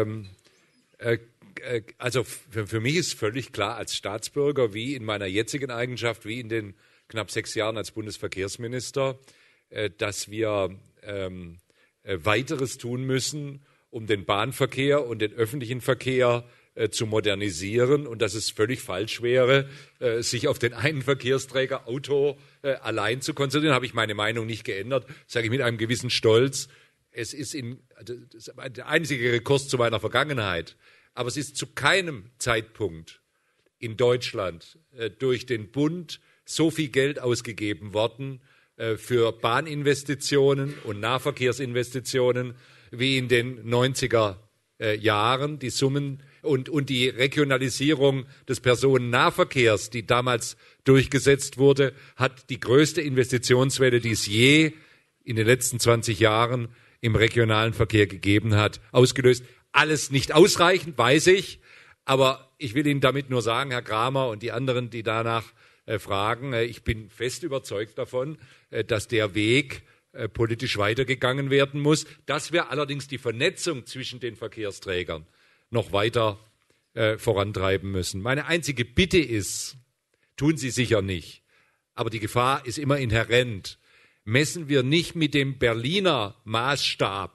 Also für mich ist völlig klar, als Staatsbürger, wie in meiner jetzigen Eigenschaft, wie in den knapp 6 Jahren als Bundesverkehrsminister, dass wir weiteres tun müssen, um den Bahnverkehr und den öffentlichen Verkehr zu modernisieren, und dass es völlig falsch wäre, sich auf den einen Verkehrsträger, Auto, allein zu konzentrieren. Habe ich meine Meinung nicht geändert, sage ich mit einem gewissen Stolz. Es ist der einzige Rekurs zu meiner Vergangenheit. Aber es ist zu keinem Zeitpunkt in Deutschland durch den Bund so viel Geld ausgegeben worden für Bahninvestitionen und Nahverkehrsinvestitionen wie in den 90er Jahren. Die Summen und die Regionalisierung des Personennahverkehrs, die damals durchgesetzt wurde, hat die größte Investitionswelle, die es je in den letzten 20 Jahren im regionalen Verkehr gegeben hat, ausgelöst. Alles nicht ausreichend, weiß ich, aber ich will Ihnen damit nur sagen, Herr Kramer und die anderen, die danach fragen, ich bin fest überzeugt davon, dass der Weg politisch weitergegangen werden muss, dass wir allerdings die Vernetzung zwischen den Verkehrsträgern noch weiter vorantreiben müssen. Meine einzige Bitte ist, tun Sie sicher nicht, aber die Gefahr ist immer inhärent, messen wir nicht mit dem Berliner Maßstab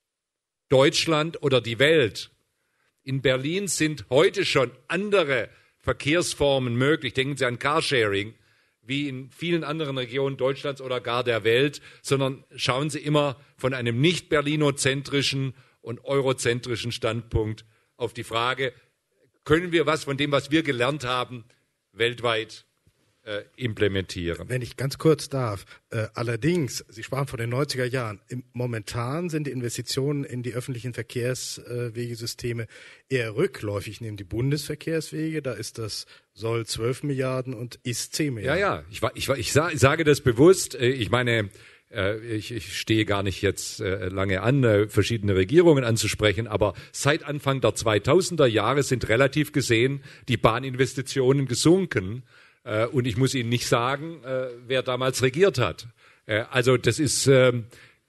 Deutschland oder die Welt. In Berlin sind heute schon andere Verkehrsformen möglich. Denken Sie an Carsharing, wie in vielen anderen Regionen Deutschlands oder gar der Welt, sondern schauen Sie immer von einem nicht berlinozentrischen und eurozentrischen Standpunkt auf die Frage, können wir was von dem, was wir gelernt haben, weltweit implementieren. Wenn ich ganz kurz darf, allerdings, Sie sprachen von den 90er Jahren, momentan sind die Investitionen in die öffentlichen Verkehrswegesysteme eher rückläufig. Nehmen die Bundesverkehrswege, da ist das Soll 12 Milliarden und ist 10 Milliarden. Ja, ich sage das bewusst. Ich meine, ich stehe gar nicht jetzt lange an, verschiedene Regierungen anzusprechen, aber seit Anfang der 2000er Jahre sind relativ gesehen die Bahninvestitionen gesunken. Und ich muss Ihnen nicht sagen, wer damals regiert hat. Also das ist so.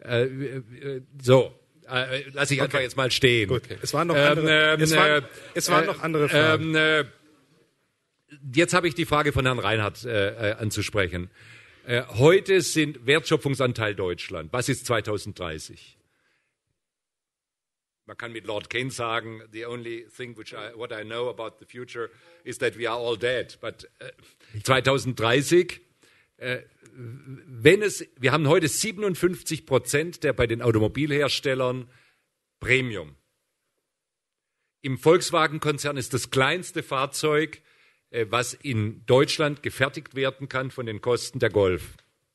Lass ich einfach jetzt mal stehen. Gut. Es waren noch andere Fragen. Jetzt habe ich die Frage von Herrn Reinhardt anzusprechen. Heute sind Wertschöpfungsanteil Deutschland. Was ist 2030? Man kann mit Lord Keynes sagen, the only thing what I know about the future is that we are all dead. But 2030, wir haben heute 57% der bei den Automobilherstellern Premium. Im Volkswagen-Konzern ist das kleinste Fahrzeug, was in Deutschland gefertigt werden kann von den Kosten der Golf.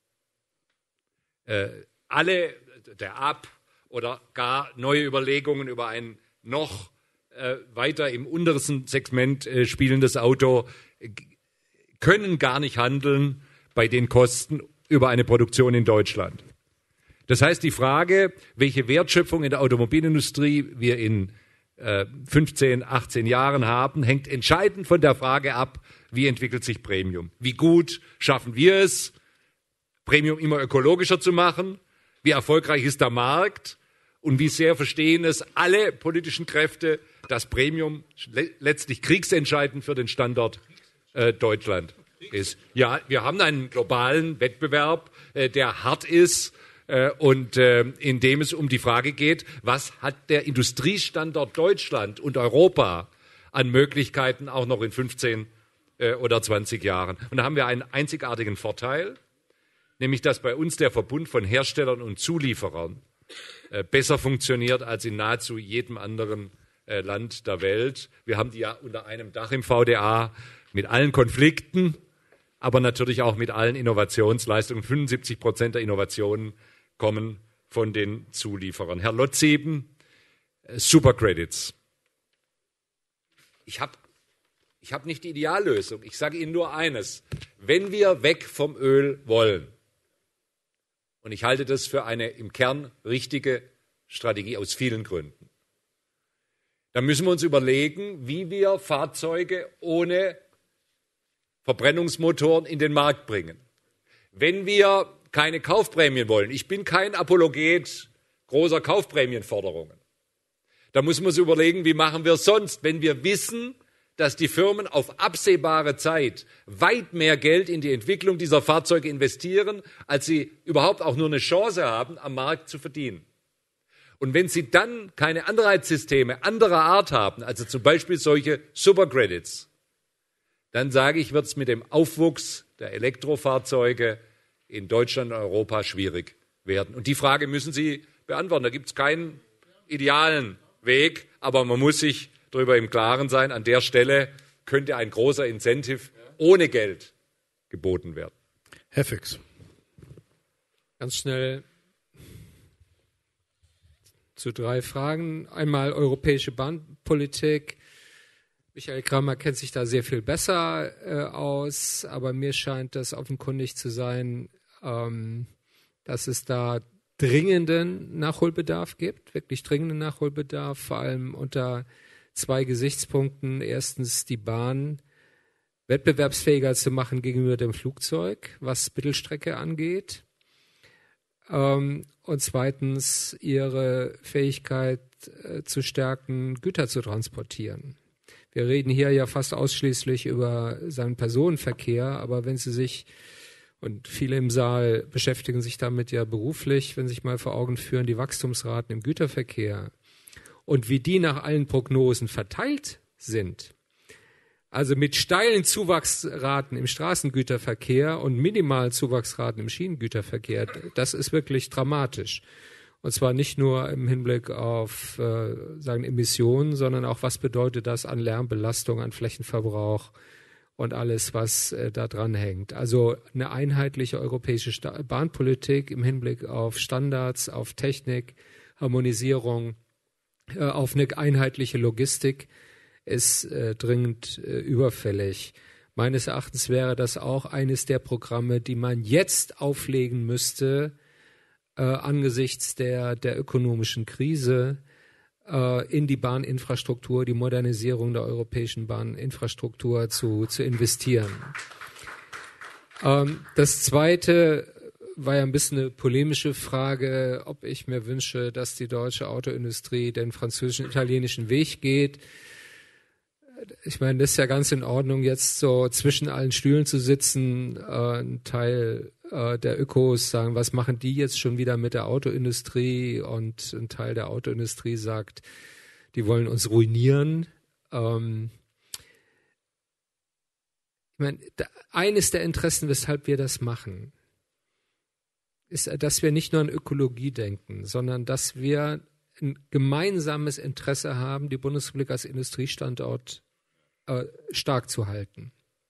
Der Ab oder gar neue Überlegungen über ein noch weiter im untersten Segment spielendes Auto können gar nicht handeln bei den Kosten über eine Produktion in Deutschland. Das heißt, die Frage, welche Wertschöpfung in der Automobilindustrie wir in 15, 18 Jahren haben, hängt entscheidend von der Frage ab, wie entwickelt sich Premium? Wie gut schaffen wir es, Premium immer ökologischer zu machen? Wie erfolgreich ist der Markt? Und wie sehr verstehen es alle politischen Kräfte, dass Premium letztlich kriegsentscheidend für den Standort Deutschland ist. Ja, wir haben einen globalen Wettbewerb, der hart ist und in dem es um die Frage geht, was hat der Industriestandort Deutschland und Europa an Möglichkeiten auch noch in 15 oder 20 Jahren. Und da haben wir einen einzigartigen Vorteil, nämlich dass bei uns der Verbund von Herstellern und Zulieferern besser funktioniert als in nahezu jedem anderen Land der Welt. Wir haben die ja unter einem Dach im VDA mit allen Konflikten, aber natürlich auch mit allen Innovationsleistungen. 75% der Innovationen kommen von den Zulieferern. Herr Lotzeben, Supercredits. Ich hab nicht die Ideallösung. Ich sage Ihnen nur eines. Wenn wir weg vom Öl wollen, und ich halte das für eine im Kern richtige Strategie aus vielen Gründen, dann müssen wir uns überlegen, wie wir Fahrzeuge ohne Verbrennungsmotoren in den Markt bringen. Wenn wir keine Kaufprämien wollen, ich bin kein Apologet großer Kaufprämienforderungen, dann muss man sich überlegen, wie machen wir es sonst, wenn wir wissen, dass die Firmen auf absehbare Zeit weit mehr Geld in die Entwicklung dieser Fahrzeuge investieren, als sie überhaupt auch nur eine Chance haben, am Markt zu verdienen. Und wenn sie dann keine Anreizsysteme anderer Art haben, also zum Beispiel solche Supercredits, dann sage ich, wird es mit dem Aufwuchs der Elektrofahrzeuge in Deutschland und Europa schwierig werden. Und die Frage müssen Sie beantworten. Da gibt es keinen idealen Weg, aber man muss sich darüber im Klaren sein, an der Stelle könnte ein großer Incentive ohne Geld geboten werden. Herr Füchs. Ganz schnell zu 3 Fragen. Einmal europäische Bahnpolitik. Michael Kramer kennt sich da sehr viel besser aus, aber mir scheint das offenkundig zu sein, dass es da dringenden Nachholbedarf gibt, wirklich dringenden Nachholbedarf, vor allem unter 2 Gesichtspunkten. Erstens, die Bahn wettbewerbsfähiger zu machen gegenüber dem Flugzeug, was Mittelstrecke angeht. Und zweitens, ihre Fähigkeit zu stärken, Güter zu transportieren. Wir reden hier ja fast ausschließlich über seinen Personenverkehr, aber wenn Sie sich, und viele im Saal beschäftigen sich damit ja beruflich, wenn Sie sich mal vor Augen führen, die Wachstumsraten im Güterverkehr und wie die nach allen Prognosen verteilt sind. Also mit steilen Zuwachsraten im Straßengüterverkehr und minimalen Zuwachsraten im Schienengüterverkehr, das ist wirklich dramatisch. Und zwar nicht nur im Hinblick auf Emissionen, sondern auch, was bedeutet das an Lärmbelastung, an Flächenverbrauch und alles, was da dran hängt. Also eine einheitliche europäische Bahnpolitik im Hinblick auf Standards, auf Technik, Harmonisierung, auf eine einheitliche Logistik ist dringend überfällig. Meines Erachtens wäre das auch eines der Programme, die man jetzt auflegen müsste, angesichts der ökonomischen Krise, in die Bahninfrastruktur, die Modernisierung der europäischen Bahninfrastruktur zu investieren. Das Zweite war ja ein bisschen eine polemische Frage, ob ich mir wünsche, dass die deutsche Autoindustrie den französischen, italienischen Weg geht. Ich meine, das ist ja ganz in Ordnung, jetzt so zwischen allen Stühlen zu sitzen. Ein Teil der Ökos sagen, was machen die jetzt schon wieder mit der Autoindustrie? Und ein Teil der Autoindustrie sagt, die wollen uns ruinieren. Ich meine, eines der Interessen, weshalb wir das machen, ist, dass wir nicht nur an Ökologie denken, sondern dass wir ein gemeinsames Interesse haben, die Bundesrepublik als Industriestandort stark zu halten.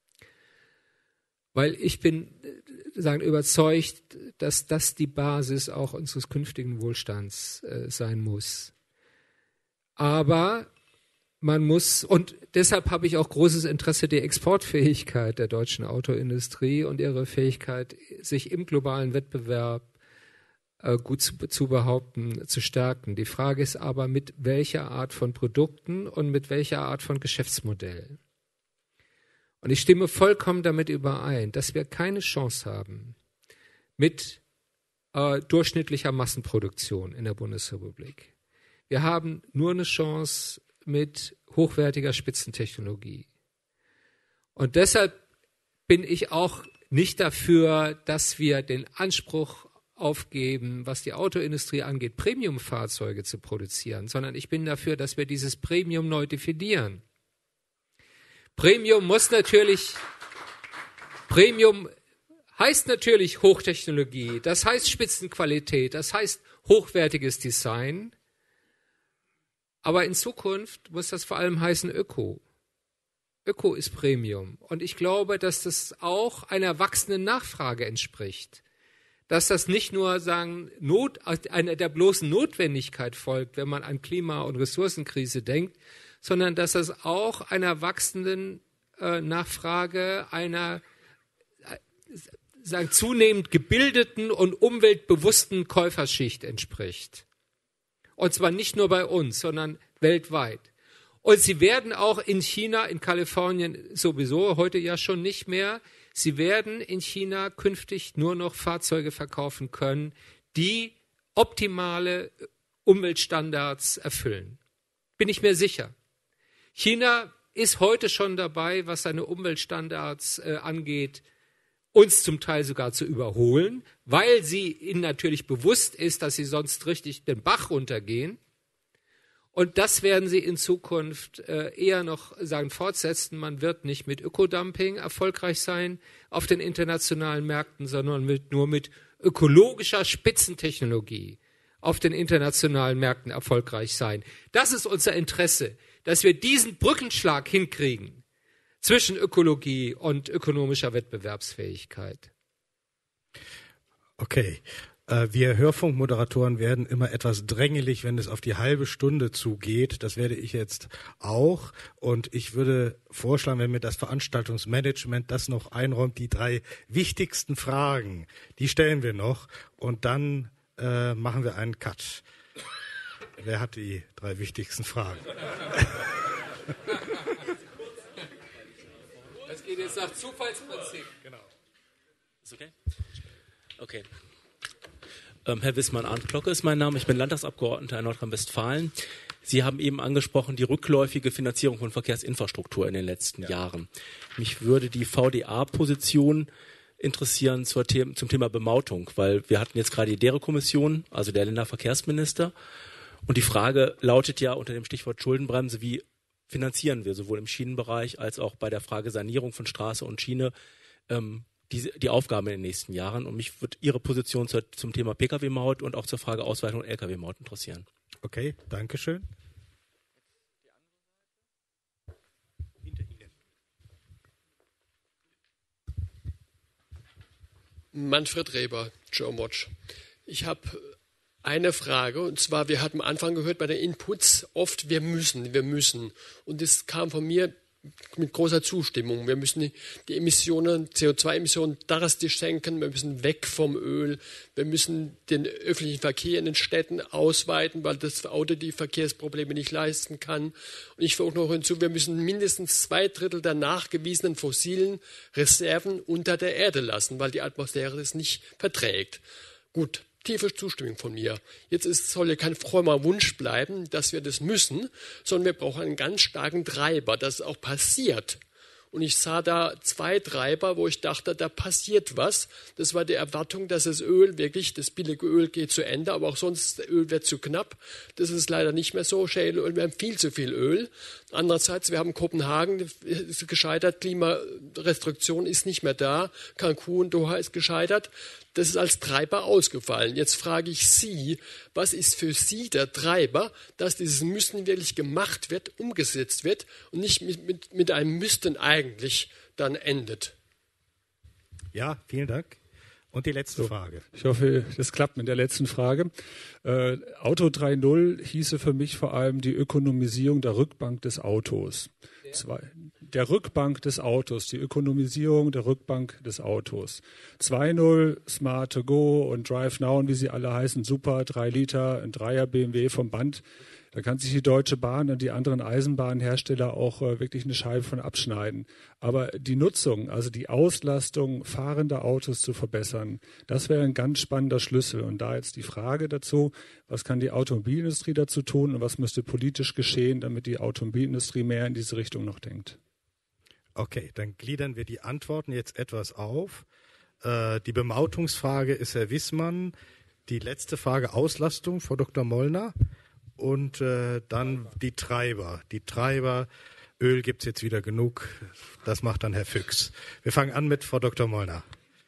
Weil ich bin überzeugt, dass das die Basis auch unseres künftigen Wohlstands sein muss. Aber man muss, und deshalb habe ich auch großes Interesse, die Exportfähigkeit der deutschen Autoindustrie und ihre Fähigkeit, sich im globalen Wettbewerb gut zu behaupten, zu stärken. Die Frage ist aber, mit welcher Art von Produkten und mit welcher Art von Geschäftsmodell. Und ich stimme vollkommen damit überein, dass wir keine Chance haben mit durchschnittlicher Massenproduktion in der Bundesrepublik. Wir haben nur eine Chance mit hochwertiger Spitzentechnologie. Und deshalb bin ich auch nicht dafür, dass wir den Anspruch aufgeben, was die Autoindustrie angeht, Premium-Fahrzeuge zu produzieren, sondern ich bin dafür, dass wir dieses Premium neu definieren. Premium heißt natürlich Hochtechnologie, das heißt Spitzenqualität, das heißt hochwertiges Design, aber in Zukunft muss das vor allem heißen Öko. Öko ist Premium und ich glaube, dass das auch einer wachsenden Nachfrage entspricht. Dass das nicht nur einer der bloßen Notwendigkeit folgt, wenn man an Klima- und Ressourcenkrise denkt, sondern dass das auch einer wachsenden Nachfrage einer zunehmend gebildeten und umweltbewussten Käuferschicht entspricht. Und zwar nicht nur bei uns, sondern weltweit. Und sie werden auch in China, in Kalifornien sowieso, heute ja schon nicht mehr, sie werden in China künftig nur noch Fahrzeuge verkaufen können, die optimale Umweltstandards erfüllen. Bin ich mir sicher. China ist heute schon dabei, was seine Umweltstandards angeht, uns zum Teil sogar zu überholen, weil ihnen natürlich bewusst ist, dass sie sonst richtig den Bach runtergehen. Und das werden sie in Zukunft eher noch fortsetzen. Man wird nicht mit Ökodumping erfolgreich sein auf den internationalen Märkten, sondern nur mit ökologischer Spitzentechnologie auf den internationalen Märkten erfolgreich sein. Das ist unser Interesse, dass wir diesen Brückenschlag hinkriegen zwischen Ökologie und ökonomischer Wettbewerbsfähigkeit. Okay. Wir Hörfunkmoderatoren werden immer etwas drängelig, wenn es auf die halbe Stunde zugeht. Das werde ich jetzt auch. Und ich würde vorschlagen, wenn mir das Veranstaltungsmanagement das noch einräumt, die 3 wichtigsten Fragen, die stellen wir noch. Und dann machen wir einen Cut. Wer hat die 3 wichtigsten Fragen? Das geht jetzt nach Zufallsprinzip. Genau. Ist okay? Okay. Herr Wissmann, Arndt Glocke ist mein Name. Ich bin Landtagsabgeordneter in Nordrhein-Westfalen. Sie haben eben angesprochen, die rückläufige Finanzierung von Verkehrsinfrastruktur in den letzten Jahren. Mich würde die VDA-Position interessieren zum Thema Bemautung, weil wir hatten jetzt gerade die DERE-Kommission, also der Länderverkehrsminister. Und die Frage lautet ja unter dem Stichwort Schuldenbremse, wie finanzieren wir sowohl im Schienenbereich als auch bei der Frage Sanierung von Straße und Schiene die Aufgaben in den nächsten Jahren. Und mich würde Ihre Position zum Thema Pkw-Maut und auch zur Frage Ausweitung und Lkw-Maut interessieren. Okay, danke schön. Manfred Reber, Geowatch. Ich habe eine Frage, und zwar, wir hatten am Anfang gehört bei den Inputs oft, wir müssen. Und das kam von mir mit großer Zustimmung. Wir müssen die Emissionen, CO2-Emissionen drastisch senken, wir müssen weg vom Öl, wir müssen den öffentlichen Verkehr in den Städten ausweiten, weil das Auto die Verkehrsprobleme nicht leisten kann. Und ich füge noch hinzu, wir müssen mindestens 2/3 der nachgewiesenen fossilen Reserven unter der Erde lassen, weil die Atmosphäre das nicht verträgt. Gut. Tiefe Zustimmung von mir. Jetzt soll ja kein frommer Wunsch bleiben, dass wir das müssen, sondern wir brauchen einen ganz starken Treiber, dass es auch passiert. Und ich sah da 2 Treiber, wo ich dachte, da passiert was. Das war die Erwartung, dass das Öl wirklich, das billige Öl geht zu Ende, aber auch sonst, das Öl wird zu knapp. Das ist leider nicht mehr so. Shale-Öl, wir haben viel zu viel Öl. Andererseits, wir haben Kopenhagen ist gescheitert, Klimarestriktion ist nicht mehr da, Cancun, Doha ist gescheitert. Das ist als Treiber ausgefallen. Jetzt frage ich Sie, was ist für Sie der Treiber, dass dieses Müssen wirklich gemacht wird, umgesetzt wird und nicht mit einem Müssten eigentlich dann endet? Ja, vielen Dank. Und die letzte Frage. Ich hoffe, das klappt mit der letzten Frage. Auto 3.0 hieße für mich vor allem die Ökonomisierung der Rückbank des Autos. Der Rückbank des Autos, die Ökonomisierung der Rückbank des Autos. 2.0, Smart to Go und Drive Now und wie sie alle heißen, super, 3 Liter, ein 3er BMW vom Band. Da kann sich die Deutsche Bahn und die anderen Eisenbahnhersteller auch wirklich eine Scheibe von abschneiden. Aber die Nutzung, also die Auslastung fahrender Autos zu verbessern, das wäre ein ganz spannender Schlüssel. Und da jetzt die Frage dazu, was kann die Automobilindustrie dazu tun und was müsste politisch geschehen, damit die Automobilindustrie mehr in diese Richtung noch denkt? Okay, dann gliedern wir die Antworten jetzt etwas auf. Die Bemautungsfrage ist Herr Wissmann. Die letzte Frage Auslastung, Frau Dr. Mollner. Und dann die Treiber. Die Treiber, Öl gibt es jetzt wieder genug. Das macht dann Herr Füchs. Wir fangen an mit Frau Dr. Mollner.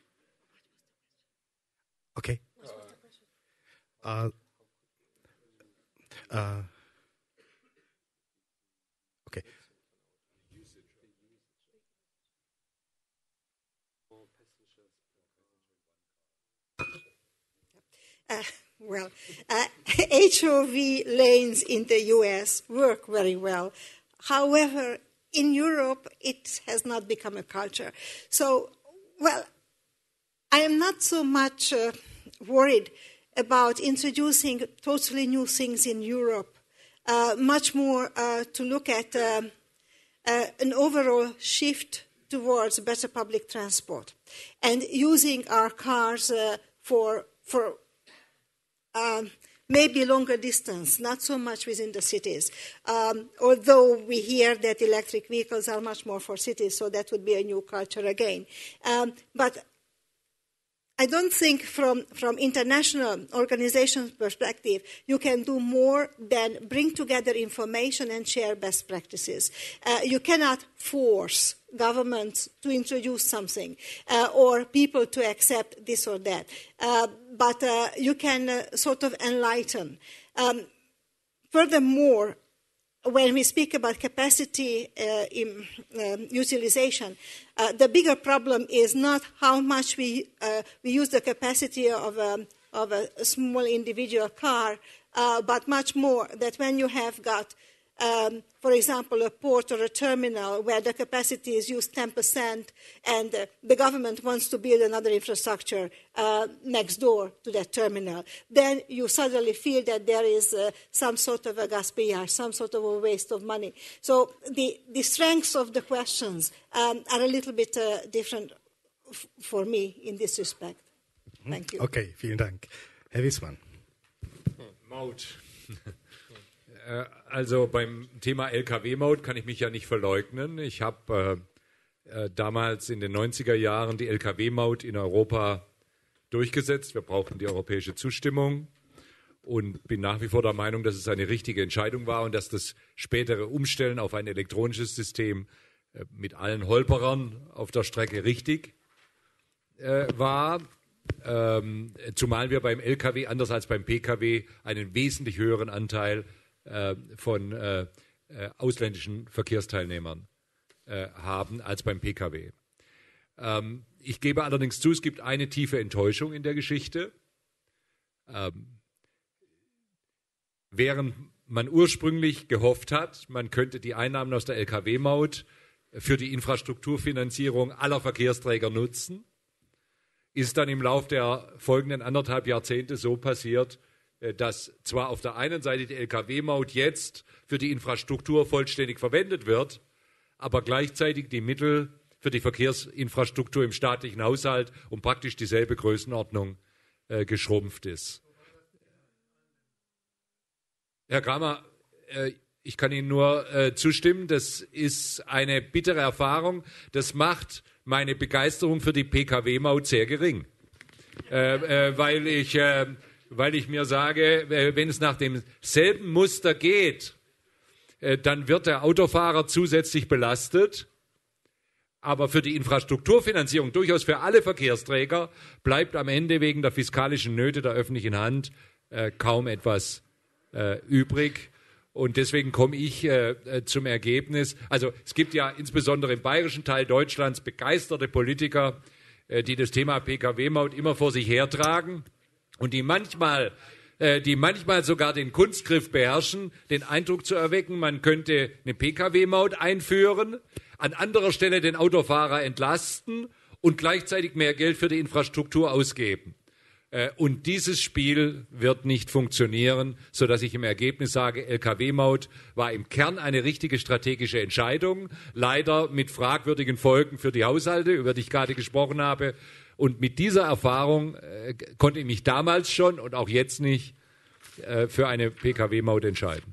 Okay. Okay. HOV lanes in the US work very well. However, in Europe, it has not become a culture. So, I am not so much worried about introducing totally new things in Europe, much more to look at an overall shift towards better public transport and using our cars for maybe longer distance, not so much within the cities. Although we hear that electric vehicles are much more for cities, so that would be a new culture again. But I don't think from international organizations' perspective, you can do more than bring together information and share best practices. You cannot force governments to introduce something or people to accept this or that. But you can sort of enlighten. Furthermore, when we speak about capacity utilization, the bigger problem is not how much we use the capacity of a small individual car, but much more that when you have got, for example, a port or a terminal where the capacity is used 10% and the government wants to build another infrastructure next door to that terminal, then you suddenly feel that there is some sort of a gaspillage, some sort of a waste of money. So the strengths of the questions are a little bit different for me in this respect. Thank you. Okay, vielen Dank. Herr Wissmann. Maut. Also beim Thema Lkw-Maut kann ich mich ja nicht verleugnen. Ich habe damals in den 90er Jahren die Lkw-Maut in Europa durchgesetzt. Wir brauchten die europäische Zustimmung. und bin nach wie vor der Meinung, dass es eine richtige Entscheidung war und dass das spätere Umstellen auf ein elektronisches System mit allen Holperern auf der Strecke richtig war. Zumal wir beim Lkw, anders als beim Pkw, einen wesentlich höheren Anteil von ausländischen Verkehrsteilnehmern haben als beim Pkw. Ich gebe allerdings zu, es gibt eine tiefe Enttäuschung in der Geschichte. Während man ursprünglich gehofft hat, man könnte die Einnahmen aus der Lkw-Maut für die Infrastrukturfinanzierung aller Verkehrsträger nutzen, ist dann im Lauf der folgenden 1,5 Jahrzehnte so passiert, dass zwar auf der einen Seite die Lkw-Maut jetzt für die Infrastruktur vollständig verwendet wird, aber gleichzeitig die Mittel für die Verkehrsinfrastruktur im staatlichen Haushalt um praktisch dieselbe Größenordnung geschrumpft ist. Herr Kramer, ich kann Ihnen nur zustimmen, das ist eine bittere Erfahrung. Das macht meine Begeisterung für die Pkw-Maut sehr gering, weil ich mir sage, wenn es nach demselben Muster geht, dann wird der Autofahrer zusätzlich belastet. Aber für die Infrastrukturfinanzierung, durchaus für alle Verkehrsträger, bleibt am Ende wegen der fiskalischen Nöte der öffentlichen Hand kaum etwas übrig. Und deswegen komme ich zum Ergebnis. Also es gibt ja insbesondere im bayerischen Teil Deutschlands begeisterte Politiker, die das Thema Pkw-Maut immer vor sich hertragen und die manchmal sogar den Kunstgriff beherrschen, den Eindruck zu erwecken, man könnte eine Pkw-Maut einführen, an anderer Stelle den Autofahrer entlasten und gleichzeitig mehr Geld für die Infrastruktur ausgeben. Und dieses Spiel wird nicht funktionieren, sodass ich im Ergebnis sage, Lkw-Maut war im Kern eine richtige strategische Entscheidung, leider mit fragwürdigen Folgen für die Haushalte, über die ich gerade gesprochen habe. Und mit dieser Erfahrung konnte ich mich damals schon und auch jetzt nicht für eine Pkw-Maut entscheiden.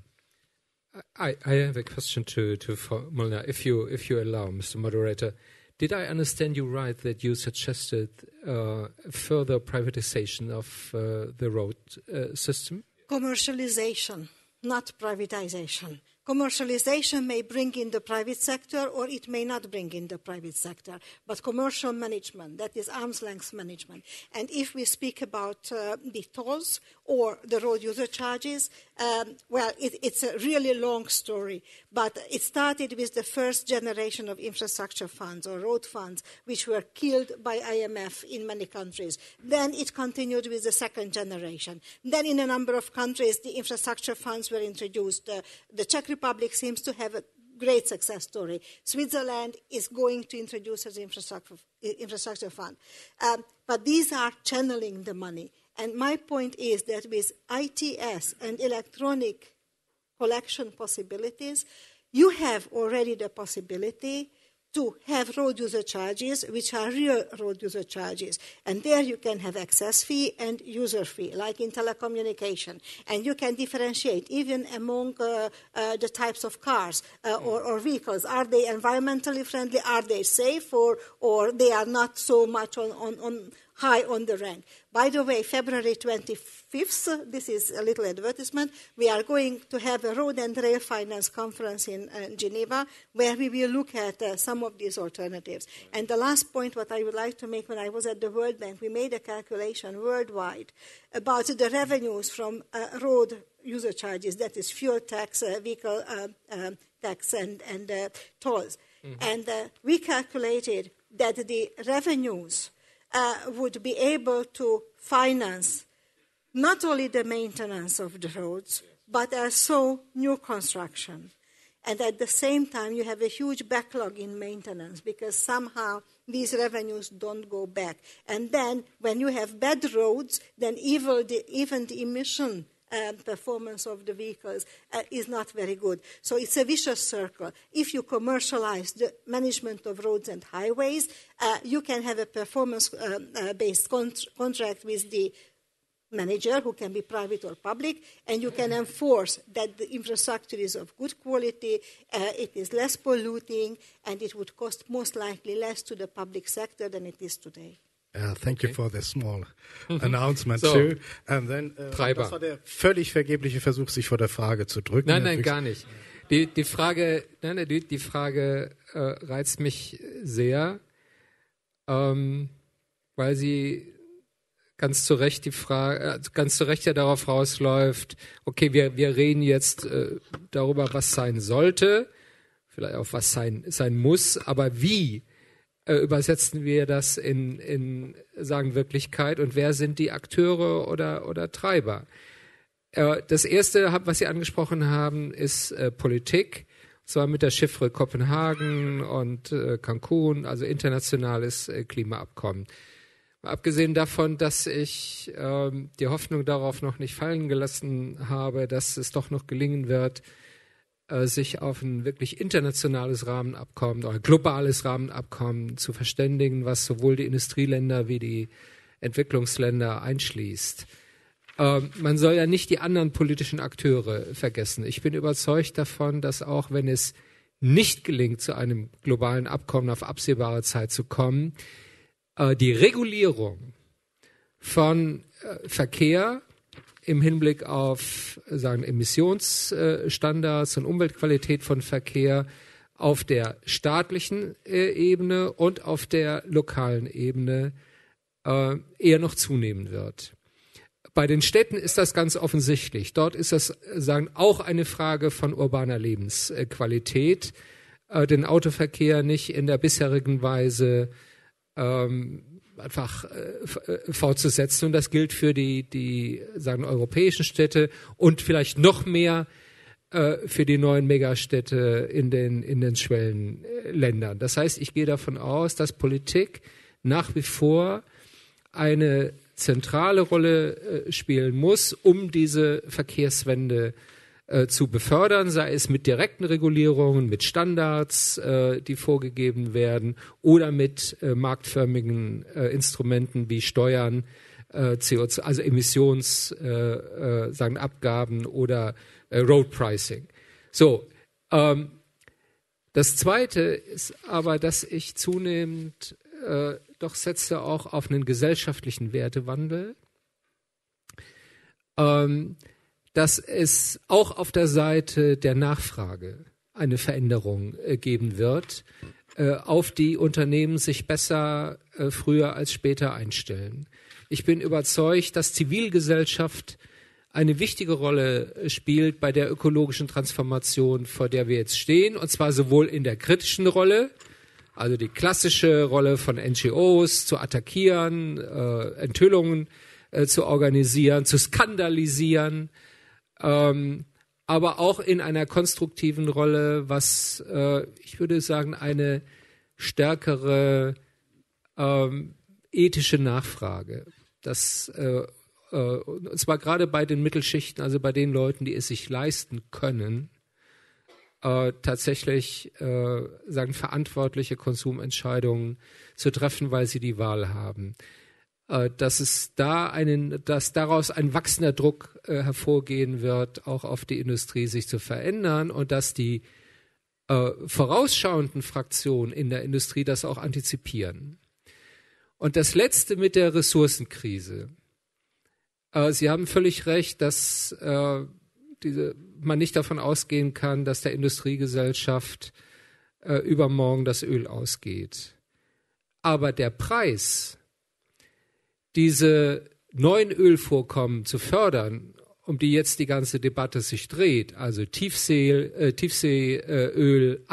I have a question to Molnar, if you allow, Mr. Moderator. Did I understand you right that you suggested further privatization of the road system? Commercialization, not privatization. Commercialization may bring in the private sector or it may not bring in the private sector, but commercial management, that is arm's length management. And if we speak about the tolls or the road user charges, it's a really long story, but it started with the first generation of infrastructure funds or road funds, which were killed by IMF in many countries. Then it continued with the second generation. Then in a number of countries, the infrastructure funds were introduced. The Czech Republic seems to have a great success story. Switzerland is going to introduce an infrastructure fund. But these are channeling the money. And my point is that with ITS and electronic collection possibilities, you have already the possibility to have road user charges, which are real road user charges. And there you can have access fee and user fee, like in telecommunication. And you can differentiate even among the types of cars or vehicles. Are they environmentally friendly? Are they safe? Or they are not so much on high on the rank. By the way, February 25th, this is a little advertisement, we are going to have a road and rail finance conference in Geneva where we will look at some of these alternatives. And the last point what I would like to make, when I was at the World Bank, we made a calculation worldwide about the revenues from road user charges, that is fuel tax, vehicle tax and tolls. Mm-hmm. And we calculated that the revenues would be able to finance not only the maintenance of the roads, but also new construction. And at the same time, you have a huge backlog in maintenance because somehow these revenues don't go back. And then when you have bad roads, then even the emission performance of the vehicles is not very good. So it's a vicious circle. If you commercialize the management of roads and highways, you can have a performance-based contract with the manager, who can be private or public, and you can enforce that the infrastructure is of good quality, it is less polluting, and it would cost most likely less to the public sector than it is today. Thank you for the small announcement so, too. And then, das war der völlig vergebliche Versuch, sich vor der Frage zu drücken. Nein, gar nicht. Die Frage reizt mich sehr, weil sie ganz zu Recht ja darauf rausläuft, okay, wir reden jetzt darüber, was sein sollte, vielleicht auch was sein muss, aber wie übersetzen wir das in Wirklichkeit und wer sind die Akteure oder Treiber? Das erste, was Sie angesprochen haben, ist Politik, und zwar mit der Chiffre Kopenhagen und Cancun, also internationales Klimaabkommen. Mal abgesehen davon, dass ich die Hoffnung darauf noch nicht fallen gelassen habe, dass es doch noch gelingen wird, sich auf ein wirklich internationales Rahmenabkommen oder globales Rahmenabkommen zu verständigen, was sowohl die Industrieländer wie die Entwicklungsländer einschließt. Man soll ja nicht die anderen politischen Akteure vergessen. Ich bin überzeugt davon, dass auch wenn es nicht gelingt, zu einem globalen Abkommen auf absehbare Zeit zu kommen, die Regulierung von Verkehr im Hinblick auf Emissionsstandards und Umweltqualität von Verkehr auf der staatlichen Ebene und auf der lokalen Ebene eher noch zunehmen wird. Bei den Städten ist das ganz offensichtlich. Dort ist das auch eine Frage von urbaner Lebensqualität, den Autoverkehr nicht in der bisherigen Weise einfach fortzusetzen. Und das gilt für die europäischen Städte und vielleicht noch mehr für die neuen Megastädte in den Schwellenländern. Das heißt, ich gehe davon aus, dass Politik nach wie vor eine zentrale Rolle spielen muss, um diese Verkehrswende zu befördern, sei es mit direkten Regulierungen, mit Standards, die vorgegeben werden, oder mit marktförmigen Instrumenten wie Steuern, CO2, also Emissionsabgaben oder Road Pricing. So, das Zweite ist aber, dass ich zunehmend doch setze auch auf einen gesellschaftlichen Wertewandel, dass es auch auf der Seite der Nachfrage eine Veränderung geben wird, auf die Unternehmen sich besser früher als später einstellen. Ich bin überzeugt, dass Zivilgesellschaft eine wichtige Rolle spielt bei der ökologischen Transformation, vor der wir jetzt stehen, und zwar sowohl in der kritischen Rolle, also die klassische Rolle von NGOs zu attackieren, Enthüllungen zu organisieren, zu skandalisieren, aber auch in einer konstruktiven Rolle, was ich würde sagen eine stärkere ethische Nachfrage, und zwar gerade bei den Mittelschichten, also bei den Leuten, die es sich leisten können, tatsächlich verantwortliche Konsumentscheidungen zu treffen, weil sie die Wahl haben. Dass daraus ein wachsender Druck hervorgehen wird, auch auf die Industrie sich zu verändern, und dass die vorausschauenden Fraktionen in der Industrie das auch antizipieren. Und das Letzte mit der Ressourcenkrise. Sie haben völlig recht, dass man nicht davon ausgehen kann, dass der Industriegesellschaft übermorgen das Öl ausgeht. Aber der Preis, diese neuen Ölvorkommen zu fördern, um die jetzt die ganze Debatte sich dreht, also Tiefseeöl,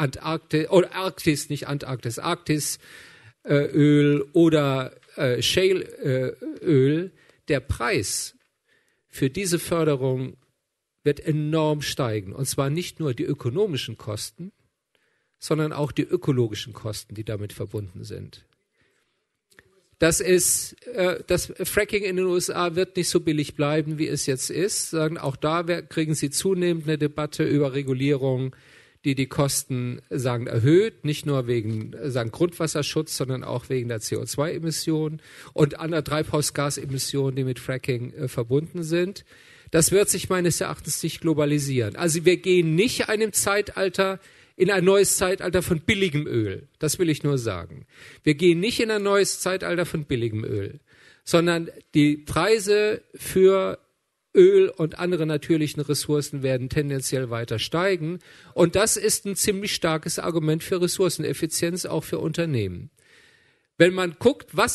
Arktisöl oder Shale-Öl, der Preis für diese Förderung wird enorm steigen. Und zwar nicht nur die ökonomischen Kosten, sondern auch die ökologischen Kosten, die damit verbunden sind. Das Fracking in den USA wird nicht so billig bleiben, wie es jetzt ist. Auch da kriegen Sie zunehmend eine Debatte über Regulierung, die Kosten erhöht, nicht nur wegen Grundwasserschutz, sondern auch wegen der CO2-Emissionen und anderer Treibhausgasemissionen, die mit Fracking verbunden sind. Das wird sich meines Erachtens nicht globalisieren. Also wir gehen nicht einem Zeitalter in ein neues Zeitalter von billigem Öl. Das will ich nur sagen. Wir gehen nicht in ein neues Zeitalter von billigem Öl, sondern die Preise für Öl und andere natürlichen Ressourcen werden tendenziell weiter steigen. Und das ist ein ziemlich starkes Argument für Ressourceneffizienz, auch für Unternehmen. Wenn man guckt, was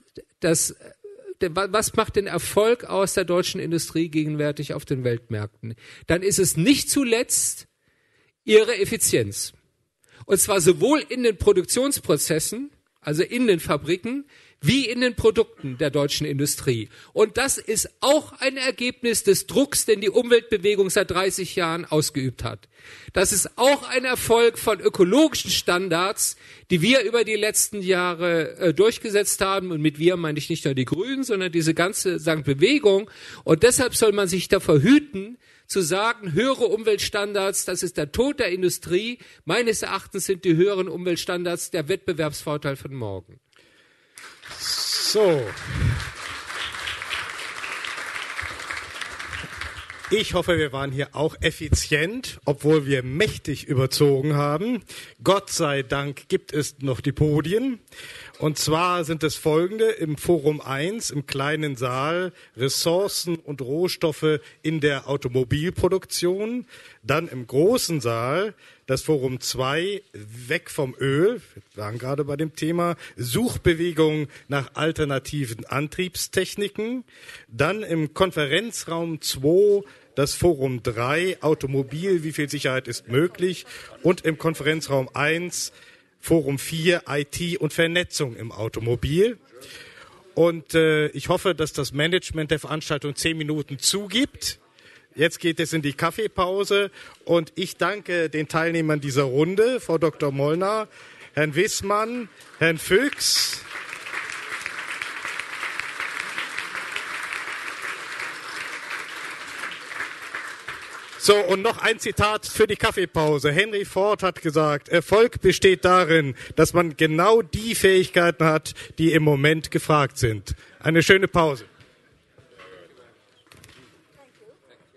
macht den Erfolg aus der deutschen Industrie gegenwärtig auf den Weltmärkten, dann ist es nicht zuletzt ihre Effizienz. Und zwar sowohl in den Produktionsprozessen, also in den Fabriken, wie in den Produkten der deutschen Industrie. Und das ist auch ein Ergebnis des Drucks, den die Umweltbewegung seit 30 Jahren ausgeübt hat. Das ist auch ein Erfolg von ökologischen Standards, die wir über die letzten Jahre durchgesetzt haben. Und mit wir meine ich nicht nur die Grünen, sondern diese ganze Bewegung. Und deshalb soll man sich davor hüten, zu sagen, höhere Umweltstandards, das ist der Tod der Industrie. Meines Erachtens sind die höheren Umweltstandards der Wettbewerbsvorteil von morgen. So. Ich hoffe, wir waren hier auch effizient, obwohl wir mächtig überzogen haben. Gott sei Dank gibt es noch die Podien. Und zwar sind es folgende: im Forum 1, im kleinen Saal, Ressourcen und Rohstoffe in der Automobilproduktion. Dann im großen Saal das Forum 2, weg vom Öl. Wir waren gerade bei dem Thema Suchbewegung nach alternativen Antriebstechniken. Dann im Konferenzraum 2 das Forum 3, Automobil, wie viel Sicherheit ist möglich? Und im Konferenzraum 1, Forum 4, IT und Vernetzung im Automobil. Und ich hoffe, dass das Management der Veranstaltung 10 Minuten zugibt. Jetzt geht es in die Kaffeepause und ich danke den Teilnehmern dieser Runde, Frau Dr. Molnar, Herrn Wissmann, Herrn Füchs. So, und noch ein Zitat für die Kaffeepause. Henry Ford hat gesagt, Erfolg besteht darin, dass man genau die Fähigkeiten hat, die im Moment gefragt sind. Eine schöne Pause.